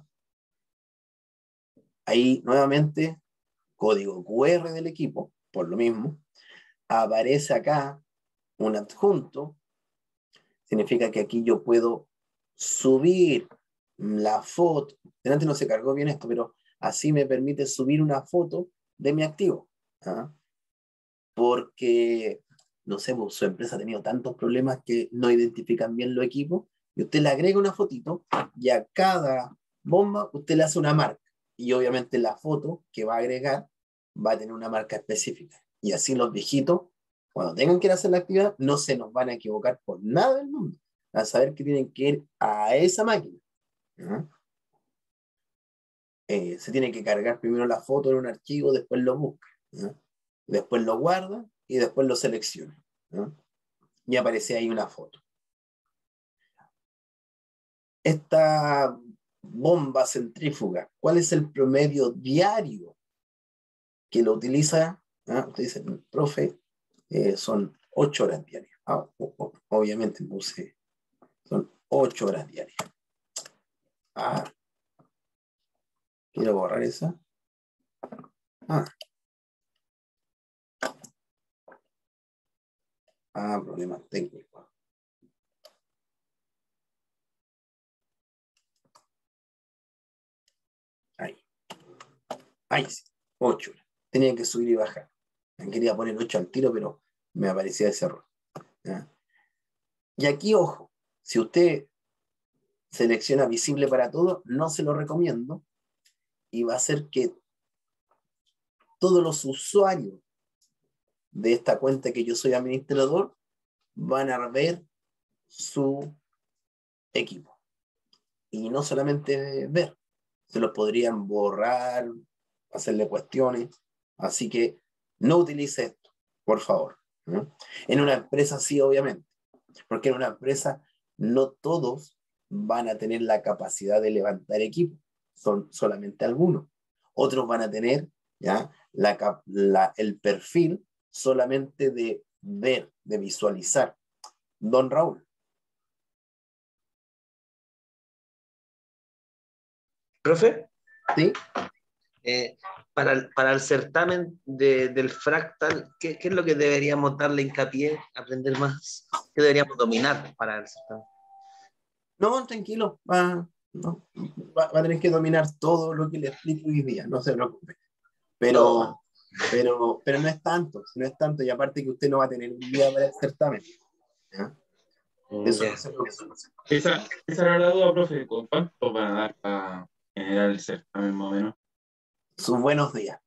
Ahí nuevamente, código QR del equipo, por lo mismo. Aparece acá un adjunto. Significa que aquí yo puedo subir la foto. Delante no se cargó bien esto, pero así me permite subir una foto de mi activo. ¿Ah? Porque, no sé, pues, su empresa ha tenido tantos problemas que no identifican bien los equipos, y usted le agrega una fotito, y a cada bomba usted le hace una marca. Y obviamente la foto que va a agregar va a tener una marca específica. Y así los viejitos, cuando tengan que ir a hacer la actividad, no se nos van a equivocar por nada del mundo, a saber que tienen que ir a esa máquina. ¿No? Se tiene que cargar primero la foto en un archivo, después lo busca, ¿no? Después lo guarda y después lo selecciona, ¿no? Y aparece ahí una foto. Esta bomba centrífuga, ¿cuál es el promedio diario que lo utiliza? ¿Ah? Usted dice, profe, son 8 horas diarias. Obviamente puse, son 8 horas diarias. Quiero borrar esa. Problemas técnicos. Ahí sí, 8 horas. Tenía que subir y bajar. Quería poner 8 al tiro, pero me aparecía ese error. ¿Ya? Y aquí, ojo, si usted selecciona visible para todo, no se lo recomiendo, y va a hacer que todos los usuarios de esta cuenta que yo soy administrador van a ver su equipo. Y no solamente ver, se los podrían borrar, hacerle cuestiones. Así que no utilice esto, por favor. ¿No? En una empresa sí, obviamente, porque en una empresa no todos van a tener la capacidad de levantar equipo, son solamente algunos. Otros van a tener, ¿ya?, el perfil solamente de ver, de visualizar. Don Raúl. ¿Profe? ¿Sí? Para el certamen del fractal, ¿qué es lo que deberíamos darle hincapié, aprender más? ¿Qué deberíamos dominar para el certamen? No, tranquilo, va a tener que dominar todo lo que le explico hoy día, no se preocupe. Pero no es tanto, y aparte que usted no va a tener un día para el certamen. ¿Ya? Eso no se preocupe. Esa era la duda, profe. ¿Cuánto van a dar para generar el certamen más o menos? Sus buenos días.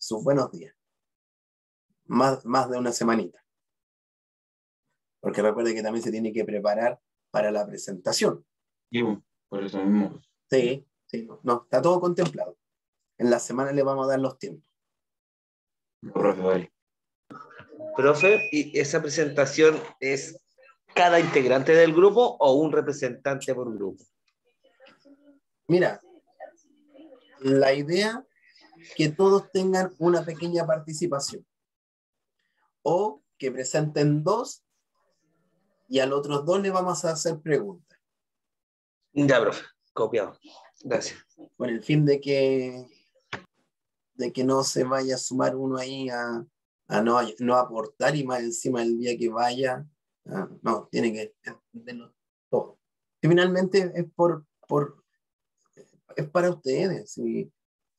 Más de una semanita. Porque recuerde que también se tiene que preparar para la presentación. Y por eso mismo. Sí, no, está todo contemplado. En la semana le vamos a dar los tiempos. Profe, vale. Profe, ¿y esa presentación es cada integrante del grupo o un representante por grupo? Mira, la idea es que todos tengan una pequeña participación. O que presenten 2 y a los otros 2 le vamos a hacer preguntas. Ya, profe, copiado. Gracias. Con el fin de que no se vaya a sumar uno ahí a no aportar, y más encima el día que vaya, no, tiene que entenderlo todo. Y finalmente es es para ustedes, si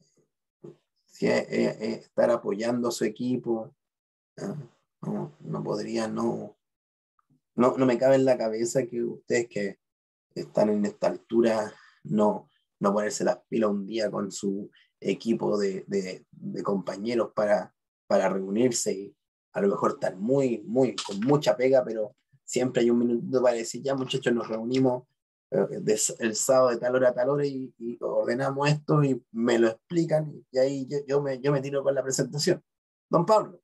estar apoyando a su equipo, no podría, no me cabe en la cabeza que ustedes que están en esta altura no ponerse las pilas un día con su equipo de compañeros para reunirse, y a lo mejor estar con mucha pega, pero siempre hay un minuto para decir, ya muchachos, nos reunimos el sábado de tal hora a tal hora y ordenamos esto y me lo explican, y ahí yo me tiro con la presentación. Don Pablo.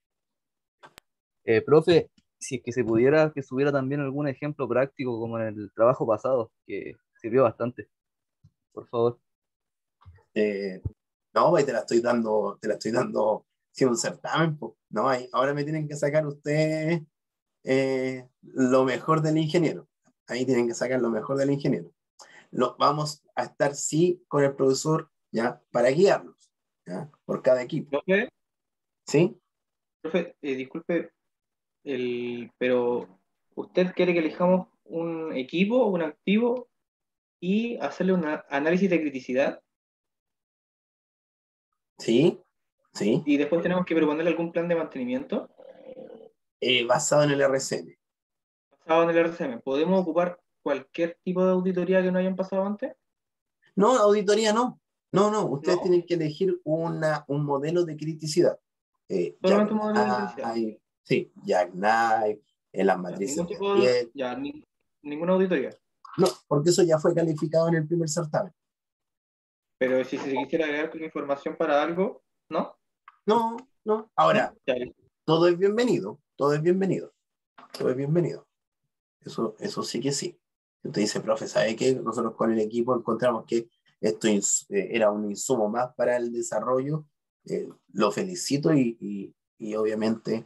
Profe, si es que se pudiera que subiera también algún ejemplo práctico como en el trabajo pasado, que sirvió bastante, por favor. No, te la estoy dando si un certamen, pues, no hay. Ahora me tienen que sacar ustedes lo mejor del ingeniero. Ahí tienen que sacar lo mejor del ingeniero. Vamos a estar, sí, con el profesor, ¿ya? Para guiarlos, ¿ya? Por cada equipo. Profe, ¿Sí? profe, disculpe, pero ¿usted quiere que elijamos un equipo, un activo y hacerle un análisis de criticidad? ¿Sí? ¿Sí? Y después tenemos que proponerle algún plan de mantenimiento Basado en el RCM. basado en el RCM. ¿Podemos ocupar cualquier tipo de auditoría que no hayan pasado antes? No, auditoría no. No, no, ustedes No, tienen que elegir un modelo de criticidad. solamente un modelo de criticidad. Jackknife, sí, Jackknife, en las Ya, matrices ningún de tipo de, riesgo. ya, ninguna auditoría. No, porque eso ya fue calificado en el primer certamen. Pero si se quisiera agregar como información para algo, ¿no? No, no. ¿No? Ahora, Ya, todo es bienvenido, todo es bienvenido, todo es bienvenido. Eso sí que sí. Usted dice, profe, ¿sabe qué? Nosotros con el equipo encontramos que esto era un insumo más para el desarrollo. Lo felicito y obviamente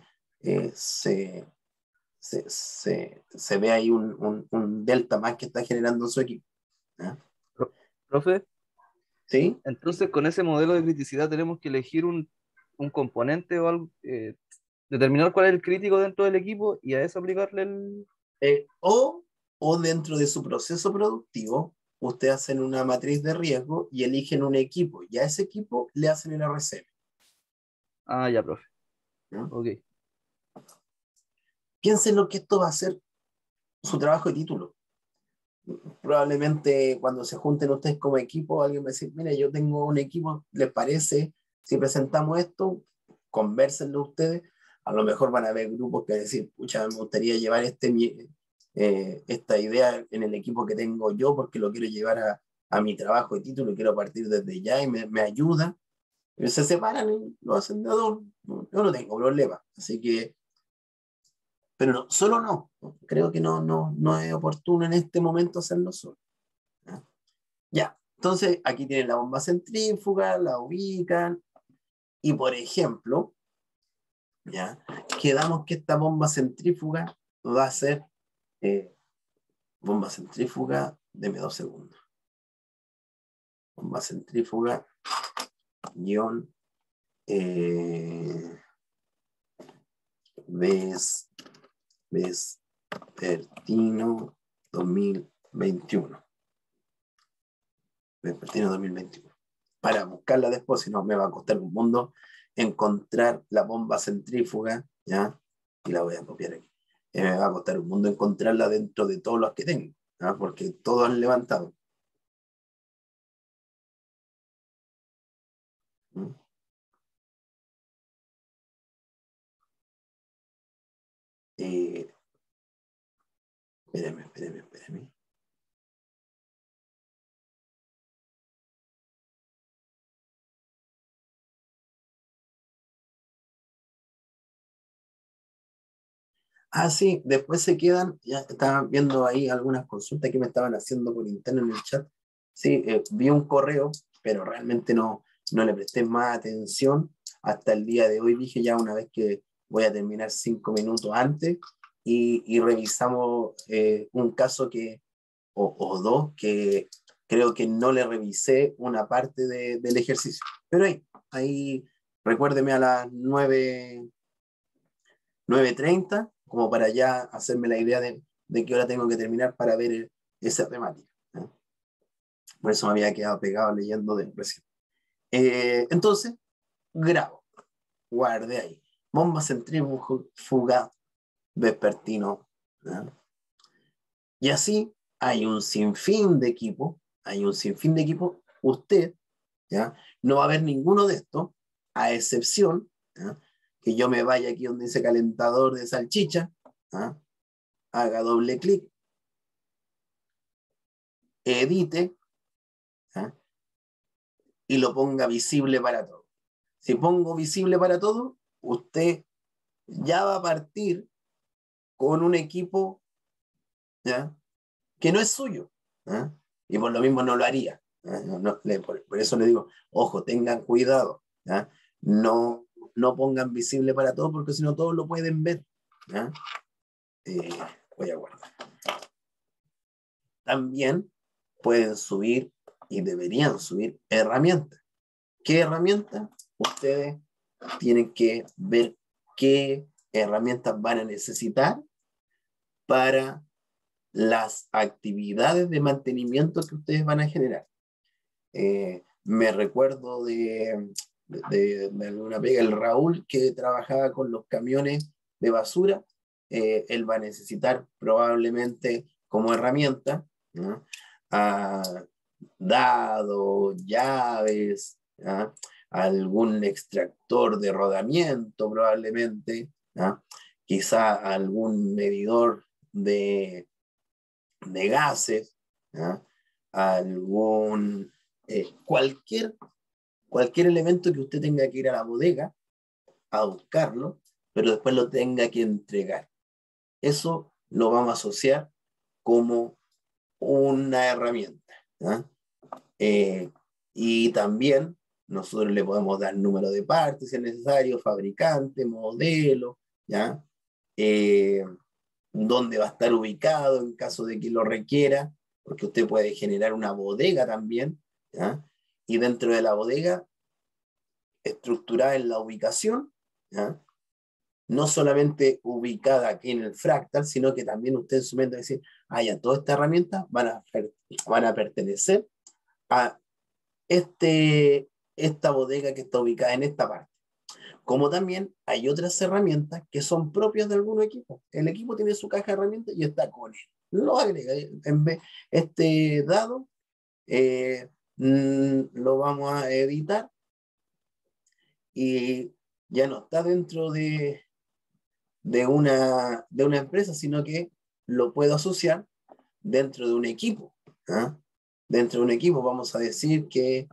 se ve ahí un delta más que está generando su equipo. ¿Ah? Profe, ¿Sí? entonces con ese modelo de criticidad tenemos que elegir un componente o algo, determinar cuál es el crítico dentro del equipo y a eso aplicarle el... O dentro de su proceso productivo, ustedes hacen una matriz de riesgo y eligen un equipo, y a ese equipo le hacen el RCM. Ah, ya, profe. ¿No? Ok. Piensen lo que esto va a ser su trabajo de título. Probablemente cuando se junten ustedes como equipo, alguien va a decir, mire, yo tengo un equipo, ¿les parece si presentamos esto? Convérsenlo ustedes. A lo mejor van a haber grupos que decir, pucha, me gustaría llevar esta idea en el equipo que tengo yo porque lo quiero llevar a mi trabajo de título y quiero partir desde ya y me ayuda. Y se separan y lo hacen de a dos. Yo no tengo problema. Así que, pero no, solo no. Creo que no es oportuno en este momento hacerlo solo. ¿Ya? Ya, entonces aquí tienen la bomba centrífuga, la ubican y por ejemplo, ya, quedamos que esta bomba centrífuga va a ser bomba centrífuga, deme 2 segundos. Bomba centrífuga, guión, Vespertino 2021. Vespertino 2021. Para buscarla después, si no me va a costar un mundo encontrar la bomba centrífuga, ¿ya? Y la voy a copiar aquí. Me va a costar un mundo encontrarla dentro de todos los que tengo, ¿ya? Porque todos han levantado. ¿Mm? Espérame. Ah, sí, después se quedan, ya estaban viendo ahí algunas consultas que me estaban haciendo por interno en el chat. Sí, vi un correo, pero realmente no le presté más atención. Hasta el día de hoy dije ya una vez que voy a terminar 5 minutos antes y revisamos un caso o dos que creo que no le revisé una parte del ejercicio. Pero ahí recuérdeme a las 9:30 como para ya hacerme la idea de qué hora tengo que terminar para ver esa temática. ¿Eh? Por eso me había quedado pegado leyendo de recién. Entonces, grabo, guardé ahí. Bomba centrífuga vespertino. ¿Eh? Y así hay un sinfín de equipos, Usted, ¿ya? No va a haber ninguno de estos, a excepción, ¿ya? Que yo me vaya aquí donde dice calentador de salchicha, ¿ya? Haga doble clic, edite, ¿ya? Y lo ponga visible para todos. Si pongo visible para todos, usted ya va a partir con un equipo, ¿ya? Que no es suyo, ¿ya? Y por lo mismo no lo haría. Por eso le digo, ojo, tengan cuidado, ¿ya? No no pongan visible para todos, porque si no todos lo pueden ver. ¿Ya? Voy a guardar. También pueden subir y deberían subir herramientas. ¿Qué herramientas? Ustedes tienen que ver qué herramientas van a necesitar para las actividades de mantenimiento que ustedes van a generar. Me recuerdo de alguna pega, el Raúl que trabajaba con los camiones de basura, él va a necesitar probablemente como herramienta, ¿no? Dados, llaves, ¿no? Algún extractor de rodamiento probablemente, ¿no? Quizá algún medidor de gases, ¿no? Algún cualquier elemento que usted tenga que ir a la bodega a buscarlo, pero después lo tenga que entregar. Eso lo vamos a asociar como una herramienta, ¿no? Y también nosotros le podemos dar número de partes si es necesario, fabricante, modelo, ¿ya? Dónde va a estar ubicado en caso de que lo requiera, porque usted puede generar una bodega también, ¿ya? Y dentro de la bodega, estructurada en la ubicación, ¿ya? No solamente ubicada aquí en el fractal, sino que también usted en su mente va a decir, ya, todas estas herramientas van a pertenecer a esta bodega que está ubicada en esta parte. Como también hay otras herramientas que son propias de algún equipo. El equipo tiene su caja de herramientas y está con él. Lo agrega. En vez este dado lo vamos a editar y ya no está dentro de una empresa, sino que lo puedo asociar dentro de un equipo. ¿Ah? Dentro de un equipo vamos a decir que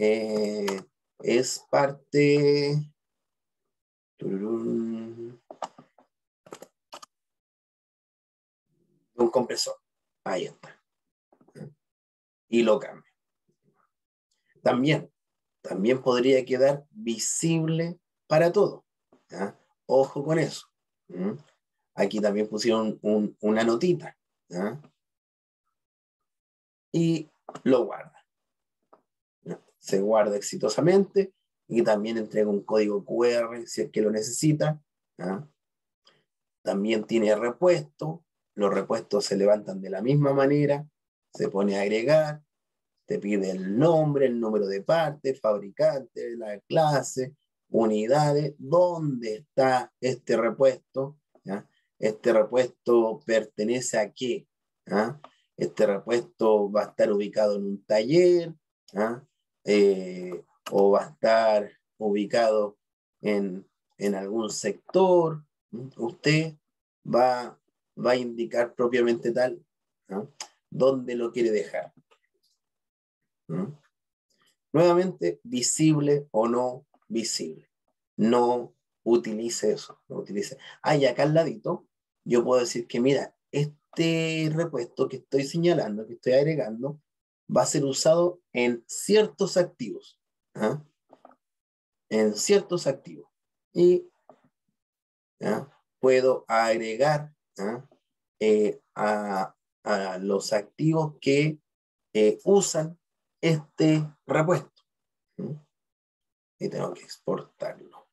es parte de un compresor. Ahí está. Y lo cambio. También podría quedar visible para todo. ¿Ya? Ojo con eso. ¿Mm? Aquí también pusieron una notita. ¿Ya? Y lo guarda. ¿Ya? Se guarda exitosamente y también entrega un código QR si es que lo necesita. ¿Ya? También tiene repuesto. Los repuestos se levantan de la misma manera. Se pone a agregar. Te pide el nombre, el número de parte, fabricante, la clase, unidades, dónde está este repuesto. ¿Ya? Este repuesto pertenece a qué. ¿Ya? Este repuesto va a estar ubicado en un taller, ¿ya? O va a estar ubicado en algún sector. Usted va a indicar propiamente tal, ¿ya? Dónde lo quiere dejar. ¿Mm? Nuevamente, visible o no visible. No utilice eso. No utilice. Y acá al ladito, yo puedo decir que, mira, este repuesto que estoy señalando, que estoy agregando, va a ser usado en ciertos activos. ¿Ah? En ciertos activos. Y ¿ah? Puedo agregar a los activos que usan este repuesto. Y tengo que exportarlo.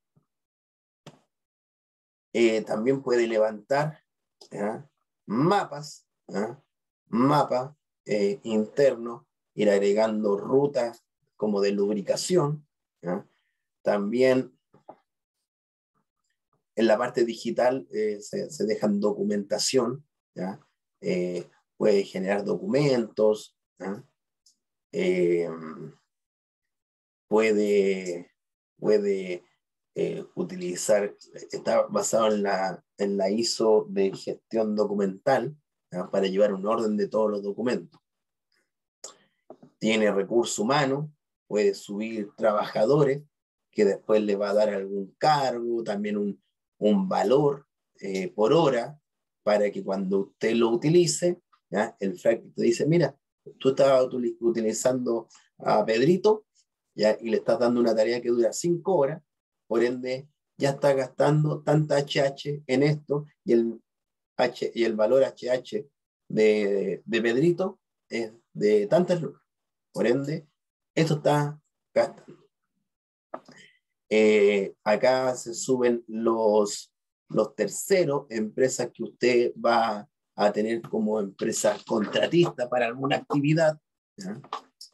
También puede levantar mapas, mapa interno, ir agregando rutas como de lubricación. También en la parte digital se dejan documentación. Puede generar documentos. Puede utilizar, está basado en la ISO de gestión documental, para llevar un orden de todos los documentos. Tiene recurso humano, puede subir trabajadores que después le va a dar algún cargo, también un valor por hora, para que cuando usted lo utilice, ¿ya? El frac te dice, mira, tú estabas utilizando a Pedrito, ¿ya? Y le estás dando una tarea que dura 5 horas, por ende ya está gastando tanta HH en esto y el valor HH de Pedrito es de tantas lucas. Por ende, esto está gastando. Acá se suben los terceros, empresas que usted va a tener como empresa contratista para alguna actividad, ¿ya?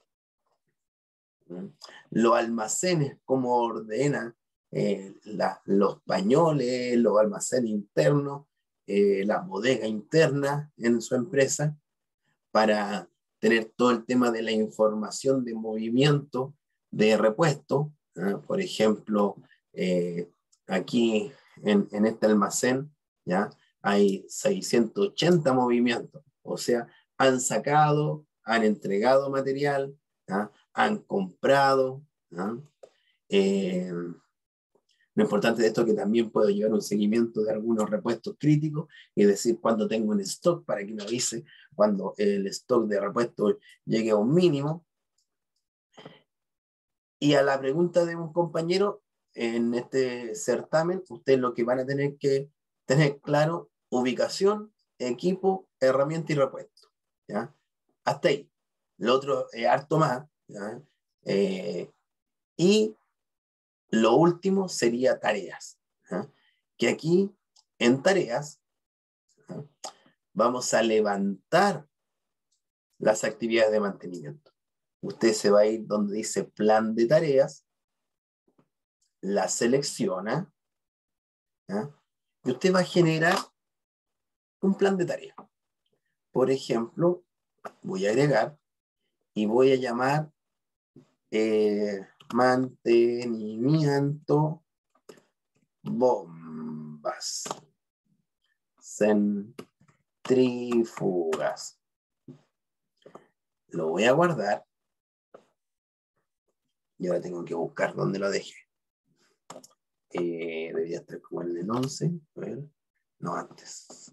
Los almacenes, cómo ordena los pañoles, los almacenes internos, la bodega interna en su empresa, para tener todo el tema de la información de movimiento de repuesto. Por ejemplo, aquí en este almacén, ¿ya? Hay 680 movimientos, o sea, han sacado, han entregado material, ¿ya? Han comprado, ¿ya? Lo importante de esto es que también puedo llevar un seguimiento de algunos repuestos críticos y decir cuándo tengo en stock para que me avise cuando el stock de repuestos llegue a un mínimo. Y a la pregunta de un compañero, en este certamen, ustedes lo que van a tener que tener claro: ubicación, equipo, herramienta y repuesto, ¿ya? Hasta ahí. Lo otro es harto más, ¿ya? Y lo último sería tareas, ¿ya? Que aquí en tareas, ¿ya? Vamos a levantar las actividades de mantenimiento. Usted se va a ir donde dice plan de tareas, la selecciona, ¿ya? Y usted va a generar un plan de tareas. Por ejemplo, voy a agregar y voy a llamar mantenimiento bombas centrífugas. Lo voy a guardar y ahora tengo que buscar dónde lo dejé. Debería estar como en el 11. A ver. No, antes.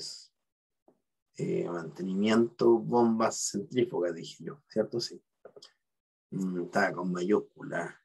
Mantenimiento bombas centrífugas, dije yo, ¿cierto? Sí. Estaba con mayúscula.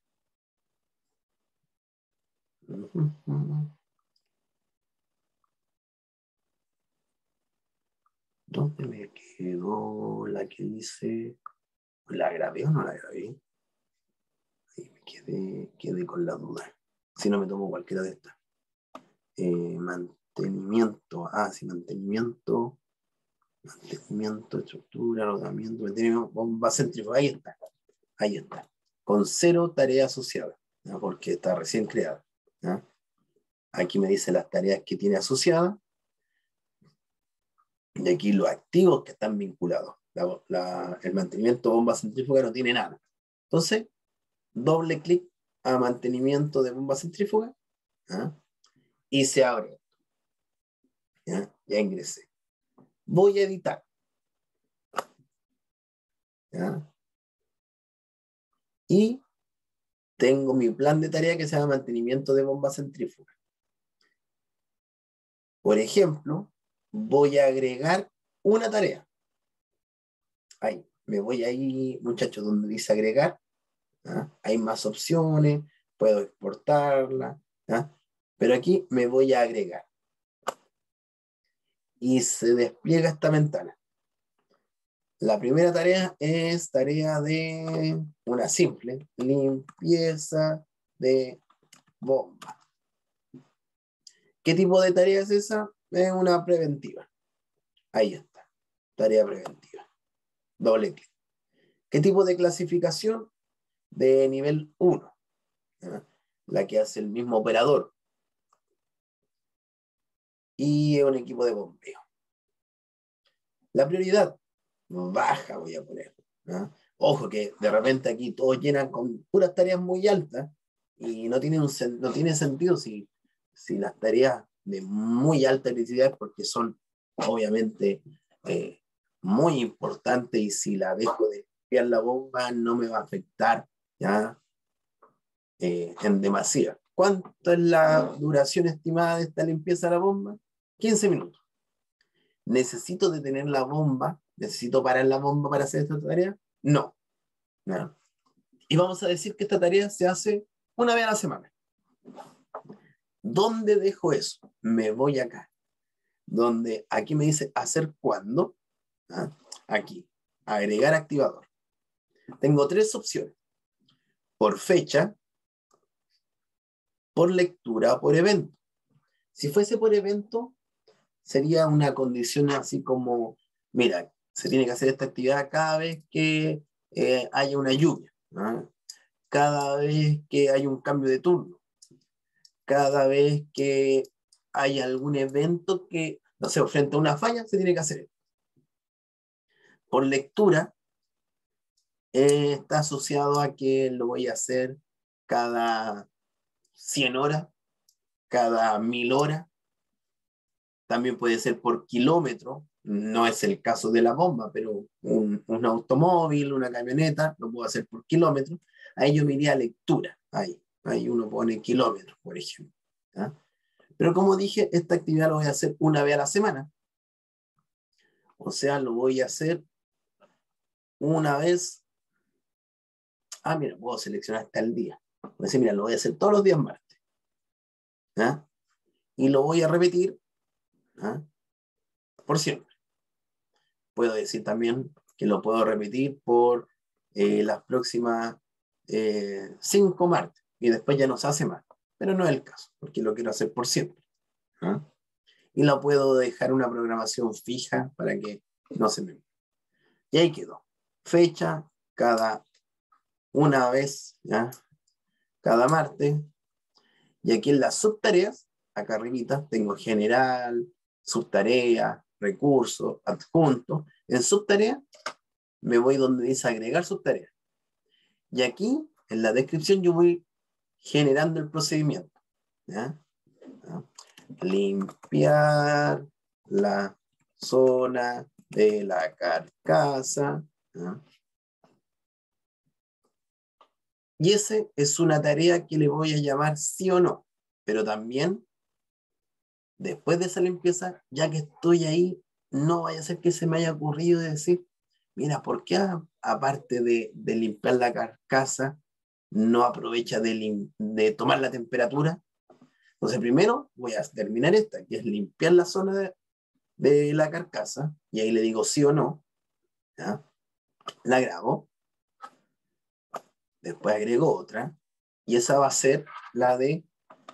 ¿Dónde me quedó la que dice? ¿La grabé o no la grabé? Ahí me quedé con la duda. Si no, me tomo cualquiera de estas. Mantenimiento. Sí, mantenimiento, estructura, rodamiento, mantenimiento, bomba centrífuga. Ahí está. Con 0 tarea asociada, ¿no? Porque está recién creada, ¿no? Aquí me dice las tareas que tiene asociadas. Y aquí los activos que están vinculados. El mantenimiento bomba centrífuga no tiene nada. Entonces, doble clic a mantenimiento de bomba centrífuga, ¿ah? Y se abre. Ya ingresé. Voy a editar. ¿Ya? Y tengo mi plan de tarea que se llama mantenimiento de bomba centrífuga. Por ejemplo, voy a agregar una tarea. Ahí, me voy ahí, muchachos, donde dice agregar. ¿Ah? Hay más opciones, puedo exportarla, ¿ah? Pero aquí me voy a agregar. Y se despliega esta ventana. La primera tarea es tarea de una simple, limpieza de bomba. ¿Qué tipo de tarea es esa? Es una preventiva. Ahí está, tarea preventiva. Doble clic. ¿Qué tipo de clasificación? De nivel 1. ¿Ah? La que hace el mismo operador. Y es un equipo de bombeo. La prioridad baja voy a poner, ¿no? Ojo que de repente aquí todos llenan con puras tareas muy altas y no tiene sentido si las tareas de muy alta criticidad, porque son obviamente muy importantes, y si la dejo de limpiar la bomba no me va a afectar, ¿ya? En demasía. ¿Cuánto es la duración estimada de esta limpieza de la bomba? 15 minutos. ¿Necesito detener la bomba? ¿Necesito parar la bomba para hacer esta tarea? No. ¿No? Y vamos a decir que esta tarea se hace una vez a la semana. ¿Dónde dejo eso? Me voy acá. Donde aquí me dice hacer cuándo. ¿Ah? Aquí, agregar activador. Tengo 3 opciones. Por fecha, por lectura o por evento. Si fuese por evento, sería una condición así como, mira, se tiene que hacer esta actividad cada vez que haya una lluvia, ¿no? Cada vez que hay un cambio de turno, cada vez que hay algún evento que, no sé, frente a una falla, se tiene que hacer. Por lectura, está asociado a que lo voy a hacer cada 100 horas, cada 1000 horas. También puede ser por kilómetro, no es el caso de la bomba, pero un automóvil, una camioneta, lo puedo hacer por kilómetro. Ahí yo me iría a lectura, ahí uno pone kilómetros, por ejemplo. ¿Ah? Pero como dije, esta actividad lo voy a hacer una vez a la semana. O sea, lo voy a hacer una vez. Mira, puedo seleccionar hasta el día. Voy a decir, mira, lo voy a hacer todos los días martes. ¿Ah? Y lo voy a repetir, ¿ah?, por siempre. Puedo decir también que lo puedo repetir por las próximas 5 martes y después ya no se hace más. Pero no es el caso, porque lo quiero hacer por siempre. ¿Ah? Y lo puedo dejar una programación fija para que no se me... Y ahí quedó. Fecha cada una vez, ¿ya?, cada martes. Y aquí en las subtareas, acá arribita, tengo general, subtarea, recursos, adjunto. En subtarea me voy donde dice agregar subtarea. Y aquí, en la descripción, yo voy generando el procedimiento. ¿Ya? ¿Ya? Limpiar la zona de la carcasa. ¿Ya? Y esa es una tarea que le voy a llamar sí o no. Pero también, después de esa limpieza, ya que estoy ahí, no vaya a ser que se me haya ocurrido decir, mira, ¿por qué aparte de limpiar la carcasa, no aprovecha de tomar la temperatura? Entonces, primero voy a terminar esta, que es limpiar la zona de la carcasa, y ahí le digo sí o no. ¿Ya? La grabo. Después agrego otra, y esa va a ser la de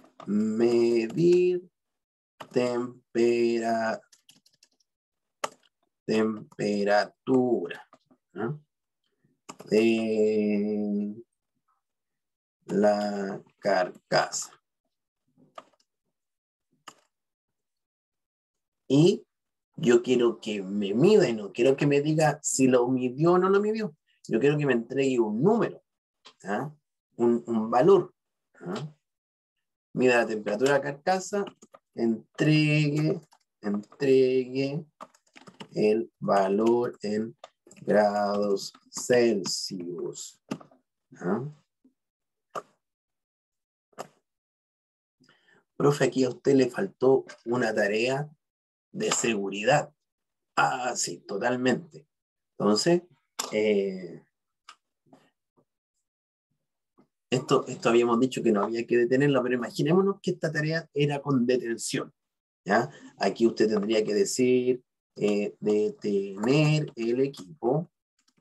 medir temperatura, ¿no?, de la carcasa. Y yo quiero que me mida y no quiero que me diga si lo midió o no lo midió. Yo quiero que me entregue un número, ¿ah?, un valor. ¿Ah? Mida la temperatura de la carcasa, entregue el valor en grados Celsius. ¿Ah? Profe, aquí a usted le faltó una tarea de seguridad. Sí, totalmente. Entonces, esto habíamos dicho que no había que detenerlo, pero imaginémonos que esta tarea era con detención. ¿Ya? Aquí usted tendría que decir detener el equipo,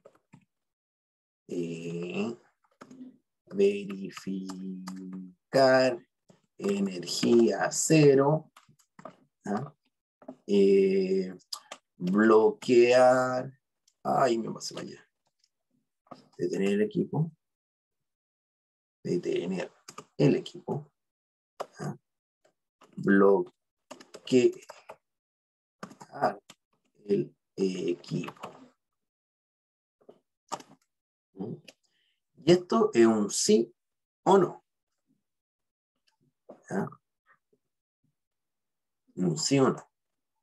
verificar energía cero, ¿ah?, bloquear, me pasé para allá, detener el equipo, ¿ah?, bloquear el equipo. Y esto es un sí o no. ¿Ah? Un sí o no.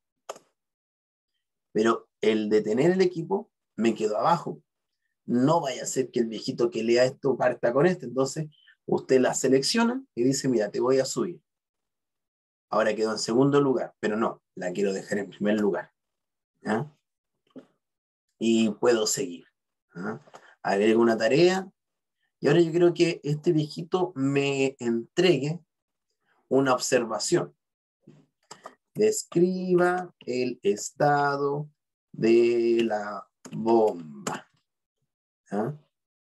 Pero el detener el equipo me quedó abajo. No vaya a ser que el viejito que lea esto parta con esto. Entonces, usted la selecciona y dice, mira, te voy a subir. Ahora quedó en segundo lugar, pero no, la quiero dejar en primer lugar. ¿Ah? Y puedo seguir. ¿Ah? Agrego una tarea. Y ahora yo quiero que este viejito me entregue una observación. Describa el estado de la bomba. ¿Ah?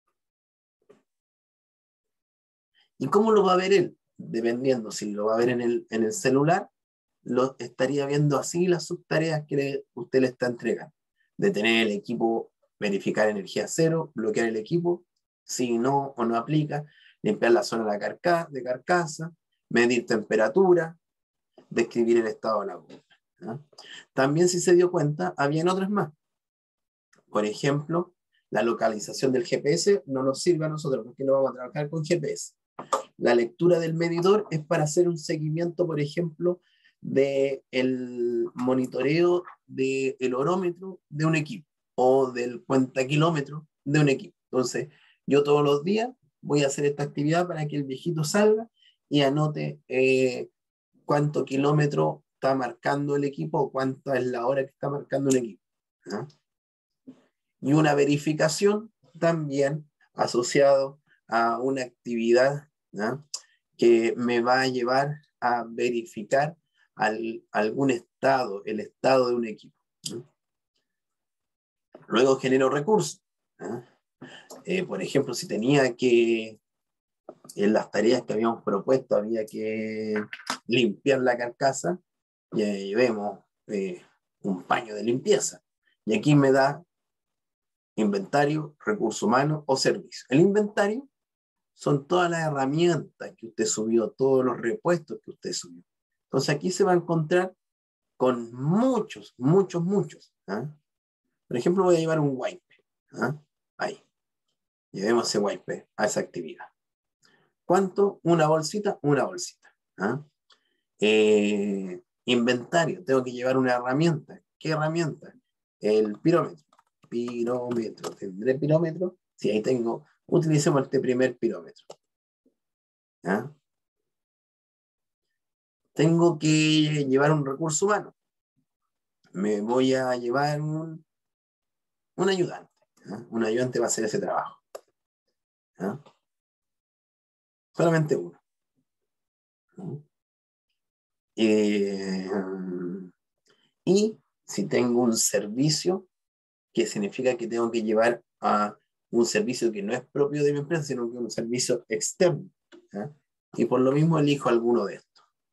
¿Y cómo lo va a ver él? Dependiendo, si lo va a ver en el celular, lo estaría viendo así las subtareas que usted le está entregando. Detener el equipo, verificar energía cero, bloquear el equipo, si no o no aplica, limpiar la zona de carcasa, medir temperatura, describir el estado de la bomba. ¿Ah? También, si se dio cuenta, habían otras más. Por ejemplo, la localización del GPS no nos sirve a nosotros porque no vamos a trabajar con GPS. La lectura del medidor es para hacer un seguimiento, por ejemplo, del monitoreo del orómetro de un equipo o del cuentakilómetro de un equipo. Entonces, yo todos los días voy a hacer esta actividad para que el viejito salga y anote cuánto kilómetro está marcando el equipo o cuánta es la hora que está marcando el equipo. ¿Ah? Y una verificación también asociado a una actividad, ¿no?, que me va a llevar a verificar algún estado, el estado de un equipo, ¿no? Luego genero recursos, ¿no? Por ejemplo, si tenía que, en las tareas que habíamos propuesto, había que limpiar la carcasa, y llevemos un paño de limpieza. Y aquí me da inventario, recurso humano o servicio. El inventario son todas las herramientas que usted subió, todos los repuestos que usted subió. Entonces aquí se va a encontrar con muchos. ¿Ah? Por ejemplo, voy a llevar un wipe. ¿Ah? Ahí. Llevemos ese wipe a esa actividad. ¿Cuánto? Una bolsita. ¿Ah? Inventario. Tengo que llevar una herramienta. ¿Qué herramienta? El pirómetro. ¿Tendré pirómetro? Sí, ahí tengo. Utilicemos este primer pirómetro. ¿Ah? Tengo que llevar un recurso humano. Me voy a llevar un ayudante. ¿Ah? Un ayudante va a hacer ese trabajo. ¿Ah? Solamente uno. ¿Ah? Y si tengo un servicio, que significa que tengo que llevar a un servicio que no es propio de mi empresa, sino que es un servicio externo. ¿Ah? Y por lo mismo elijo alguno de estos.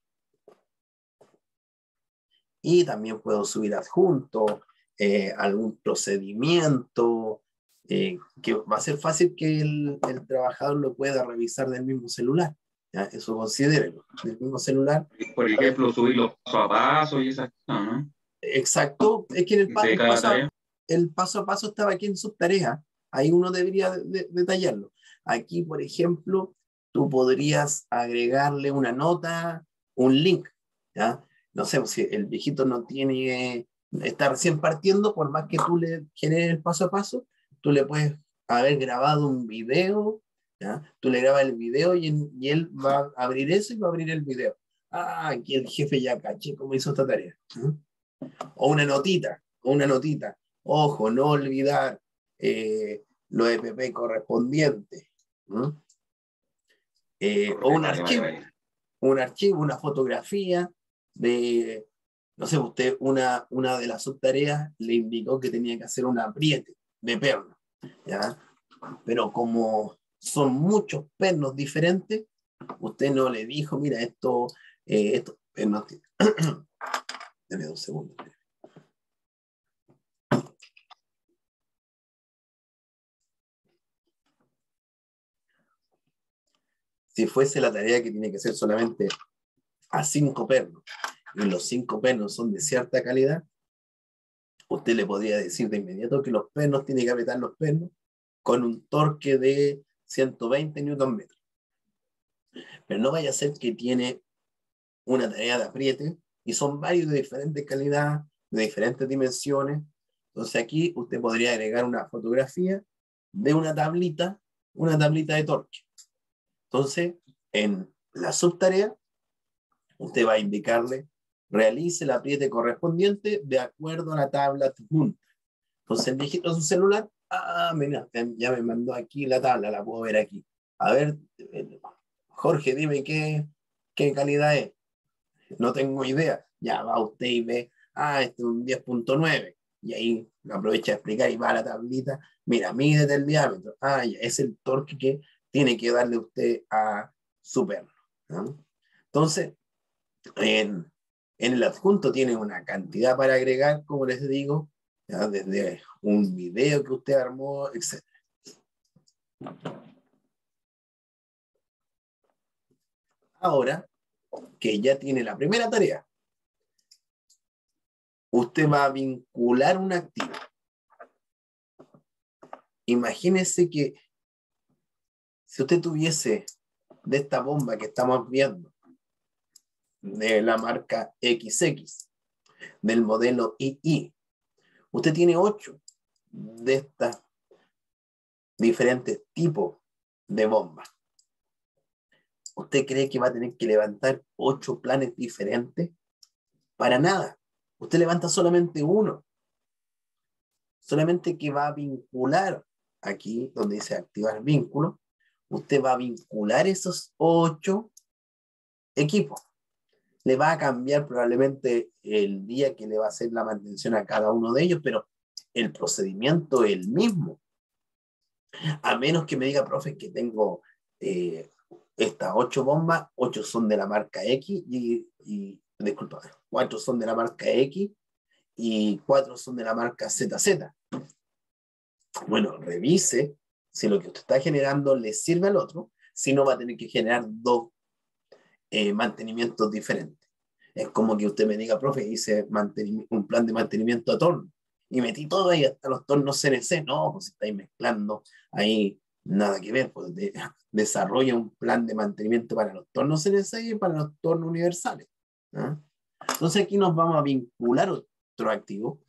Y también puedo subir adjunto, algún procedimiento, que va a ser fácil que el trabajador lo pueda revisar del mismo celular. ¿Ya? Eso considérelo, del mismo celular. Por ejemplo, subir los paso a paso y esas cosas, ¿no? Exacto, es que el paso a paso estaba aquí en subtarea. Ahí uno debería detallarlo. Aquí, por ejemplo, tú podrías agregarle una nota, un link, ¿ya? No sé, si el viejito no tiene, está recién partiendo, por más que tú le generes el paso a paso, tú le puedes haber grabado un video, ¿ya? Tú le grabas el video y él va a abrir eso y va a abrir el video. Ah, aquí el jefe ya caché cómo hizo esta tarea. ¿Eh? O una notita. Ojo, no olvidar los EPP correspondientes. ¿No? O un archivo, una fotografía de, no sé, usted una de las subtareas le indicó que tenía que hacer un apriete de perno, ¿ya? Pero como son muchos pernos diferentes, usted no le dijo, mira, estos pernos... Deme 2 segundos. Si fuese la tarea que tiene que ser solamente a 5 pernos, y los 5 pernos son de cierta calidad, usted le podría decir de inmediato que los pernos, tiene que apretar los pernos con un torque de 120 Nm. Pero no vaya a ser que tiene una tarea de apriete y son varios de diferentes calidades, de diferentes dimensiones. Entonces aquí usted podría agregar una fotografía de una tablita de torque. Entonces, en la subtarea, usted va a indicarle, realice el apriete correspondiente de acuerdo a la tabla adjunta. Entonces, el viejito de su celular, mira, ya me mandó aquí la tabla, la puedo ver aquí. A ver, Jorge, dime qué ¿Qué calidad es? No tengo idea. Ya va usted y ve, este es un 10.9. Y ahí aprovecha de explicar y va a la tablita. Mira, mídete el diámetro. Ya, es el torque que tiene que darle usted a su perno, ¿no? Entonces, en el adjunto tiene una cantidad para agregar, como les digo, ¿ya? Desde un video que usted armó, etc. Ahora que ya tiene la primera tarea, usted va a vincular un activo. Imagínese que si usted tuviese de esta bomba que estamos viendo, de la marca XX, del modelo II, usted tiene 8 de estos diferentes tipos de bombas. ¿Usted cree que va a tener que levantar 8 planes diferentes? Para nada. Usted levanta solamente uno. Solamente que va a vincular aquí, donde dice activar vínculo, usted va a vincular esos 8 equipos. Le va a cambiar probablemente el día que le va a hacer la mantención a cada uno de ellos, pero el procedimiento es el mismo. A menos que me diga, profe, que tengo estas 8 bombas, 8 son de la marca X disculpa, 4 son de la marca X y 4 son de la marca ZZ. Bueno, revise si lo que usted está generando le sirve al otro, si no va a tener que generar 2 mantenimientos diferentes. Es como que usted me diga, profe, hice un plan de mantenimiento a torno y metí todo ahí hasta los tornos CNC. No, pues estáis mezclando ahí, nada que ver, pues desarrolla un plan de mantenimiento para los tornos CNC y para los tornos universales. ¿Ah? Entonces aquí nos vamos a vincular otro activo.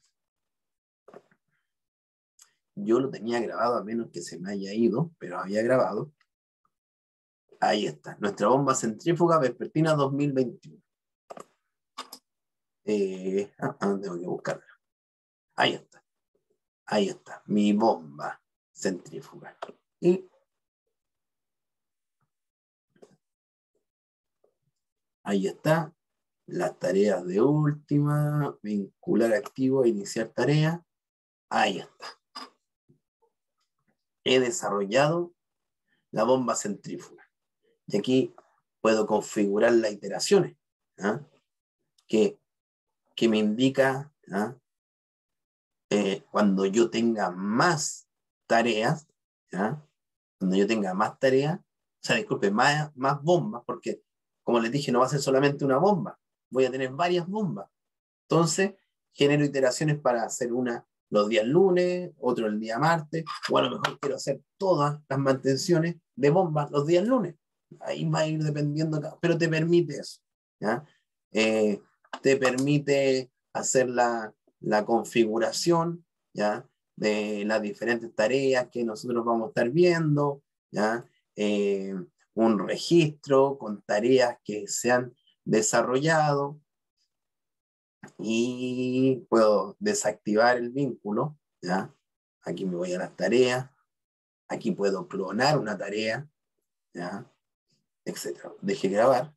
Yo lo tenía grabado, a menos que se me haya ido, pero había grabado. Ahí está, nuestra bomba centrífuga vespertina 2021. Tengo que buscarla. Ahí está, mi bomba centrífuga. Y ahí está, las tareas de última, vincular activo, iniciar tarea. Ahí está. He desarrollado la bomba centrífuga. Y aquí puedo configurar las iteraciones, ¿ah? que me indica, ¿ah? Cuando yo tenga más tareas, ¿ah? Cuando yo tenga más tareas, más bombas, porque como les dije, no va a ser solamente una bomba, voy a tener varias bombas. Entonces, genero iteraciones para hacer una los días lunes, otro el día martes, o a lo mejor quiero hacer todas las mantenciones de bombas los días lunes. Ahí va a ir dependiendo, pero te permite eso, ¿ya? Te permite hacer la configuración, ¿ya? De las diferentes tareas que nosotros vamos a estar viendo, ¿ya? Un registro con tareas que se han desarrollado, y puedo desactivar el vínculo, ¿ya? Aquí me voy a las tareas, aquí puedo clonar una tarea, ¿ya? Etcétera. Deje grabar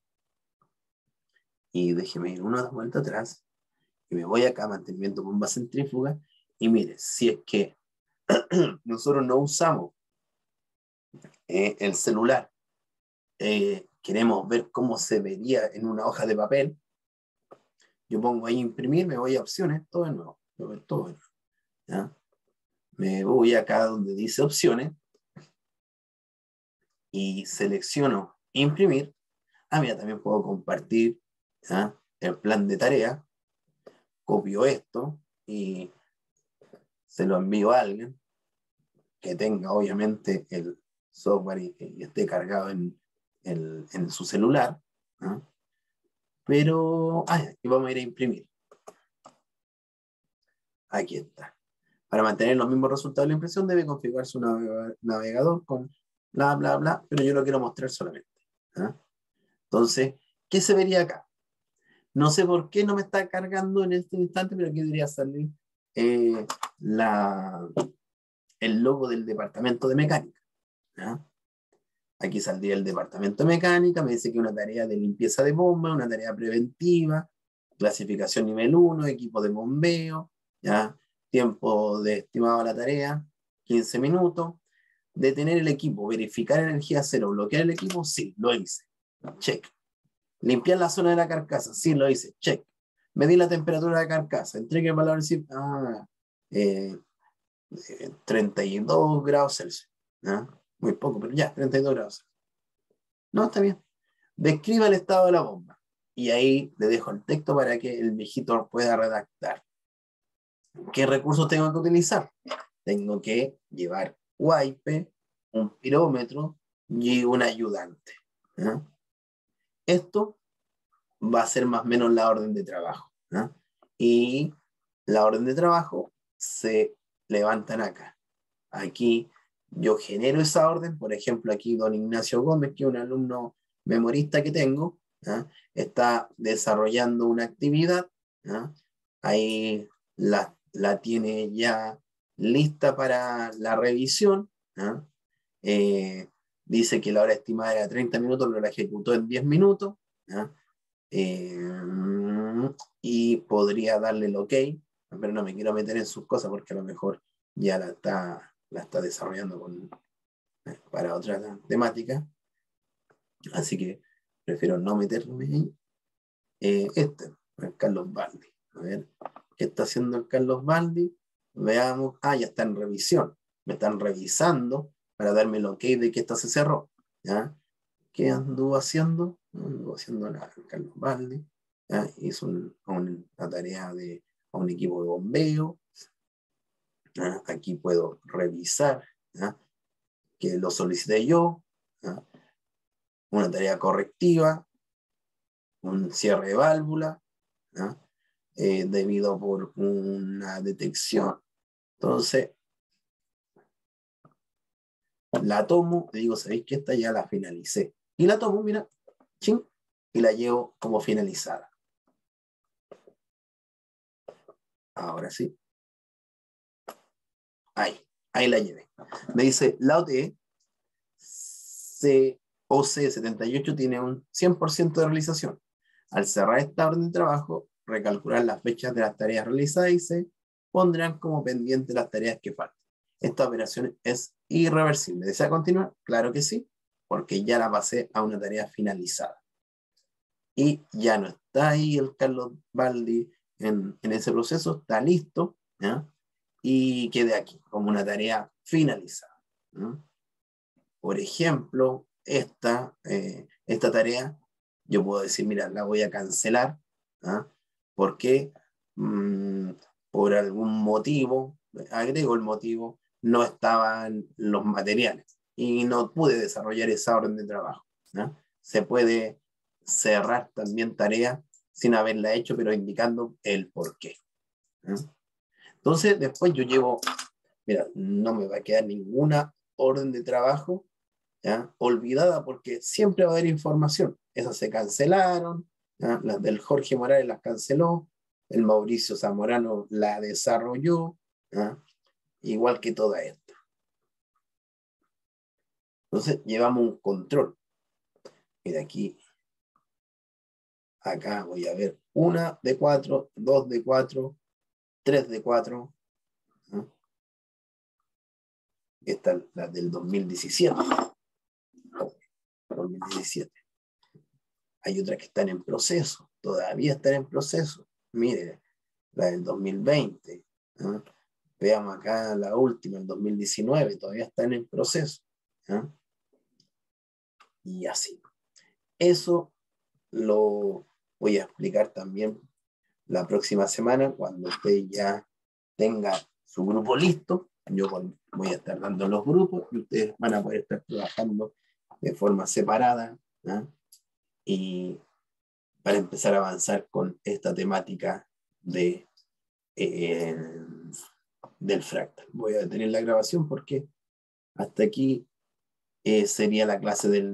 y déjeme ir una vuelta atrás y me voy acá a mantenimiento bomba centrífuga y mire, si es que nosotros no usamos el celular, queremos ver cómo se vería en una hoja de papel, yo pongo ahí imprimir, me voy a opciones, todo de nuevo, todo de nuevo, ¿ya? Me voy acá donde dice opciones y selecciono imprimir. Mira, también puedo compartir, ¿ya? El plan de tarea, copio esto y se lo envío a alguien que tenga obviamente el software y esté cargado en su celular, ¿no? Pero, y vamos a ir a imprimir. Aquí está. Para mantener los mismos resultados de la impresión debe configurar su navegador con bla, bla, bla, pero yo lo quiero mostrar solamente, ¿no? Entonces, ¿qué se vería acá? No sé por qué no me está cargando en este instante, pero aquí debería salir el logo del departamento de mecánica, ¿ya? Aquí saldría el departamento de mecánica, me dice que una tarea de limpieza de bomba, una tarea preventiva, clasificación nivel 1, equipo de bombeo, ¿ya? Tiempo de estimado a la tarea, 15 minutos. Detener el equipo, verificar energía cero, bloquear el equipo, sí, lo hice. Check. Limpiar la zona de la carcasa, sí, lo hice. Check. Medir la temperatura de la carcasa, entregue el valor, 32 grados Celsius. ¿Ah? Muy poco, pero ya, 32 grados. No, está bien. Describa el estado de la bomba. Y ahí le dejo el texto para que el viejito pueda redactar. ¿Qué recursos tengo que utilizar? Tengo que llevar wipe, un pirómetro y un ayudante. ¿Ah? Esto va a ser más o menos la orden de trabajo. ¿Ah? Y la orden de trabajo se levantan acá. Aquí yo genero esa orden, por ejemplo, aquí don Ignacio Gómez, que es un alumno memorista que tengo, ¿ah? Está desarrollando una actividad, ¿ah? Ahí la tiene ya lista para la revisión, ¿ah? Dice que la hora estimada era 30 minutos, pero la ejecutó en 10 minutos, ¿ah? Y podría darle el ok, pero no me quiero meter en sus cosas porque a lo mejor ya la está desarrollando para otra temática, así que prefiero no meterme ahí. El Carlos Baldi, a ver, ¿qué está haciendo el Carlos Baldi? Veamos, ya está en revisión, me están revisando para darme el ok de que esta se cerró, ¿ya? ¿Qué anduvo haciendo? No anduvo haciendo nada, Carlos Baldi, ¿ya? Hizo una tarea a un equipo de bombeo. ¿Ya? Aquí puedo revisar, ¿ya? Que lo solicité yo, ¿ya? Una tarea correctiva, un cierre de válvula, ¿ya? Debido por una detección. Entonces, la tomo, le digo, ¿sabéis que esta ya la finalicé? Y la tomo, mira, ching, y la llevo como finalizada. Ahora sí. Ahí la llevé. Me dice, la OTE OC78 tiene un 100% de realización. Al cerrar esta orden de trabajo, recalcular las fechas de las tareas realizadas y se pondrán como pendientes las tareas que faltan. Esta operación es irreversible. ¿Desea continuar? Claro que sí, porque ya la pasé a una tarea finalizada. Y ya no está ahí el Carlos Baldi en ese proceso, está listo, ¿ya? Y quede aquí como una tarea finalizada, ¿no? Por ejemplo, esta tarea, yo puedo decir, mira, la voy a cancelar, ¿ah? Porque por algún motivo, agrego el motivo, no estaban los materiales y no pude desarrollar esa orden de trabajo, ¿no? Se puede cerrar también tarea sin haberla hecho, pero indicando el por qué, ¿no? Entonces, después yo llevo, mira, no me va a quedar ninguna orden de trabajo, ¿ya? Olvidada, porque siempre va a haber información. Esas se cancelaron, ¿ya? Las del Jorge Morales las canceló, el Mauricio Zamorano la desarrolló, ¿ya? Igual que toda esta. Entonces llevamos un control. Mira aquí, acá voy a ver 1 de 4, 2 de 4, 3 de 4. ¿Ya? Esta es la del 2017. 2017. Hay otras que están en proceso, todavía están en proceso. Mire, la del 2020. ¿Eh? Veamos acá la última, el 2019, todavía están en proceso. ¿Eh? Y así. Eso lo voy a explicar también la próxima semana, cuando usted ya tenga su grupo listo. Yo voy a estar dando los grupos y ustedes van a poder estar trabajando de forma separada, ¿eh? Y para empezar a avanzar con esta temática del fractal. Voy a detener la grabación porque hasta aquí sería la clase del